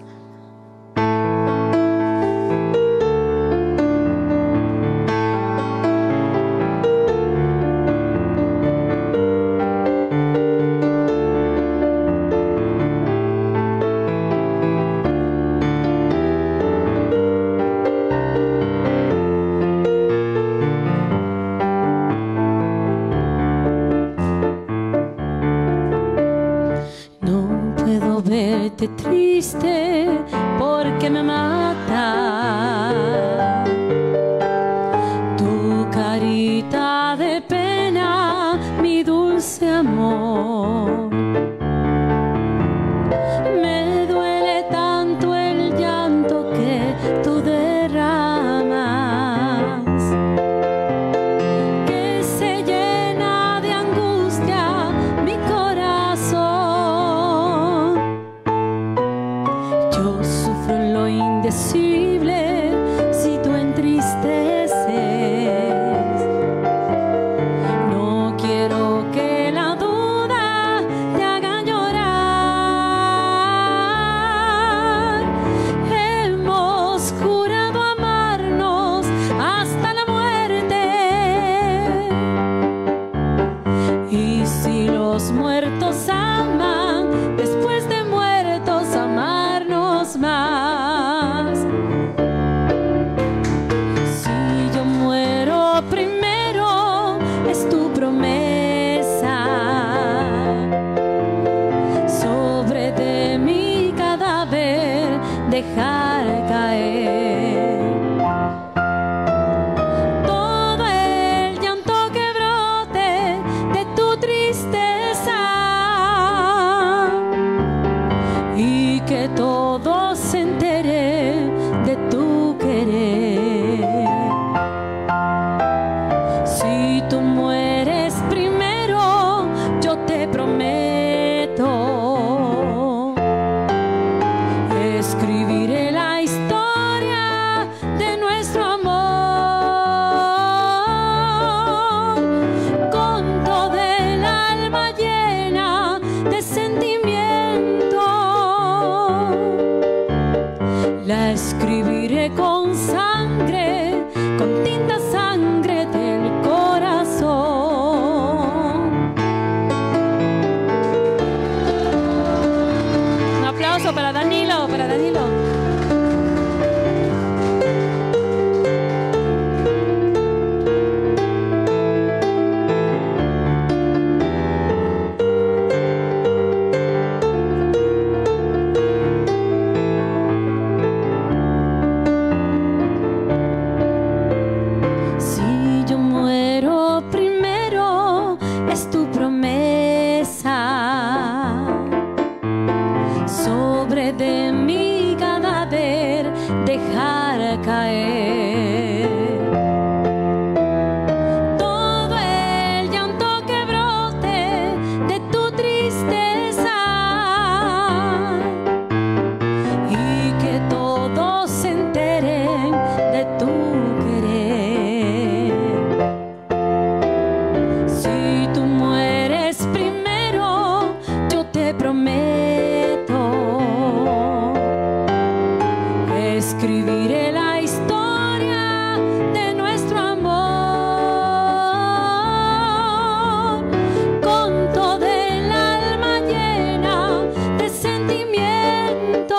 Triste porque me mata tu carita de pena, mi dulce amor. Me duele tanto el llanto que tú derramas, que se llena de angustia mi corazón. Yo sufro lo indecible si tú entristeces. No quiero que la duda te haga llorar. dejar caer todo el llanto que brote de tu tristeza y que todo se entere de tu querer. Si tú mueres primero, yo te prometo, escribiré la historia de nuestro amor con toda el alma llena de sentimiento. La escribiré con sangre, con tinta sangre del corazón. Un aplauso para Danilo, para Danilo. Si yo muero primero, es tu promesa. Sobre de mi cadáver dejar caer todo el llanto que brote de tu tristeza y que todos se enteren de tu querer. Si tú mueres primero, yo te prometo, escribiré la historia de nuestro amor con toda el alma llena de sentimiento.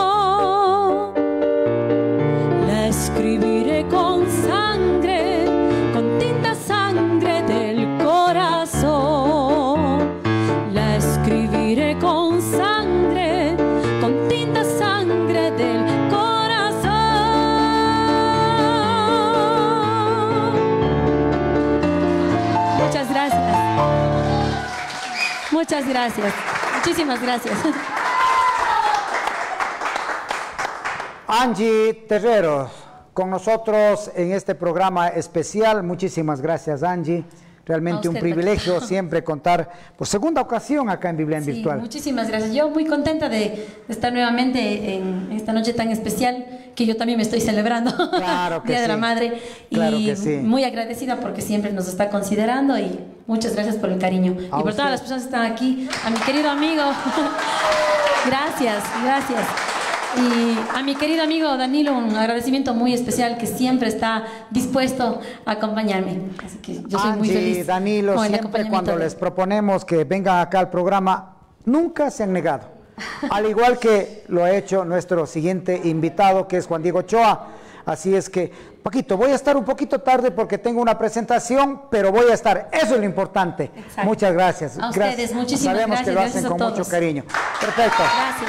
La escribiré con sangre, con tinta sangre del corazón. La escribiré con sangre, con tinta sangre del corazón. Muchas gracias. Muchas gracias. Muchísimas gracias. Angie Terreros, con nosotros en este programa especial. Muchísimas gracias, Angie. Realmente A un usted, privilegio Paquito. siempre contar por segunda ocasión acá en Biblia en Sí, Virtual. muchísimas gracias. Yo muy contenta de, de estar nuevamente en esta noche tan especial que yo también me estoy celebrando. Claro que Día de la sí. Madre. Claro y que sí. muy agradecida porque siempre nos está considerando y muchas gracias por el cariño. A y por usted. todas las personas que están aquí, a mi querido amigo. Gracias, gracias. Y a mi querido amigo Danilo, un agradecimiento muy especial que siempre está dispuesto a acompañarme. Así que yo soy muy Angie, feliz. Danilo, con el siempre acompañamiento cuando de- les proponemos que vengan acá al programa, nunca se han negado. Al igual que lo ha hecho nuestro siguiente invitado, que es Juan Diego Ochoa. Así es que, Paquito, voy a estar un poquito tarde porque tengo una presentación, pero voy a estar. Eso es lo importante. Exacto. Muchas gracias. A Gracias. ustedes, muchísimas Sabemos gracias, que lo gracias hacen a con todos. mucho cariño. Perfecto. Gracias.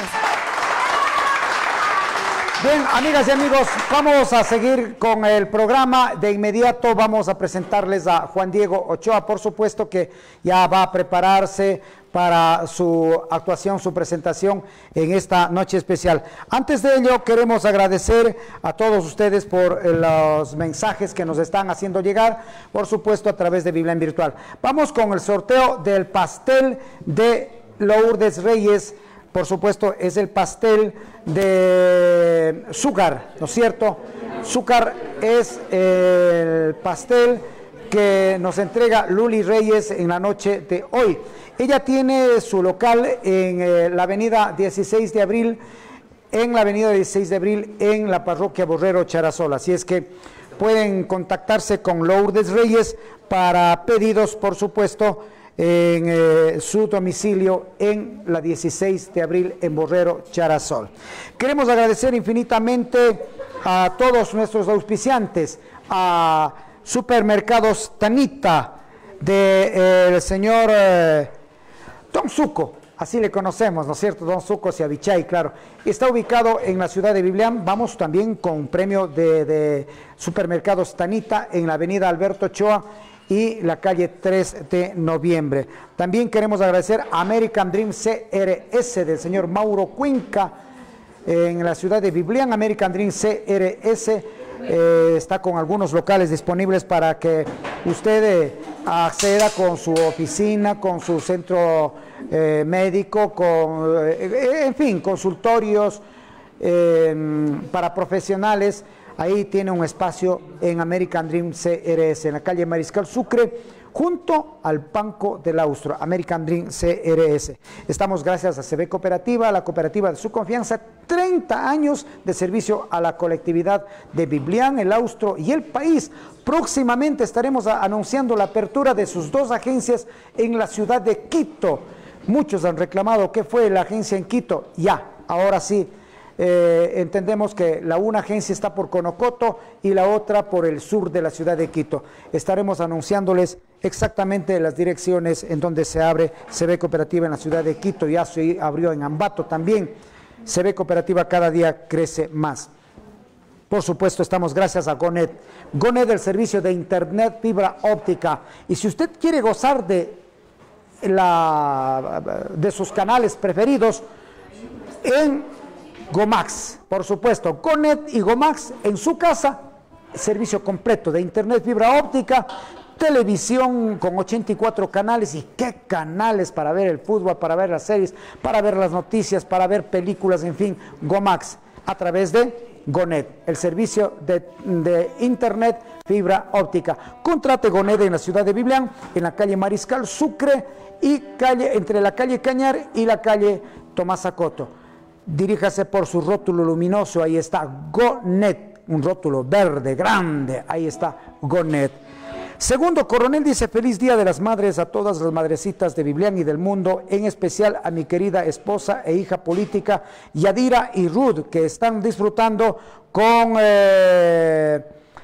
Bien, amigas y amigos, vamos a seguir con el programa. De inmediato vamos a presentarles a Juan Diego Ochoa. Por supuesto que ya va a prepararse para su actuación, su presentación en esta noche especial. Antes de ello, queremos agradecer a todos ustedes por eh, los mensajes que nos están haciendo llegar, por supuesto a través de Biblia en Virtual. Vamos con el sorteo del pastel de Lourdes Reyes. Por supuesto, es el pastel de Zúcar, ¿no es cierto? Zúcar es el pastel que nos entrega Luli Reyes en la noche de hoy. Ella tiene su local en eh, la avenida dieciséis de abril, en la avenida dieciséis de abril, en la parroquia Borrero Charazol. Así es que pueden contactarse con Lourdes Reyes para pedidos, por supuesto, en eh, su domicilio en la dieciséis de abril en Borrero Charazol. Queremos agradecer infinitamente a todos nuestros auspiciantes, a Supermercados Tanita, del señor eh, Tom Suco, Así le conocemos, ¿no es cierto? Don Suco Siavichay, claro. Está ubicado en la ciudad de Biblián. Vamos también con premio de, de Supermercados Tanita en la avenida Alberto Ochoa y la calle tres de noviembre. También queremos agradecer a American Dream C R S del señor Mauro Cuenca en la ciudad de Biblián. American Dream C R S eh, está con algunos locales disponibles para que usted eh, acceda con su oficina, con su centro eh, médico, con, eh, en fin, consultorios eh, para profesionales. Ahí tiene un espacio en American Dream C R S, en la calle Mariscal Sucre, junto al Banco del Austro, American Dream C R S. Estamos gracias a C B Cooperativa, la cooperativa de su confianza, treinta años de servicio a la colectividad de Biblián, el Austro y el país. Próximamente estaremos a, anunciando la apertura de sus dos agencias en la ciudad de Quito. Muchos han reclamado qué fue la agencia en Quito. Ya, ahora sí. Eh, entendemos que la una agencia está por Conocoto y la otra por el sur de la ciudad de Quito. Estaremos anunciándoles exactamente las direcciones en donde se abre C B Cooperativa en la ciudad de Quito. Ya se abrió en Ambato también. C B Cooperativa cada día crece más. Por supuesto, estamos gracias a Gonet. Gonet, del servicio de internet fibra óptica. Y si usted quiere gozar de, la, de sus canales preferidos en Gomax, por supuesto, Gonet y Gomax en su casa, servicio completo de internet fibra óptica, televisión con ochenta y cuatro canales. Y qué canales para ver el fútbol, para ver las series, para ver las noticias, para ver películas, en fin. Gomax a través de Gonet, el servicio de, de internet fibra óptica. Contrate Gonet en la ciudad de Biblián, en la calle Mariscal Sucre y calle, entre la calle Cañar y la calle Tomás Acoto. Diríjase por su rótulo luminoso, ahí está Gonet, un rótulo verde, grande, ahí está Gonet. Segundo Coronel dice: feliz Día de las Madres a todas las madrecitas de Biblián y del mundo, en especial a mi querida esposa e hija política Yadira y Ruth, que están disfrutando con eh,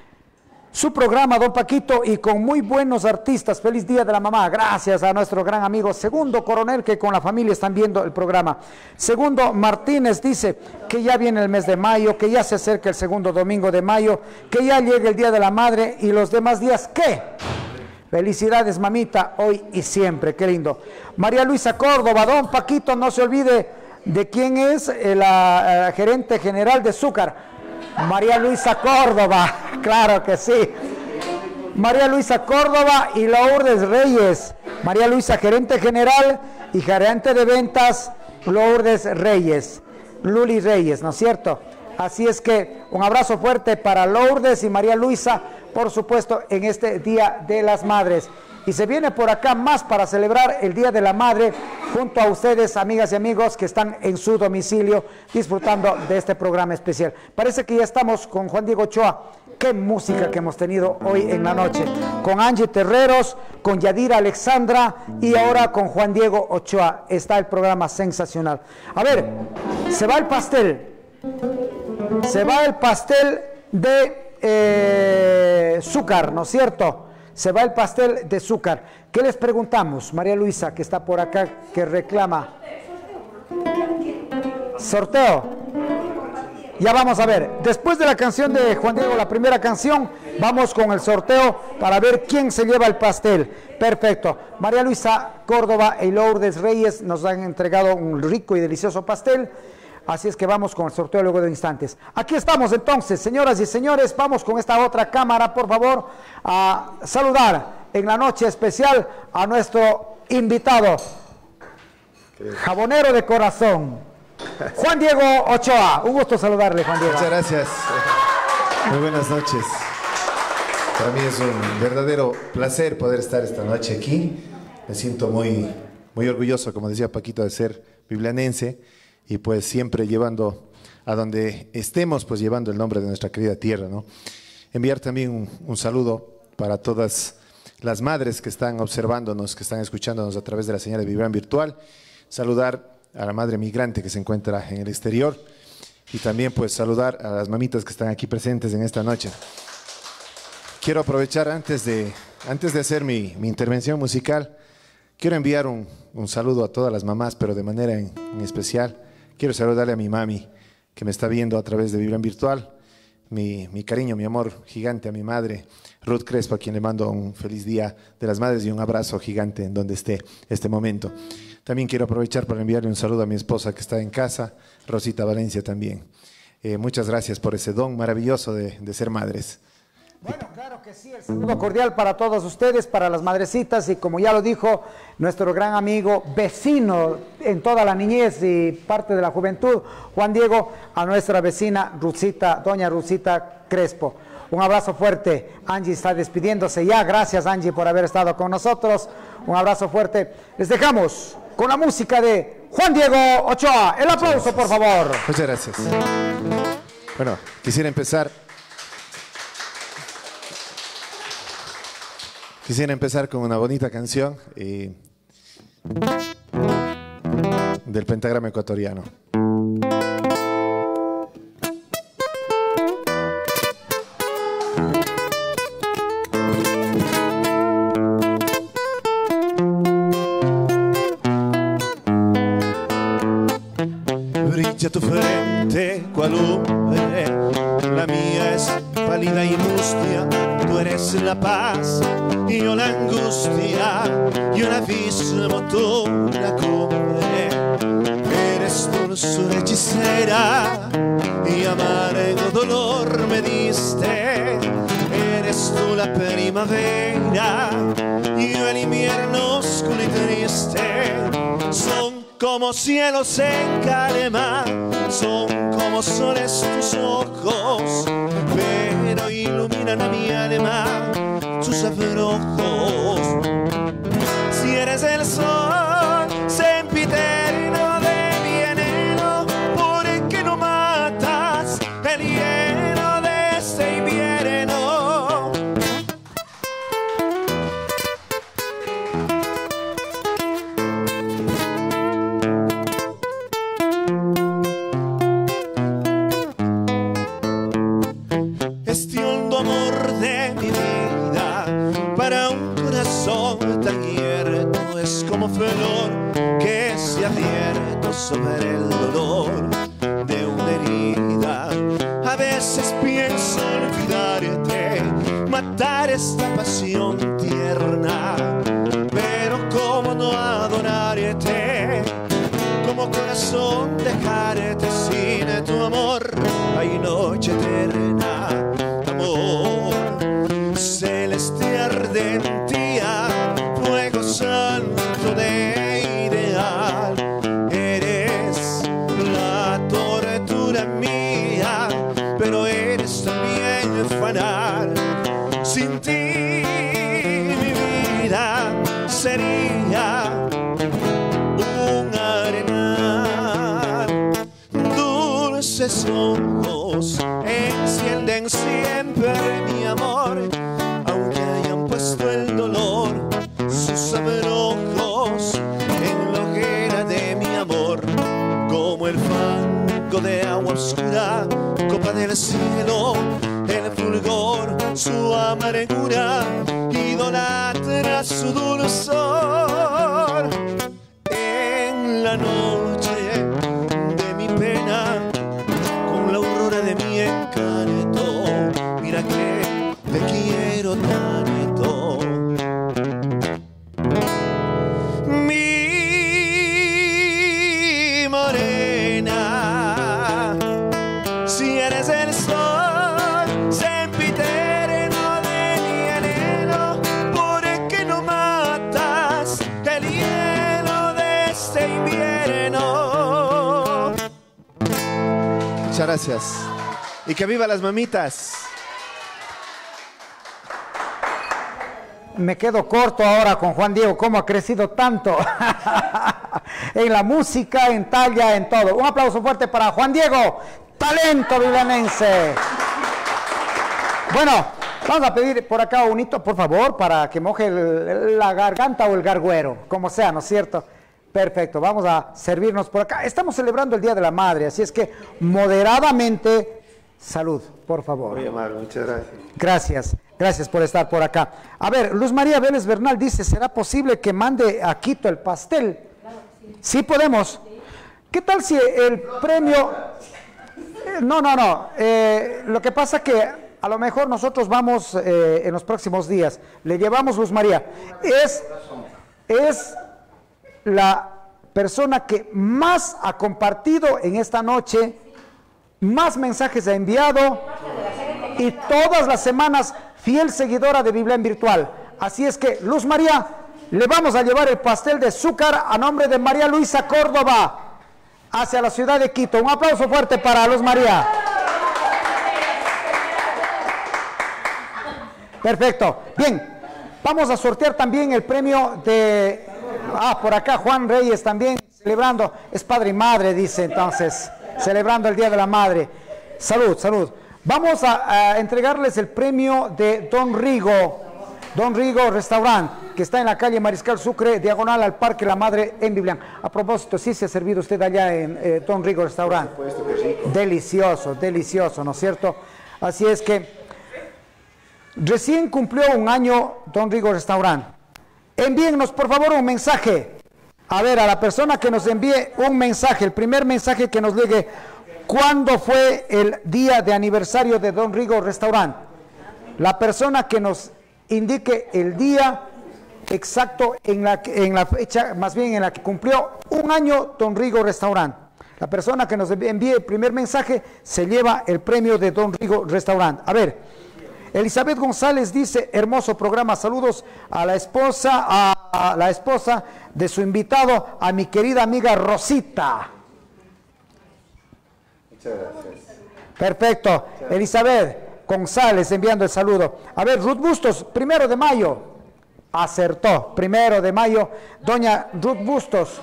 su programa, don Paquito, y con muy buenos artistas. Feliz Día de la Mamá. Gracias a nuestro gran amigo Segundo Coronel, que con la familia están viendo el programa. Segundo Martínez dice que ya viene el mes de mayo, que ya se acerca el segundo domingo de mayo, que ya llegue el Día de la Madre y los demás días. ¿Qué? Felicidades, mamita, hoy y siempre. Qué lindo. María Luisa Córdoba, don Paquito, no se olvide de quién es la, la gerente general de Zúcar. María Luisa Córdoba, claro que sí. María Luisa Córdoba y Lourdes Reyes. María Luisa, gerente general, y gerente de ventas, Lourdes Reyes. Luli Reyes, ¿no es cierto? Así es que un abrazo fuerte para Lourdes y María Luisa, por supuesto, en este Día de las Madres. Y se viene por acá más para celebrar el Día de la Madre junto a ustedes, amigas y amigos que están en su domicilio disfrutando de este programa especial. Parece que ya estamos con Juan Diego Ochoa. Qué música que hemos tenido hoy en la noche. Con Angie Terreros, con Yadira Alexandra y ahora con Juan Diego Ochoa. Está el programa sensacional. A ver, se va el pastel. Se va el pastel de eh, azúcar, ¿no es cierto? Se va el pastel de azúcar. ¿Qué les preguntamos? María Luisa, que está por acá, que reclama. Sorteo. Ya vamos a ver. Después de la canción de Juan Diego, la primera canción, vamos con el sorteo para ver quién se lleva el pastel. Perfecto. María Luisa Córdoba y Lourdes Reyes nos han entregado un rico y delicioso pastel. Así es que vamos con el sorteo luego de instantes. Aquí estamos entonces, señoras y señores. Vamos con esta otra cámara, por favor, a saludar en la noche especial a nuestro invitado, jabonero de corazón, Juan Diego Ochoa. Un gusto saludarle, Juan Diego. Muchas gracias. Muy buenas noches. Para mí es un verdadero placer poder estar esta noche aquí. Me siento muy, muy orgulloso, como decía Paquito, de ser biblianense. Y pues siempre llevando a donde estemos, pues llevando el nombre de nuestra querida tierra, ¿no? Enviar también un, un saludo para todas las madres que están observándonos, que están escuchándonos a través de la señal de Biblián Virtual. Saludar a la madre migrante que se encuentra en el exterior y también pues saludar a las mamitas que están aquí presentes en esta noche. Quiero aprovechar antes de, antes de hacer mi, mi intervención musical, Quiero enviar un, un saludo a todas las mamás, pero de manera en, en especial. Quiero saludarle a mi mami, que me está viendo a través de Biblian Virtual. Mi, mi cariño, mi amor gigante a mi madre, Ruth Crespo, a quien le mando un feliz día de las madres y un abrazo gigante en donde esté este momento. También quiero aprovechar para enviarle un saludo a mi esposa que está en casa, Rosita Valencia también. Eh, muchas gracias por ese don maravilloso de, de ser madres. Bueno, claro que sí, el saludo cordial para todos ustedes, para las madrecitas, y como ya lo dijo nuestro gran amigo, vecino en toda la niñez y parte de la juventud, Juan Diego, a nuestra vecina Ruthcita, doña Ruthcita Crespo. Un abrazo fuerte. Angie está despidiéndose ya. Gracias, Angie, por haber estado con nosotros. Un abrazo fuerte. Les dejamos con la música de Juan Diego Ochoa. El aplauso, por favor. Muchas gracias. Bueno, quisiera empezar... Quisiera empezar con una bonita canción eh, del pentagrama ecuatoriano. Brilla tu frente cual lumbre, la mía es pálida y mustia, tú eres la paz y yo la angustia, y un abismo tú la cubre. Eres dulzura hechicera y amargo dolor me diste. Eres tú la primavera y yo el invierno oscuro y triste. Son como cielos en calma, son como soles tus ojos, pero iluminan a mi alma tus abrojos. Si eres el sol sempiterno de mi anhelo, ¿por qué no matas el hielo de este invierno? Este hondo amor de mi vida para un corazón tan hierto es como flor que se ha abierto sobre el dolor de una herida. A veces pienso olvidarte, matar esta pasión tierna, pero cómo no adorarte, como corazón dejarte sin tu amor. Hay noche eterna, amor celeste ardentía, fuego santo de ideal. Eres la tortura mía, pero eres también fanar. Sin ti mi vida sería un arenal. Dulces ojos encienden siempre mi amor, aunque hayan puesto el dolor sus abrojos en la hoguera de mi amor. Como el fango de agua oscura, copa del cielo, el fulgor, su amargura, idolatra su dulzor. En la noche de mi pena, con la aurora de mi encanto, mira que te quiero tanto. Mi morena, si eres el sol sempiterno de mi anhelo, ¿por qué no matas el hielo de este invierno? Muchas gracias. Y que viva las mamitas. Me quedo corto ahora con Juan Diego, cómo ha crecido tanto en la música, en talla, en todo. Un aplauso fuerte para Juan Diego, talento vilanense. Bueno, vamos a pedir por acá un hito, por favor, para que moje el- la garganta o el garguero, como sea, ¿no es cierto? Perfecto, vamos a servirnos por acá. Estamos celebrando el Día de la Madre, así es que moderadamente, salud, por favor. Muy amable, muchas gracias. Gracias. Gracias por estar por acá. A ver, Luz María Vélez Bernal dice, ¿será posible que mande a Quito el pastel? Sí podemos. ¿Qué tal si el premio... No, no, no. Eh, lo que pasa que a lo mejor nosotros vamos eh, en los próximos días. Le llevamos, Luz María. Es, es la persona que más ha compartido en esta noche, más mensajes ha enviado y todas las semanas fiel seguidora de Biblia en Virtual. Así es que, Luz María, le vamos a llevar el pastel de azúcar a nombre de María Luisa Córdoba hacia la ciudad de Quito. Un aplauso fuerte para Luz María. Perfecto. Bien, vamos a sortear también el premio de... Ah, por acá Juan Reyes también celebrando. Es padre y madre, dice entonces. Celebrando el Día de la Madre. Salud, salud. Vamos a, a entregarles el premio de Don Rigo. Don Rigo Restaurant, que está en la calle Mariscal Sucre, diagonal al Parque La Madre en Biblián. A propósito, sí se ha servido usted allá en eh, Don Rigo Restaurant. Delicioso, delicioso, ¿no es cierto? Así es que recién cumplió un año Don Rigo Restaurant. Envíennos por favor un mensaje. A ver, a la persona que nos envíe un mensaje, el primer mensaje que nos llegue, ¿cuándo fue el día de aniversario de Don Rigo Restaurant? La persona que nos indique el día exacto en la, en la fecha, más bien en la que cumplió un año Don Rigo Restaurant. La persona que nos envíe el primer mensaje se lleva el premio de Don Rigo Restaurant. A ver, Elizabeth González dice, hermoso programa, saludos a la esposa, a, a la esposa de su invitado, a mi querida amiga Rosita. Muchas gracias. Perfecto. Muchas gracias. Elizabeth González enviando el saludo. A ver, Ruth Bustos, primero de mayo. Acertó, primero de mayo. Doña Ruth Bustos.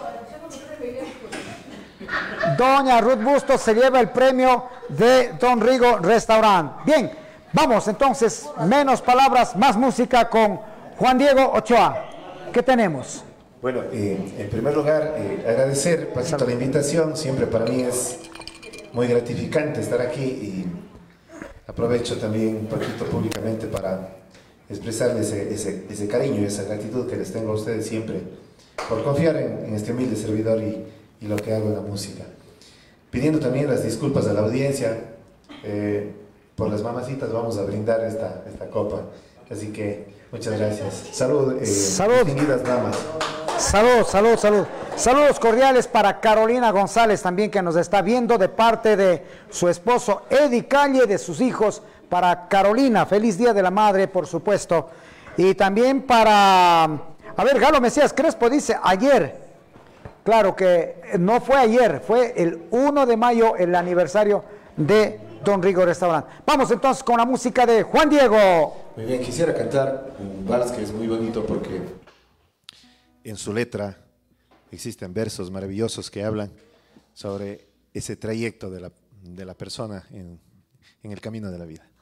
Doña Ruth Bustos se lleva el premio de Don Rigo Restaurant. Bien, vamos entonces, menos palabras, más música con Juan Diego Ochoa. ¿Qué tenemos? Bueno, eh, en primer lugar, eh, agradecer, Paquito, la invitación. Siempre para mí es muy gratificante estar aquí y aprovecho también, Paquito, públicamente para expresarles ese, ese, ese cariño y esa gratitud que les tengo a ustedes siempre por confiar en, en este humilde servidor y, y lo que hago en la música. Pidiendo también las disculpas a la audiencia, eh, por las mamacitas vamos a brindar esta, esta copa. Así que muchas gracias. Salud, eh, salud. Distinguidas damas. Salud, salud, salud. Saludos cordiales para Carolina González también, que nos está viendo de parte de su esposo Eddie Calle, de sus hijos. Para Carolina, feliz Día de la Madre, por supuesto. Y también para, a ver, Galo Mesías Crespo dice, ayer. Claro que no fue ayer, fue el uno de mayo el aniversario de Don Rigo Restaurant. Vamos entonces con la música de Juan Diego. Muy bien, quisiera cantar un vals que es muy bonito porque en su letra existen versos maravillosos que hablan sobre ese trayecto de la, de la persona en, en el camino de la vida.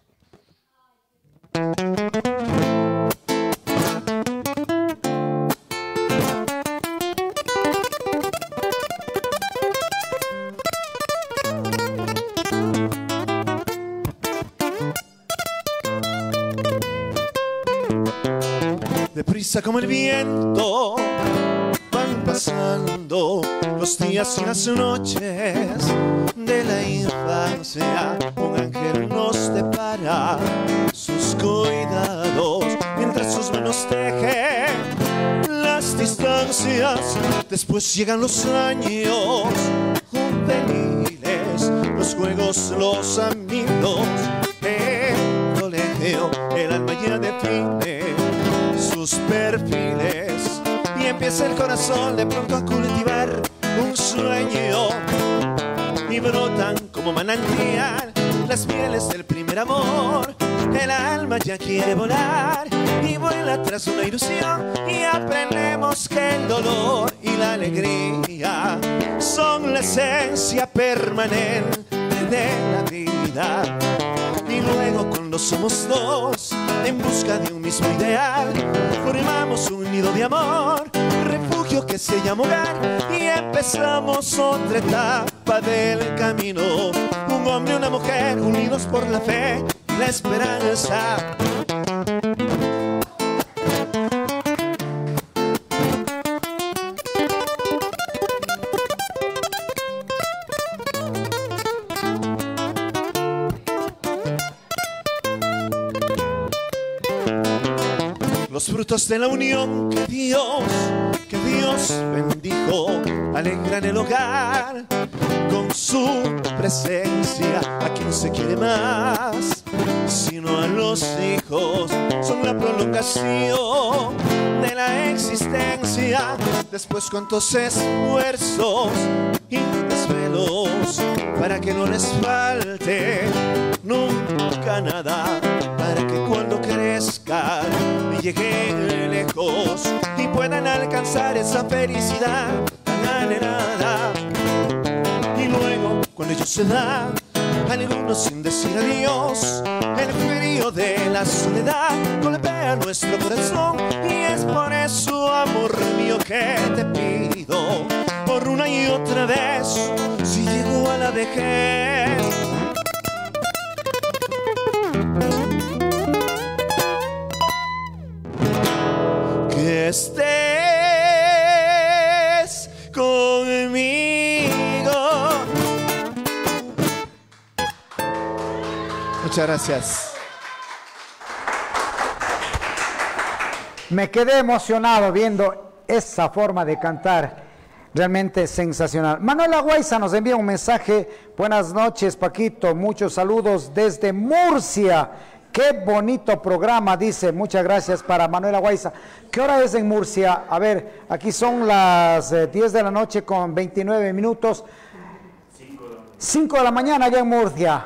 Deprisa como el viento van pasando los días y las noches de la infancia. Un ángel nos depara sus cuidados mientras sus manos tejen las distancias. Después llegan los años juveniles, los juegos, los amigos, el colegio, el alma ya define sus perfiles y empieza el corazón de pronto a cultivar un sueño y brotan como manantial las mieles del primer amor. El alma ya quiere volar y vuela tras una ilusión y aprendemos que el dolor y la alegría son la esencia permanente de la vida. Y luego cuando somos dos en busca de un mismo ideal, formamos un nido de amor, refugio que se llama hogar, y empezamos otra etapa del camino. Un hombre y una mujer unidos por la fe y la esperanza. los frutos de la unión que Dios, que Dios bendijo, alegran el hogar con su presencia. A quien se quiere más, sino a los hijos, son la prolongación de la existencia. Después cuántos esfuerzos y desvelos para que no les falte nunca nada, para que cuando crezcan y lleguen lejos y puedan alcanzar esa felicidad tan anhelada. Y luego cuando ellos se dan, algunos sin decir adiós, el frío de la soledad golpea nuestro corazón. Y es por eso, amor mío, que te pido por una y otra vez, si llego a la vejez, que estés conmigo. Muchas gracias. Me quedé emocionado viendo esa forma de cantar, realmente sensacional. Manuela Guaiza nos envía un mensaje. Buenas noches, Paquito, muchos saludos desde Murcia. Qué bonito programa, dice. Muchas gracias para Manuela Guaiza. ¿Qué hora es en Murcia? A ver, aquí son las eh, diez de la noche con veintinueve minutos. cinco de la mañana allá en Murcia.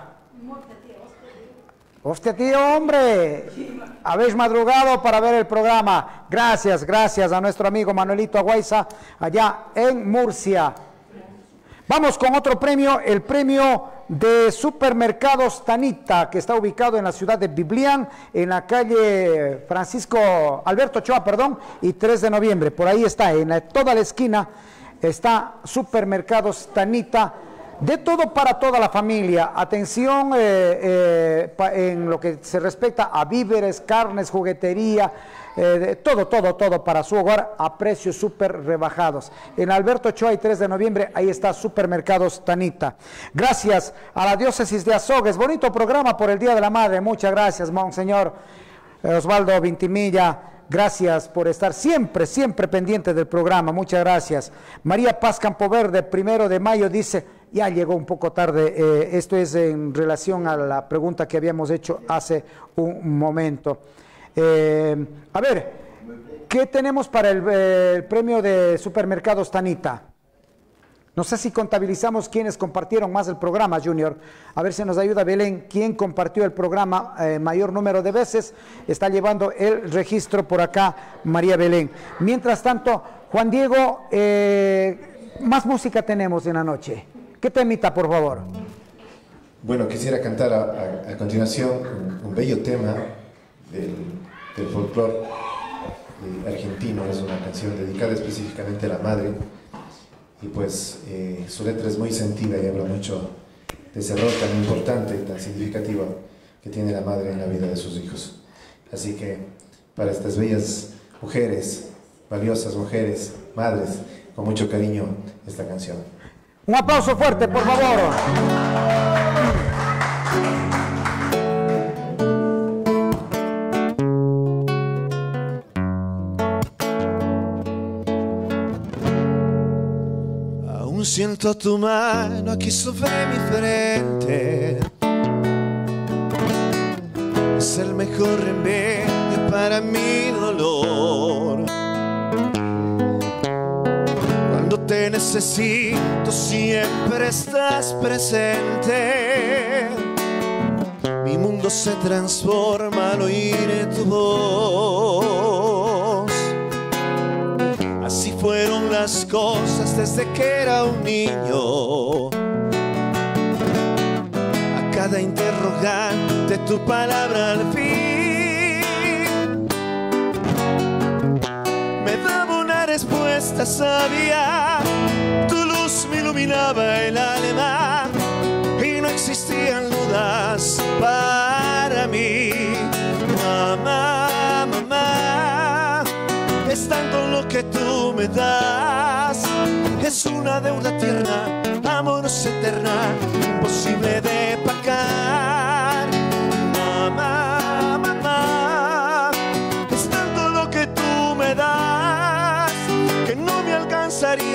Hostia, tío, hombre, habéis madrugado para ver el programa. Gracias, gracias a nuestro amigo Manuelito Aguaiza, allá en Murcia. Vamos con otro premio, el premio de Supermercados Tanita, que está ubicado en la ciudad de Biblián, en la calle Francisco Alberto Ochoa, perdón, y tres de noviembre. Por ahí está, en la, toda la esquina está Supermercados Tanita. De todo para toda la familia. Atención eh, eh, pa, en lo que se respecta a víveres, carnes, juguetería, eh, de, todo, todo, todo para su hogar a precios súper rebajados. En Alberto Ochoa y tres de noviembre, ahí está Supermercados Tanita. Gracias a la diócesis de Azogues. Bonito programa por el Día de la Madre. Muchas gracias, Monseñor Osvaldo Vintimilla. Gracias por estar siempre, siempre pendiente del programa. Muchas gracias. María Paz Campoverde, primero de mayo, dice, ya llegó un poco tarde. Eh, esto es en relación a la pregunta que habíamos hecho hace un momento. Eh, a ver, ¿qué tenemos para el, eh, el premio de Supermercados Tanita? No sé si contabilizamos quienes compartieron más el programa, Junior. A ver si nos ayuda Belén. ¿Quién compartió el programa eh, mayor número de veces? Está llevando el registro por acá María Belén. Mientras tanto, Juan Diego, eh, más música tenemos en la noche. ¿Qué temita, por favor? Bueno, quisiera cantar a, a, a continuación un, un bello tema del, del folclore argentino. Es una canción dedicada específicamente a la madre. Y pues eh, su letra es muy sentida y habla mucho de ese rol tan importante y tan significativo que tiene la madre en la vida de sus hijos. Así que para estas bellas mujeres, valiosas mujeres, madres, con mucho cariño esta canción. Un aplauso fuerte, por favor. Siento tu mano aquí sobre mi frente. Es el mejor remedio para mi dolor. Cuando te necesito siempre estás presente. Mi mundo se transforma al oír tu voz. Así fueron las cosas desde que era un niño. A cada interrogante tu palabra al fin me daba una respuesta sabia. Tu luz me iluminaba el alma y no existían dudas para mí. Mamá, mamá, es tanto lo que tú me das, es una deuda tierna, amorosa eterna, imposible de pagar. Mamá, mamá, es tanto lo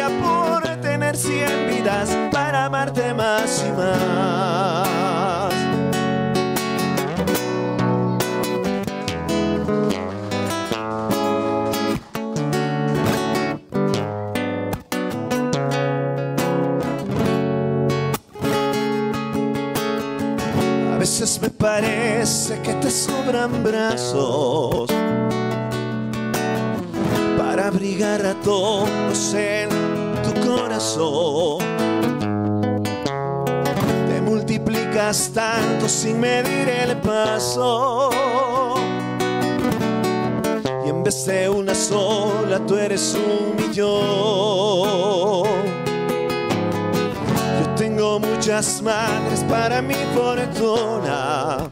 alcanzaría por tener cien vidas para amarte más y más. A veces me parece que te sobran brazos para abrigar a todos en tu corazón. Te multiplicas tanto sin medir el paso, y en vez de una sola tú eres un millón. Yo tengo muchas madres para mi fortuna,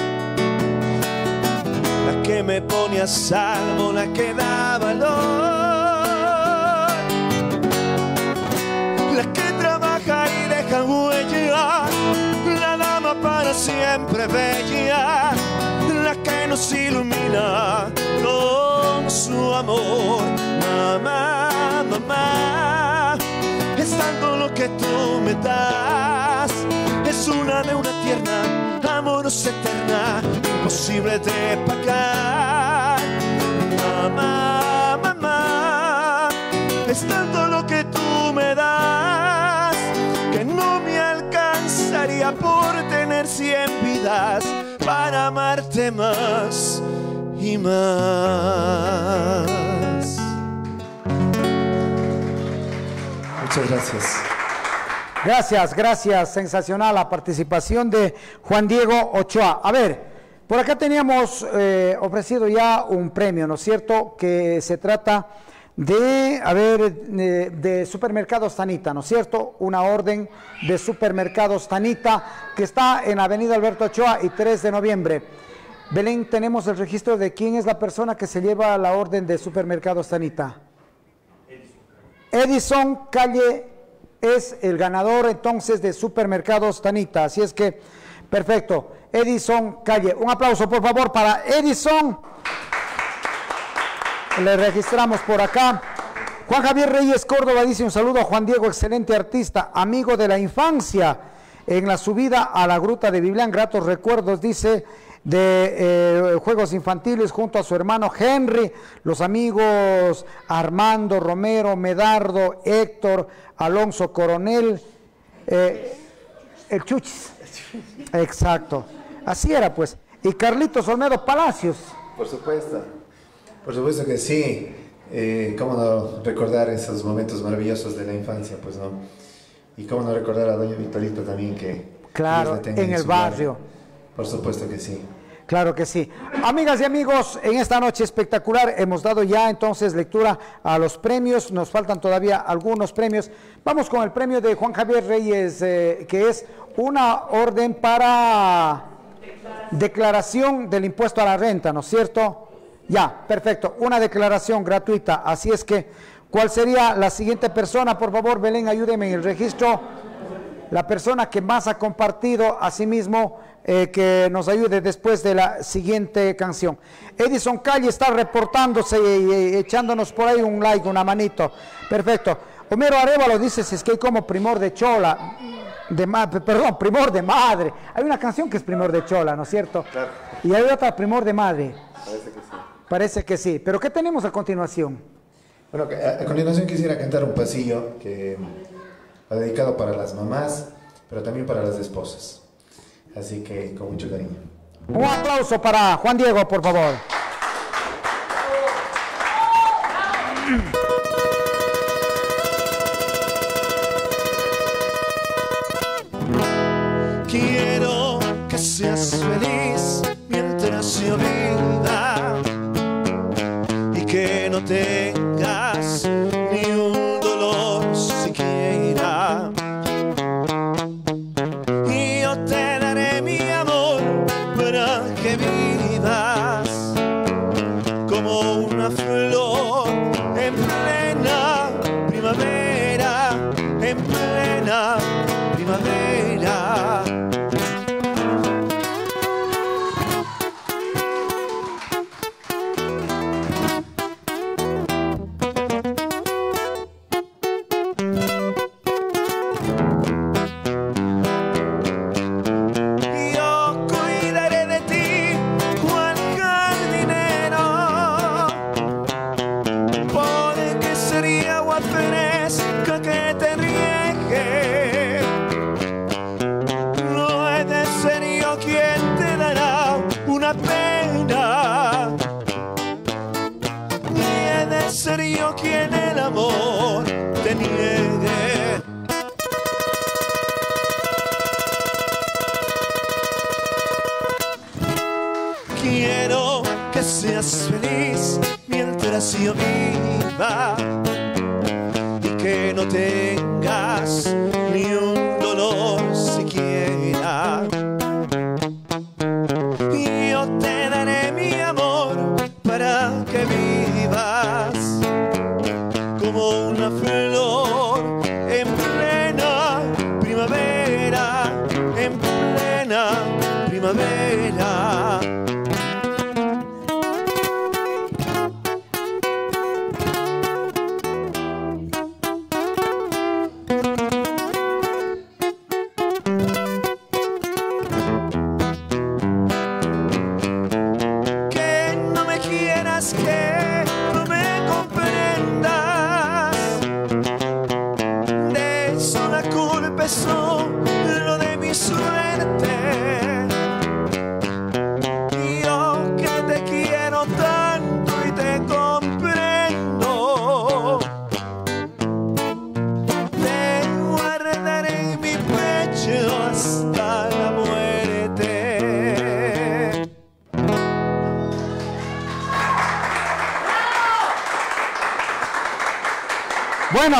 la que me pone a salvo, la que da valor, la que trabaja y deja huella, la dama para siempre bella, la que nos ilumina con su amor. Mamá, mamá, es tanto lo que tú me das, es una deuda tierna, amorosa, eterna, imposible de pagar. Mamá, mamá, es tanto lo que tú me das, que no me alcanzaría por tener cien vidas para amarte más y más. Muchas gracias. Gracias, gracias. Sensacional la participación de Juan Diego Ochoa. A ver, por acá teníamos eh, ofrecido ya un premio, ¿no es cierto? Que se trata de, a ver, de, de Supermercados Tanita, ¿no es cierto? Una orden de Supermercados Tanita que está en Avenida Alberto Ochoa y tres de noviembre. Belén, tenemos el registro de quién es la persona que se lleva la orden de Supermercados Tanita. Edison Calle es el ganador entonces de Supermercados Tanita, así es que, perfecto, Edison Calle. Un aplauso por favor para Edison. Le registramos por acá. Juan Javier Reyes Córdoba dice un saludo a Juan Diego, excelente artista, amigo de la infancia, en la subida a la gruta de Biblián, gratos recuerdos, dice, de eh, juegos infantiles junto a su hermano Henry, los amigos Armando, Romero, Medardo, Héctor, Alonso Coronel, eh, el Chuchis, exacto, así era pues, y Carlitos Olmedo Palacios. Por supuesto, por supuesto que sí, eh, cómo no recordar esos momentos maravillosos de la infancia, pues no, y cómo no recordar a doña Victorita también, que claro, en el barrio. Lugar. Por supuesto que sí. Claro que sí. Amigas y amigos, en esta noche espectacular hemos dado ya entonces lectura a los premios, nos faltan todavía algunos premios. Vamos con el premio de Juan Javier Reyes, eh, que es una orden para declaración del impuesto a la renta, ¿no es cierto? Ya, perfecto, una declaración gratuita, así es que, ¿cuál sería la siguiente persona? Por favor, Belén, ayúdeme en el registro. La persona que más ha compartido a sí mismo, eh, que nos ayude después de la siguiente canción. Edison Calle está reportándose y, y echándonos por ahí un like, una manito. Perfecto. Homero Arevalo dice, si es que hay como primor de chola, de ma perdón, primor de madre. Hay una canción que es primor de chola, ¿no es cierto? Claro. Y hay otra primor de madre. Parece que sí. Parece que sí. ¿Pero qué tenemos a continuación? Bueno, a, a continuación quisiera cantar un pasillo que ha dedicado para las mamás, pero también para las esposas. Así que con mucho cariño. Un aplauso para Juan Diego, por favor. Quiero que seas feliz mientras yo viva y que no tengas ni un dolor siquiera. Y yo te daré mi amor para que vivas como una flor en plena primavera, en plena primavera. una pena. Ni he de ser yo quien el amor te niegue. Quiero que seas feliz mientras yo viva y que no tengas ni un dolor siquiera. Y yo te daré mi amor para que vivas como una flor en plena primavera, en plena primavera. Lo de mi suerte, yo que te quiero tanto y te comprendo, te guardaré en mi pecho hasta la muerte. Bueno,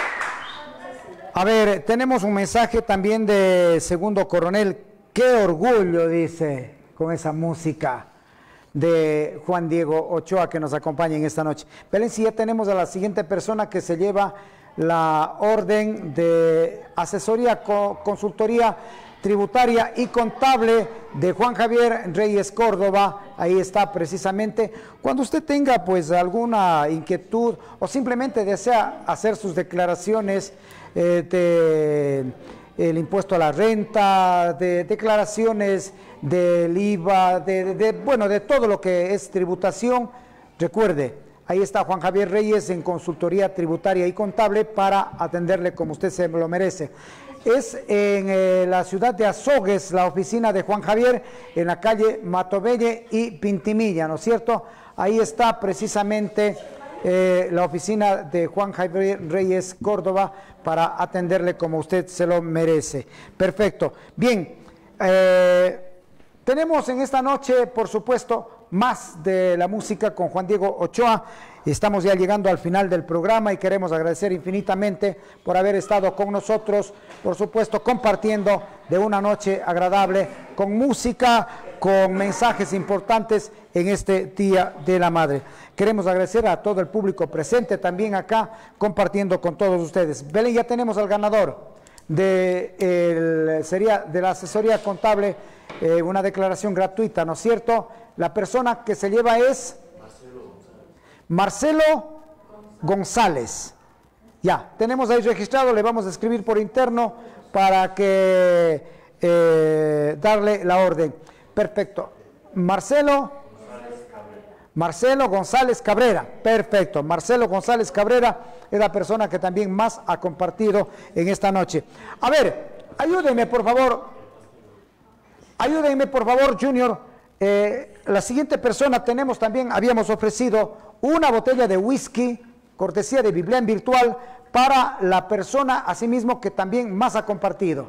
a ver, tenemos un mensaje también de Segundo Coronel. Qué orgullo, dice, con esa música de Juan Diego Ochoa que nos acompaña en esta noche. Belén, si ya tenemos a la siguiente persona que se lleva la orden de asesoría, co consultoría tributaria y contable de Juan Javier Reyes Córdoba. Ahí está precisamente. Cuando usted tenga pues alguna inquietud o simplemente desea hacer sus declaraciones eh, de el impuesto a la renta, de declaraciones del I V A, de, de, de bueno, de todo lo que es tributación, recuerde, ahí está Juan Javier Reyes en consultoría tributaria y contable para atenderle como usted se lo merece. Es en eh, la ciudad de Azogues, la oficina de Juan Javier, en la calle Matobelle y Pintimilla, ¿no es cierto? Ahí está precisamente eh, la oficina de Juan Javier Reyes Córdoba para atenderle como usted se lo merece. Perfecto. Bien, eh, tenemos en esta noche, por supuesto, más de la música con Juan Diego Ochoa. Estamos ya llegando al final del programa y queremos agradecer infinitamente por haber estado con nosotros, por supuesto, compartiendo de una noche agradable, con música, con mensajes importantes en este Día de la Madre. Queremos agradecer a todo el público presente también acá, compartiendo con todos ustedes. Belén, ya tenemos al ganador de, el, sería de la asesoría contable, eh, una declaración gratuita, ¿no es cierto? La persona que se lleva es Marcelo González. Ya, tenemos ahí registrado, le vamos a escribir por interno para que eh, darle la orden. Perfecto. Marcelo Marcelo González Cabrera. Perfecto. Marcelo González Cabrera es la persona que también más ha compartido en esta noche. A ver, ayúdenme por favor. Ayúdenme por favor, Junior. Eh, la siguiente persona tenemos también, habíamos ofrecido una botella de whisky, cortesía de Biblia en Virtual, para la persona asimismo que también más ha compartido.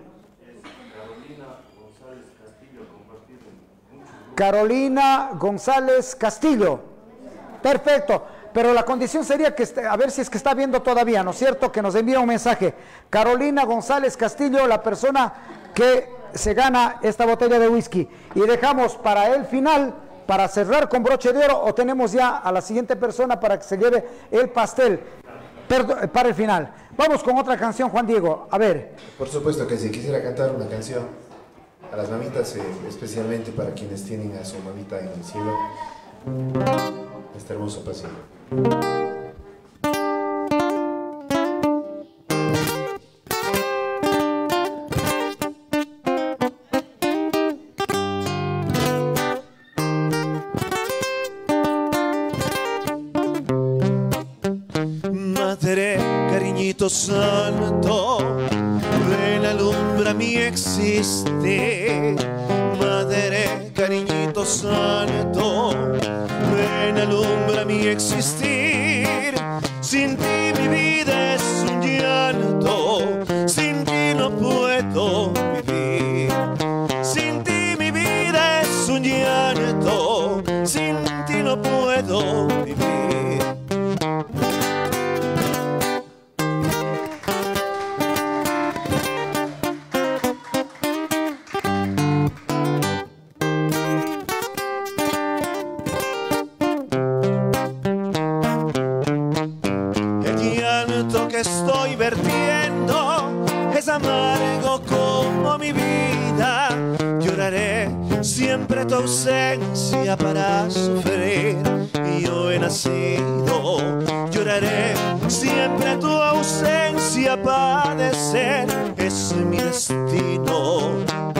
Carolina González Castillo. Perfecto, pero la condición sería que, esté, a ver si es que está viendo todavía, ¿no es cierto? Que nos envíe un mensaje. Carolina González Castillo, la persona que se gana esta botella de whisky. Y dejamos para el final, para cerrar con broche de oro, o tenemos ya a la siguiente persona para que se lleve el pastel. Perdón, para el final. Vamos con otra canción, Juan Diego. A ver. Por supuesto que sí, quisiera cantar una canción a las mamitas, eh, especialmente para quienes tienen a su mamita en el cielo. Este hermoso pasillo. Madre, cariñito santo, ven alumbra mi existir. Madre, cariñito santo, ven, alumbra mi existir. Sin ti mi vida es un llanto, sin ti no puedo vivir. Sin ti mi vida es un llanto, sin ti no puedo vivir. Estoy vertiendo es amargo como mi vida. Lloraré siempre tu ausencia para sufrir. Yo he nacido, lloraré siempre tu ausencia, padecer es mi destino.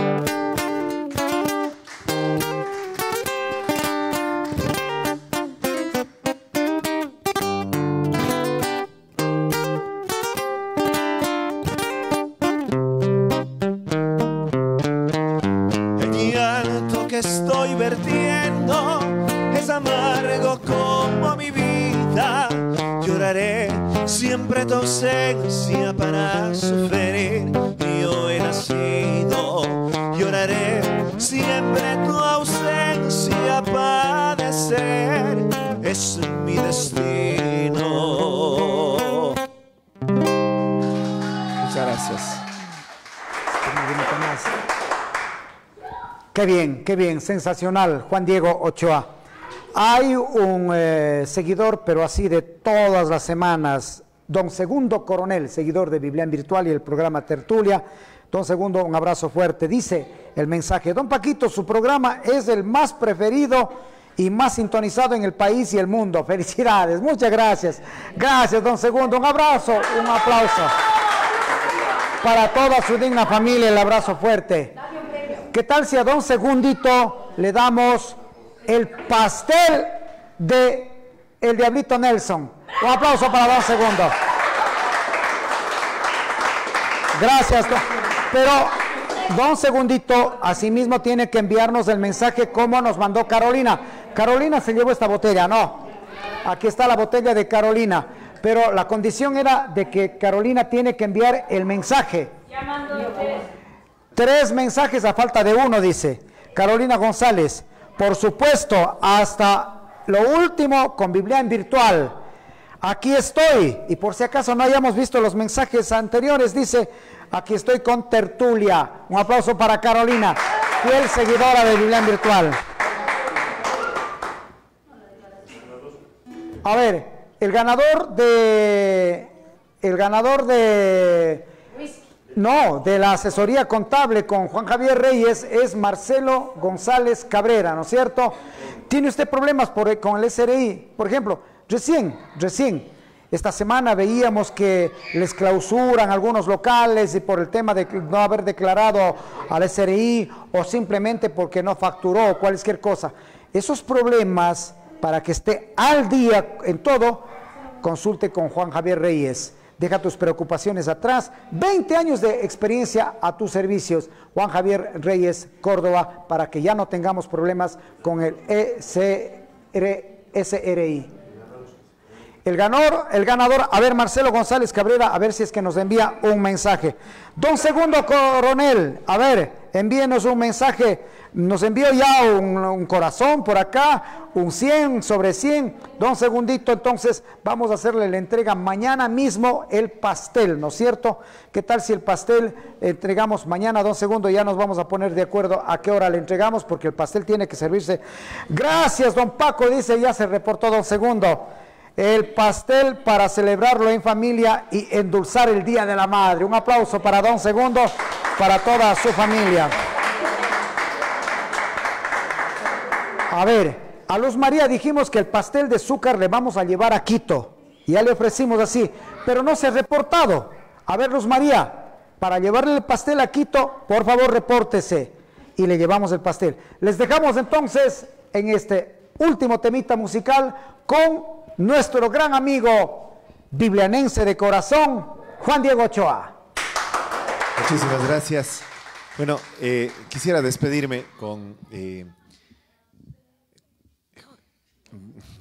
Estoy vertiendo es amargo como mi vida. Lloraré siempre tu ausencia para sufrir. Yo he nacido, lloraré siempre tu ausencia, padecer es mi destino. Muchas gracias. Qué bien, qué bien, sensacional, Juan Diego Ochoa. Hay un eh, seguidor, pero así de todas las semanas, don Segundo Coronel, seguidor de Biblian Virtual y el programa Tertulia. Don Segundo, un abrazo fuerte. Dice el mensaje: don Paquito, su programa es el más preferido y más sintonizado en el país y el mundo. Felicidades, muchas gracias. Gracias, don Segundo, un abrazo, un aplauso. Para toda su digna familia, el abrazo fuerte. ¿Qué tal si a don Segundito le damos el pastel de el Diablito Nelson? Un aplauso para don Segundo. Gracias. Pero don Segundito asimismo tiene que enviarnos el mensaje como nos mandó Carolina. Carolina se llevó esta botella, no. Aquí está la botella de Carolina. Pero la condición era de que Carolina tiene que enviar el mensaje. Tres mensajes a falta de uno, dice Carolina González. Por supuesto, hasta lo último con Biblian Virtual. Aquí estoy. Y por si acaso no hayamos visto los mensajes anteriores, dice: aquí estoy con Tertulia. Un aplauso para Carolina, fiel seguidora de Biblian Virtual. A ver, el ganador de... El ganador de... No, de la asesoría contable con Juan Javier Reyes es Marcelo González Cabrera, ¿no es cierto? ¿Tiene usted problemas por, con el S R I? Por ejemplo, recién, recién, esta semana veíamos que les clausuran algunos locales y por el tema de no haber declarado al S R I o simplemente porque no facturó cualquier cosa. Esos problemas, para que esté al día en todo, consulte con Juan Javier Reyes. Deja tus preocupaciones atrás. veinte años de experiencia a tus servicios. Juan Javier Reyes, Córdoba, para que ya no tengamos problemas con el S R I. El ganador, el ganador, a ver, Marcelo González Cabrera, a ver si es que nos envía un mensaje. Don Segundo Coronel, a ver, envíenos un mensaje. Nos envió ya un, un corazón por acá, un cien sobre cien. Don Segundito, entonces vamos a hacerle la entrega mañana mismo el pastel, ¿no es cierto? ¿Qué tal si el pastel entregamos mañana, don Segundo? Ya nos vamos a poner de acuerdo a qué hora le entregamos, porque el pastel tiene que servirse. Gracias, don Paco, dice, ya se reportó don Segundo. El pastel para celebrarlo en familia y endulzar el Día de la Madre. Un aplauso para don Segundo, para toda su familia. A ver, a Luz María dijimos que el pastel de azúcar le vamos a llevar a Quito. Y ya le ofrecimos así, pero no se ha reportado. A ver, Luz María, para llevarle el pastel a Quito, por favor, repórtese. Y le llevamos el pastel. Les dejamos entonces en este último temita musical con nuestro gran amigo biblianense de corazón, Juan Diego Ochoa. Muchísimas gracias. Bueno, eh, quisiera despedirme con... Eh,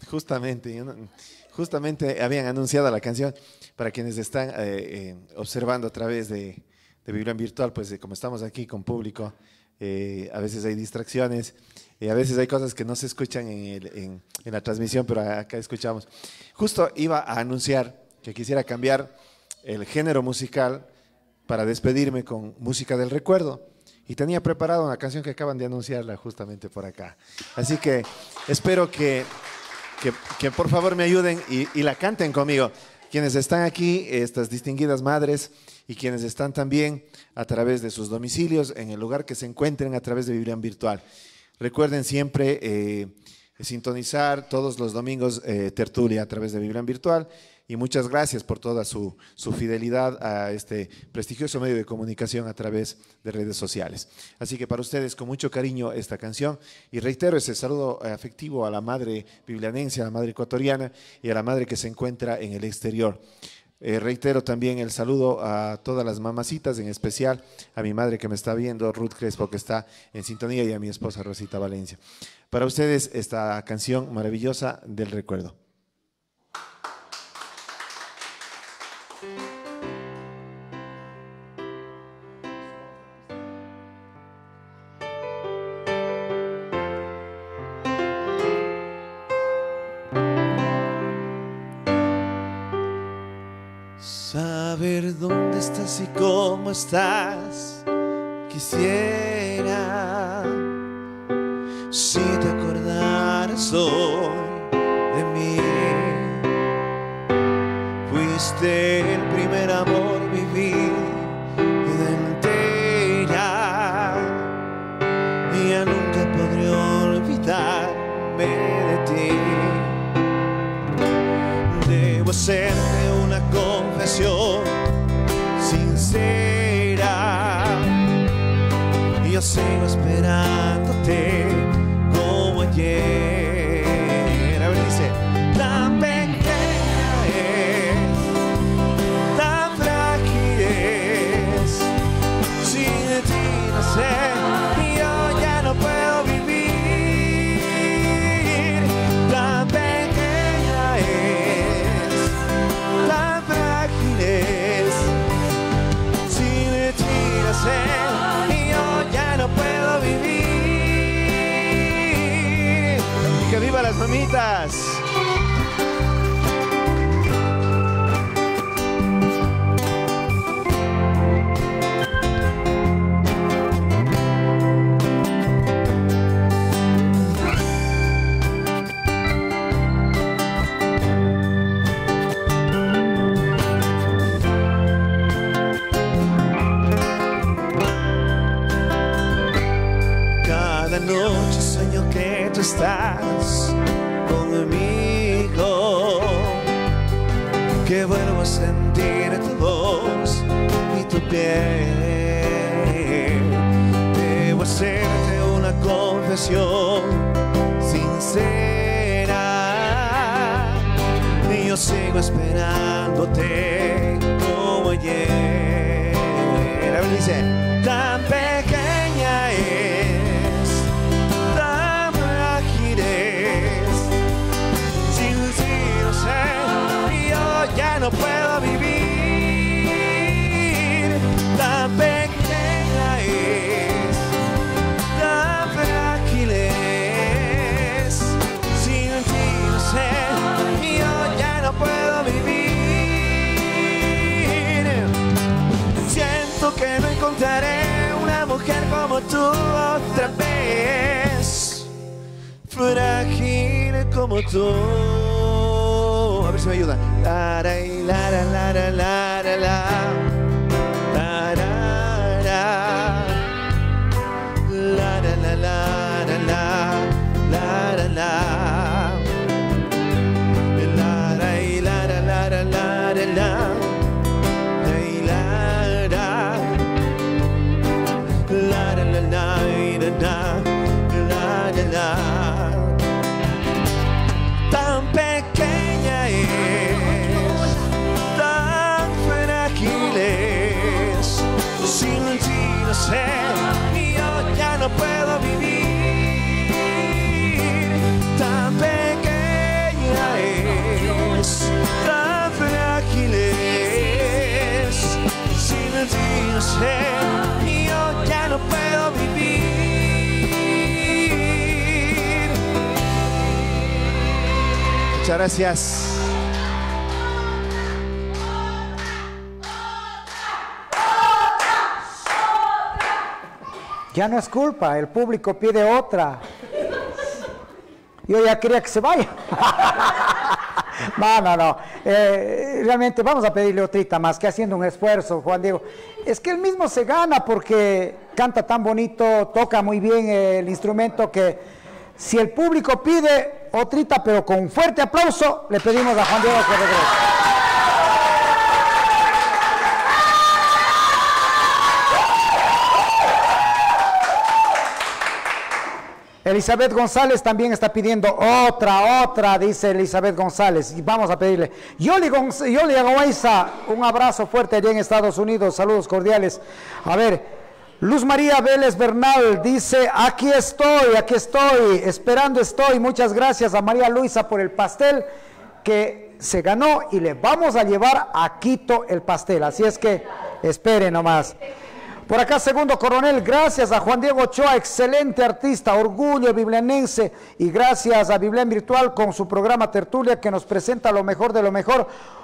justamente, yo no- justamente habían anunciado la canción para quienes están eh, eh, observando a través de, de Biblia Virtual, pues eh, como estamos aquí con público, eh, a veces hay distracciones, eh, a veces hay cosas que no se escuchan en, el- en- en la transmisión, pero acá escuchamos. Justo iba a anunciar que quisiera cambiar el género musical para despedirme con música del recuerdo. Y tenía preparada una canción que acaban de anunciarla justamente por acá. Así que espero que, que, que por favor me ayuden y, y la canten conmigo. Quienes están aquí, estas distinguidas madres, y quienes están también a través de sus domicilios, en el lugar que se encuentren a través de Biblia Virtual. Recuerden siempre eh, sintonizar todos los domingos eh, tertulia a través de Biblia Virtual. Y muchas gracias por toda su, su fidelidad a este prestigioso medio de comunicación a través de redes sociales. Así que para ustedes, con mucho cariño, esta canción. Y reitero ese saludo afectivo a la madre biblianense, a la madre ecuatoriana y a la madre que se encuentra en el exterior. Eh, reitero también el saludo a todas las mamacitas, en especial a mi madre que me está viendo, Ruth Crespo, que está en sintonía, y a mi esposa Rosita Valencia. Para ustedes, esta canción maravillosa del recuerdo. Saber dónde estás y cómo estás, quisiera. Si te acordaras hoy de mí, fuiste el primer amor, mi vida entera, y ya nunca podré olvidarme de ti. Debo hacerte una confesión sincera, y yo sigo esperándote como ayer. A ver, dice: tan pequeña es, tan frágil es, sin ti no sé, yo ya no puedo vivir. Tan pequeña es, tan frágil es, sin ti no sé, yo ya no puedo vivir. Y que viva las mamitas. Cada noche sueño que tú estás conmigo, que vuelvo a sentir tu voz y tu piel. Debo hacerte una confesión sincera, y yo sigo esperándote como ayer. A ver, dice: tan pequeña es, tan frágil es, sin ti no sé, yo ya no puedo vivir. Tan pequeña es, tan frágil es, sin ti no sé, yo ya no puedo vivir. Siento que no encontraré una mujer como tú otra vez, frágil como tú. A ver si me ayuda. La, la, la, la, la, la, la, la, la. La, la, la. La, la, la, la, la, la. La, la, la. La, la, la, la, la, la, la, la. Tan pequeña es, tan frágil es, Muchas gracias. Ya no es culpa, el público pide otra. Yo ya quería que se vaya. No, no, no. Eh, realmente vamos a pedirle otrita más, que haciendo un esfuerzo, Juan Diego. Es que él mismo se gana porque canta tan bonito, toca muy bien el instrumento, que si el público pide otrita, pero con un fuerte aplauso, le pedimos a Juan Diego que regrese. Elizabeth González también está pidiendo otra, otra, dice Elizabeth González. Y vamos a pedirle. Yoli, Gonz Yoli Aguaiza, un abrazo fuerte allá en Estados Unidos. Saludos cordiales. A ver, Luz María Vélez Bernal dice, aquí estoy, aquí estoy, esperando estoy. Muchas gracias a María Luisa por el pastel que se ganó y le vamos a llevar a Quito el pastel. Así es que espere nomás. Por acá, Segundo Coronel, gracias a Juan Diego Ochoa, excelente artista, orgullo biblianense, y gracias a Biblia Virtual con su programa Tertulia que nos presenta lo mejor de lo mejor.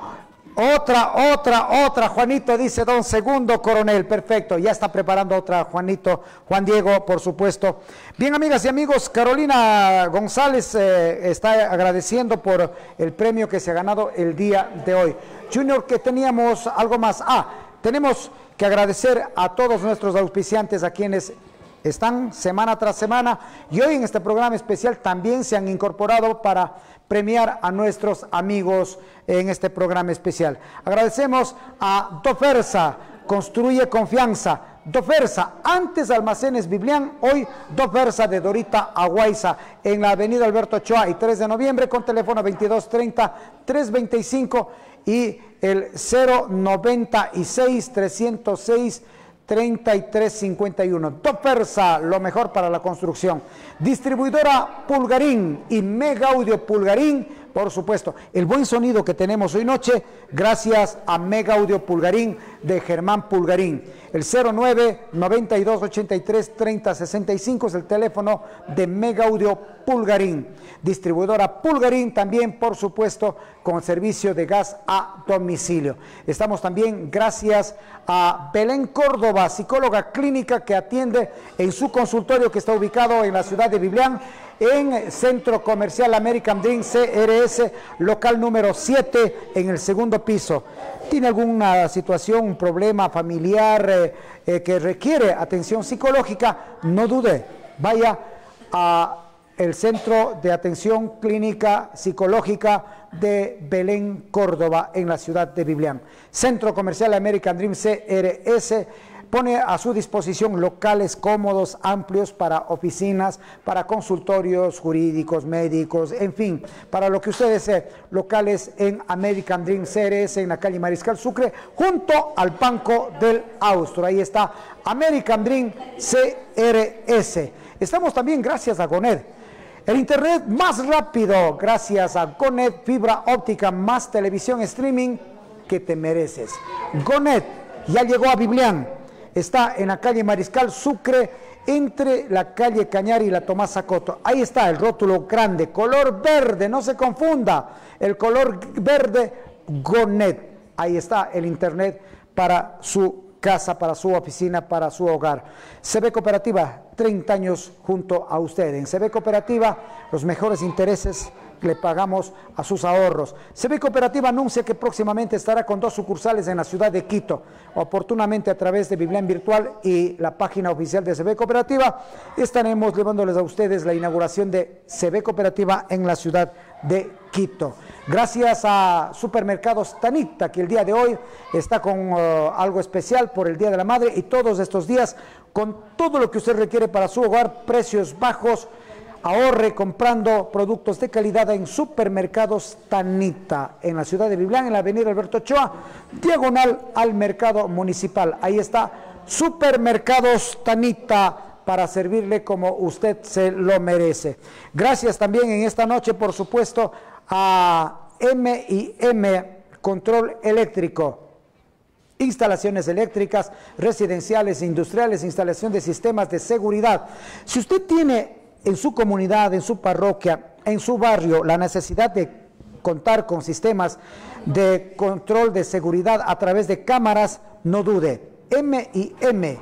Otra, otra, otra, Juanito, dice don Segundo Coronel, perfecto, ya está preparando otra, Juanito, Juan Diego, por supuesto. Bien, amigas y amigos, Carolina González eh, está agradeciendo por el premio que se ha ganado el día de hoy. Junior, que teníamos algo más. Ah, tenemos que agradecer a todos nuestros auspiciantes, a quienes están semana tras semana y hoy en este programa especial también se han incorporado para premiar a nuestros amigos en este programa especial. Agradecemos a Dofersa, construye confianza. Dofersa, antes Almacenes Biblián, hoy Dofersa de Dorita Aguaiza, en la avenida Alberto Ochoa y tres de noviembre, con teléfono veintidós treinta, trescientos veinticinco y el cero noventa y seis, trescientos seis, treinta y tres cincuenta y uno. Dofersa, lo mejor para la construcción. Distribuidora Pulgarín y Mega Audio Pulgarín, por supuesto. El buen sonido que tenemos hoy noche, gracias a Mega Audio Pulgarín de Germán Pulgarín. El cero nueve, noventa y dos, ochenta y tres, treinta, sesenta y cinco es el teléfono de Mega Audio Pulgarín. Distribuidora Pulgarín también, por supuesto, con servicio de gas a domicilio. Estamos también gracias a Belén Córdoba, psicóloga clínica que atiende en su consultorio que está ubicado en la ciudad de Biblián, en Centro Comercial American Dream C R S, local número siete, en el segundo piso. ¿Tiene alguna situación, un problema familiar eh, eh, que requiere atención psicológica? No dude, vaya a el Centro de Atención Clínica Psicológica de Belén Córdoba, en la ciudad de Biblián. Centro Comercial American Dream C R S pone a su disposición locales cómodos, amplios para oficinas, para consultorios jurídicos, médicos, en fin, para lo que usted desee. Locales en American Dream C R S en la calle Mariscal Sucre, junto al Banco del Austro. Ahí está American Dream C R S. Estamos también gracias a Goned, el internet más rápido, gracias a Goned, fibra óptica más televisión streaming que te mereces. Goned ya llegó a Biblián, está en la calle Mariscal Sucre, entre la calle Cañari y la Tomás Zacoto. Ahí está el rótulo grande, color verde, no se confunda, el color verde Goned. Ahí está el internet para su casa, para su oficina, para su hogar. C B Cooperativa, treinta años junto a usted. En C B Cooperativa, los mejores intereses le pagamos a sus ahorros. C B Cooperativa anuncia que próximamente estará con dos sucursales en la ciudad de Quito. Oportunamente a través de Biblia Virtual y la página oficial de C B Cooperativa, estaremos llevándoles a ustedes la inauguración de C B Cooperativa en la ciudad de Quito. Gracias a Supermercados Tanita, que el día de hoy está con uh, algo especial por el Día de la Madre, y todos estos días con todo lo que usted requiere para su hogar, precios bajos. Ahorre comprando productos de calidad en Supermercados Tanita, en la ciudad de Biblián, en la avenida Alberto Ochoa, diagonal al Mercado Municipal. Ahí está Supermercados Tanita, para servirle como usted se lo merece. Gracias también en esta noche, por supuesto, a M y M Control Eléctrico. Instalaciones eléctricas, residenciales, industriales, instalación de sistemas de seguridad. Si usted tiene en su comunidad, en su parroquia, en su barrio, la necesidad de contar con sistemas de control de seguridad a través de cámaras, no dude. M I M.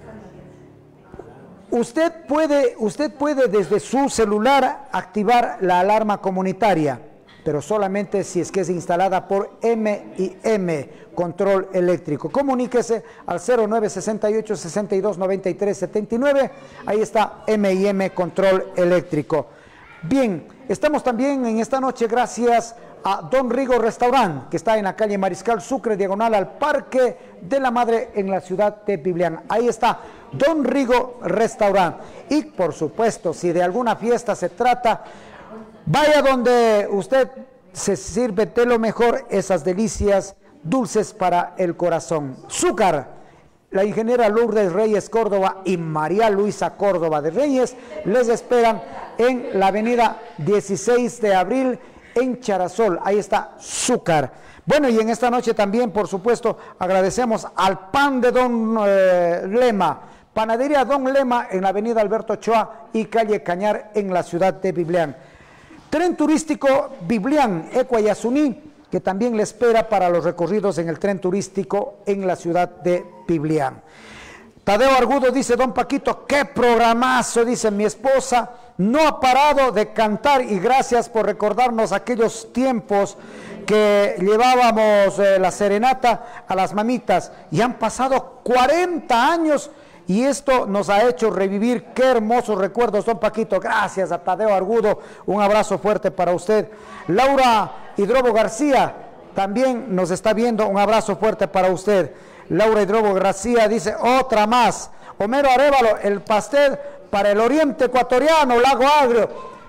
Usted puede, usted puede desde su celular activar la alarma comunitaria, pero solamente si es que es instalada por M I M, control eléctrico. Comuníquese al cero nueve sesenta y ocho, sesenta y dos, noventa y tres, setenta y nueve. Ahí está M I M, control eléctrico. Bien, estamos también en esta noche gracias a Don Rigo Restaurant, que está en la calle Mariscal Sucre, diagonal al Parque de la Madre en la ciudad de Biblián. Ahí está Don Rigo Restaurant. Y por supuesto, si de alguna fiesta se trata, vaya donde usted se sirve de lo mejor, esas delicias dulces para el corazón. Zúcar. La ingeniera Lourdes Reyes Córdoba y María Luisa Córdoba de Reyes les esperan en la avenida dieciséis de abril en Charasol. Ahí está Zúcar. Bueno, y en esta noche también, por supuesto, agradecemos al pan de Don eh, Lema, Panadería Don Lema en la avenida Alberto Ochoa y calle Cañar en la ciudad de Biblián. Tren turístico Biblián, Ecuayasuní, que también le espera para los recorridos en el tren turístico en la ciudad de Biblián. Tadeo Argudo dice, don Paquito, qué programazo, dice mi esposa, no ha parado de cantar y gracias por recordarnos aquellos tiempos que llevábamos eh, la serenata a las mamitas y han pasado cuarenta años y esto nos ha hecho revivir. Qué hermosos recuerdos, don Paquito. Gracias a Tadeo Argudo, un abrazo fuerte para usted. Laura Hidrobo García también nos está viendo, un abrazo fuerte para usted. Laura Hidrobo García dice, otra más. Homero Arévalo, el pastel para el oriente ecuatoriano, Lago Agrio.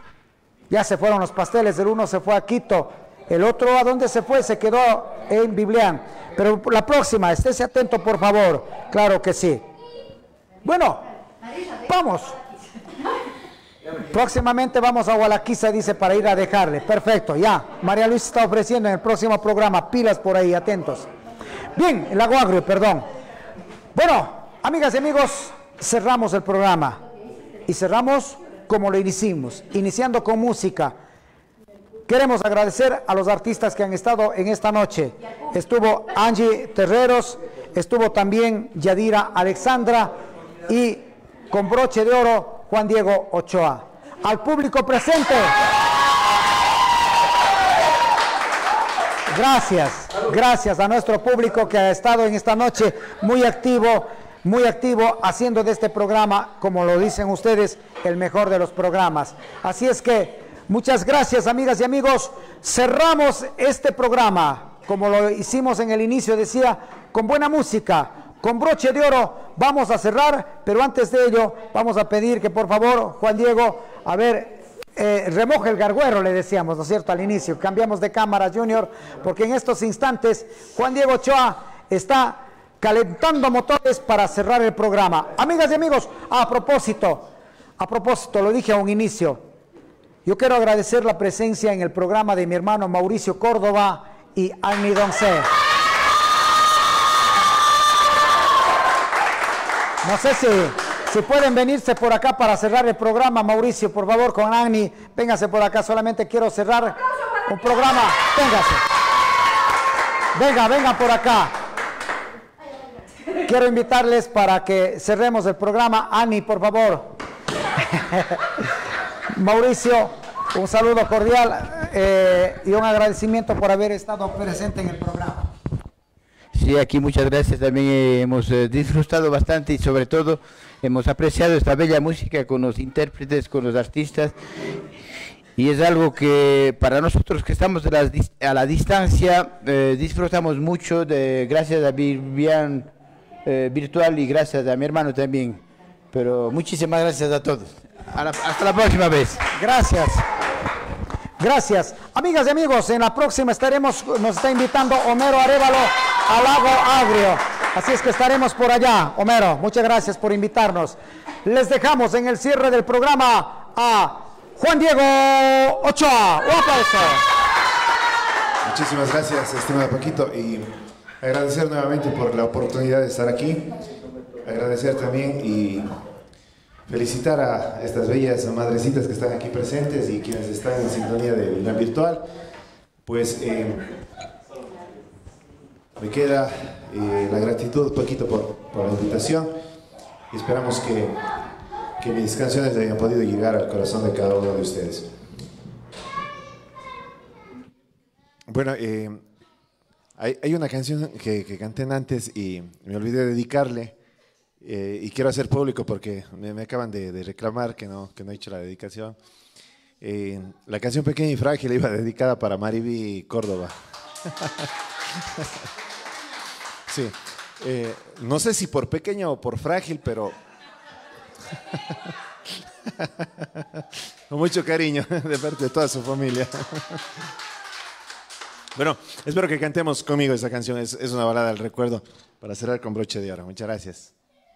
Ya se fueron los pasteles, el uno se fue a Quito, el otro ¿a dónde se fue? Se quedó en Biblián. Pero la próxima, estése atento por favor, claro que sí. Bueno, vamos. Próximamente vamos a Gualaquiza, dice, para ir a dejarle. Perfecto, ya. María Luisa está ofreciendo en el próximo programa. Pilas por ahí, atentos. Bien, el Lago Agrio, perdón. Bueno, amigas y amigos, cerramos el programa. Y cerramos como lo iniciamos, iniciando con música. Queremos agradecer a los artistas que han estado en esta noche. Estuvo Angie Terreros, estuvo también Yadira Alexandra y con broche de oro Juan Diego Ochoa. Al público presente, gracias, gracias a nuestro público que ha estado en esta noche muy activo, muy activo haciendo de este programa, como lo dicen ustedes, el mejor de los programas. Así es que muchas gracias, amigas y amigos. Cerramos este programa, como lo hicimos en el inicio, decía, con buena música, con broche de oro. Vamos a cerrar, pero antes de ello vamos a pedir que por favor, Juan Diego, a ver, eh, remoje el garguero, le decíamos, ¿no es cierto?, al inicio. Cambiamos de cámara, Junior, porque en estos instantes Juan Diego Ochoa está calentando motores para cerrar el programa. Amigas y amigos, a propósito, a propósito, lo dije a un inicio, yo quiero agradecer la presencia en el programa de mi hermano Mauricio Córdoba y Agni Doncé. No sé si, si pueden venirse por acá para cerrar el programa, Mauricio, por favor, con Agni. Véngase por acá, solamente quiero cerrar un programa. Véngase. Venga, venga por acá. Quiero invitarles para que cerremos el programa. Agni, por favor. Mauricio, un saludo cordial eh, y un agradecimiento por haber estado presente en el programa. Sí, aquí muchas gracias, también eh, hemos eh, disfrutado bastante y sobre todo hemos apreciado esta bella música con los intérpretes, con los artistas y es algo que para nosotros que estamos de la, a la distancia eh, disfrutamos mucho, de, gracias a Biblián eh, Virtual y gracias a mi hermano también, pero muchísimas gracias a todos. A la, hasta la próxima vez. Gracias. Gracias. Amigas y amigos, en la próxima estaremos, nos está invitando Homero Arévalo al Lago Agrio. Así es que estaremos por allá. Homero, muchas gracias por invitarnos. Les dejamos en el cierre del programa a Juan Diego Ochoa. Un aplauso. Muchísimas gracias, estimado Paquito, y agradecer nuevamente por la oportunidad de estar aquí. Agradecer también y felicitar a estas bellas madrecitas que están aquí presentes y quienes están en sintonía de la virtual. Pues eh, me queda eh, la gratitud, Paquito, por, por la invitación. Y esperamos que, que mis canciones hayan podido llegar al corazón de cada uno de ustedes. Bueno, eh, hay, hay una canción que, que canté antes y me olvidé dedicarle. Eh, y quiero hacer público porque me, me acaban de, de reclamar que no, que no he hecho la dedicación. Eh, la canción Pequeña y Frágil iba dedicada para Mariby Córdoba. Sí, eh, no sé si por pequeña o por frágil, pero con mucho cariño de parte de toda su familia. Bueno, espero que cantemos conmigo esta canción. Es, es una balada del recuerdo para cerrar con broche de oro. Muchas gracias.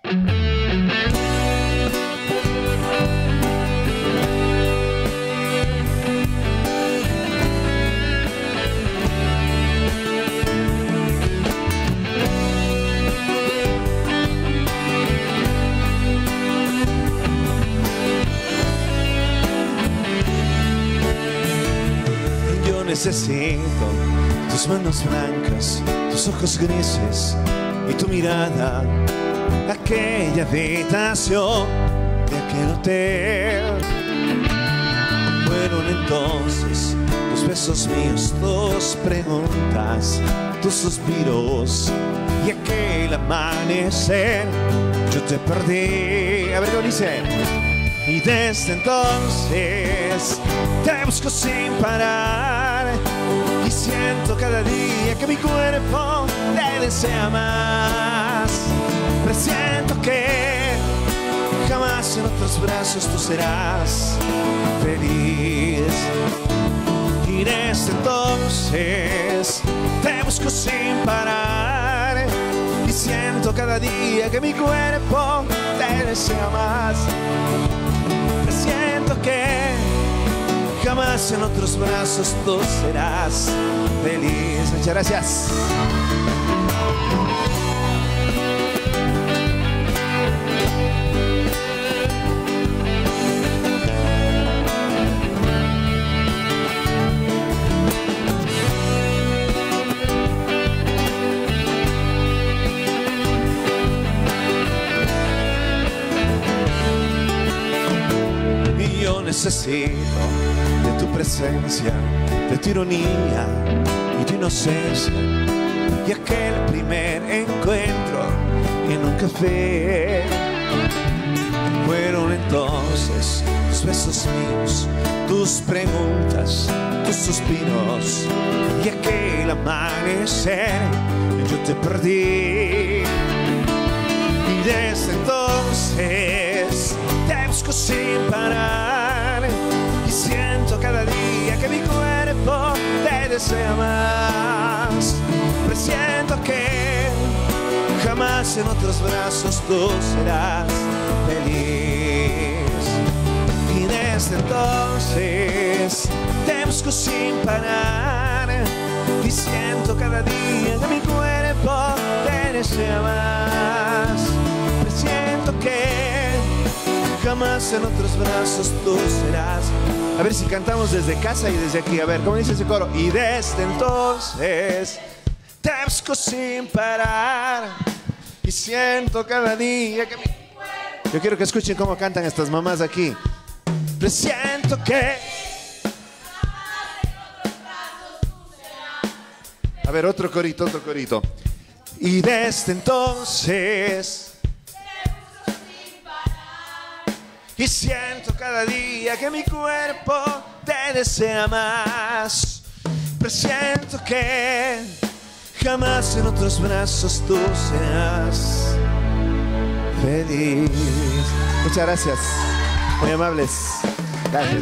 Yo necesito tus manos blancas, tus ojos grises y tu mirada. Aquella habitación de aquel hotel. Fueron entonces tus besos míos, tus preguntas, tus suspiros y aquel amanecer. Yo te perdí. A ver, ¿qué dice? Y desde entonces te busco sin parar y siento cada día que mi cuerpo te desea más. Presiento que jamás en otros brazos tú serás feliz. Y desde entonces te busco sin parar y siento cada día que mi cuerpo te desea más. Presiento que jamás en otros brazos tú serás feliz. Muchas gracias. Necesito de tu presencia, de tu ironía y tu inocencia y aquel primer encuentro en un café. Fueron entonces tus besos míos, tus preguntas, tus suspiros y aquel amanecer. Yo te perdí y desde entonces te busco sin parar. Siento cada día que mi cuerpo te desea más. Presiento que jamás en otros brazos tú serás feliz. Y desde entonces te busco sin parar y siento cada día que mi cuerpo te desea más. Presiento que jamás en otros brazos tú serás. A ver si cantamos desde casa y desde aquí. A ver, ¿cómo dice ese coro? Y desde entonces te busco sin parar y siento cada día que mi... Yo quiero que escuchen cómo cantan estas mamás aquí. Presiento que... A ver, otro corito, otro corito. Y desde entonces... Y siento cada día que mi cuerpo te desea más. Presiento que jamás en otros brazos tú serás feliz. Muchas gracias, muy amables. Gracias.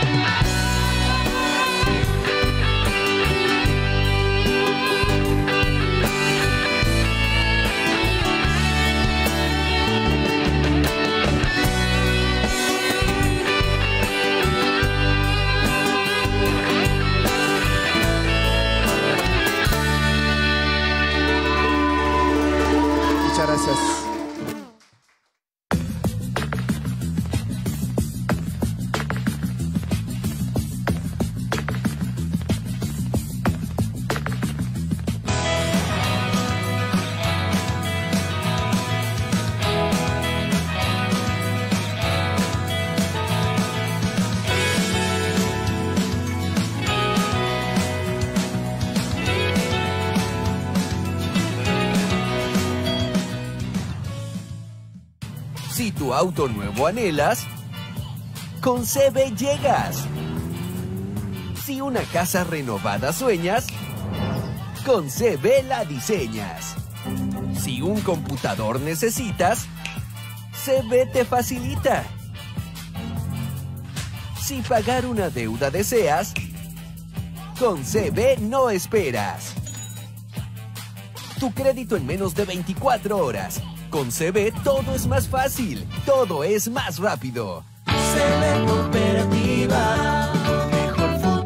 Gracias. tu auto nuevo anhelas, con C B llegas. Si una casa renovada sueñas, con C B la diseñas. Si un computador necesitas, C B te facilita. Si pagar una deuda deseas, con C B no esperas. Tu crédito en menos de veinticuatro horas. Con C B todo es más fácil, todo es más rápido. C B Cooperativa, mejor futuro.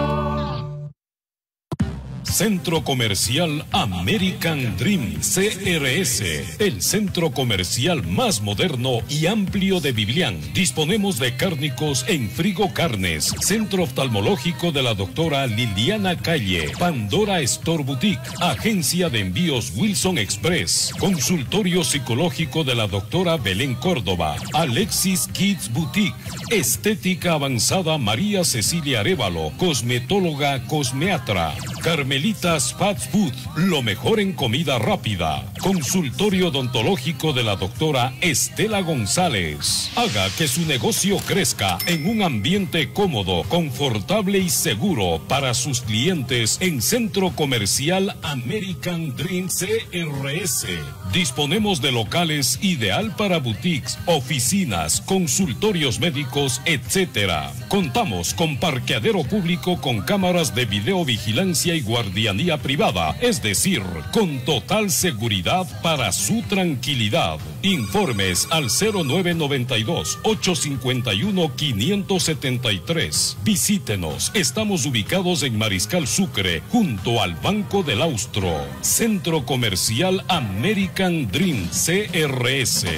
Centro Comercial American Dream C R S, el centro comercial más moderno y amplio de Biblián. Disponemos de cárnicos en Frigo Carnes, centro oftalmológico de la doctora Liliana Calle, Pandora Store Boutique, agencia de envíos Wilson Express, consultorio psicológico de la doctora Belén Córdoba, Alexis Kids Boutique, estética avanzada María Cecilia Arévalo, cosmetóloga Cosmeatra, Carmelita Fast Food, lo mejor en comida rápida. Consultorio odontológico de la doctora Estela González. Haga que su negocio crezca en un ambiente cómodo, confortable y seguro para sus clientes en Centro Comercial American Dream C R S. Disponemos de locales ideal para boutiques, oficinas, consultorios médicos, etcétera. Contamos con parqueadero público con cámaras de videovigilancia y guardianía privada, es decir, con total seguridad para su tranquilidad. Informes al cero nueve nueve dos, ocho cinco uno, cinco siete tres. Visítenos, estamos ubicados en Mariscal Sucre, junto al Banco del Austro. Centro Comercial American Dream C R S.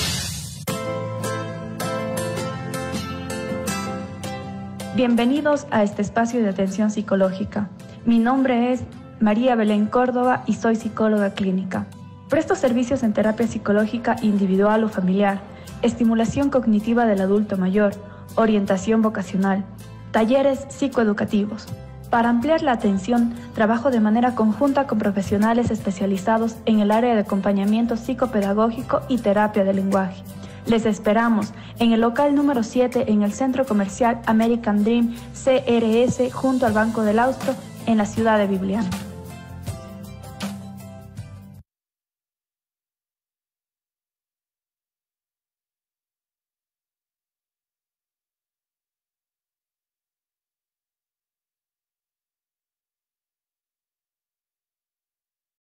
Bienvenidos a este espacio de atención psicológica. Mi nombre es María Belén Córdoba y soy psicóloga clínica. Presto servicios en terapia psicológica individual o familiar, estimulación cognitiva del adulto mayor, orientación vocacional, talleres psicoeducativos. Para ampliar la atención, trabajo de manera conjunta con profesionales especializados en el área de acompañamiento psicopedagógico y terapia del lenguaje. Les esperamos en el local número siete en el Centro Comercial American Dream C R S junto al Banco del Austro en la ciudad de Biblián.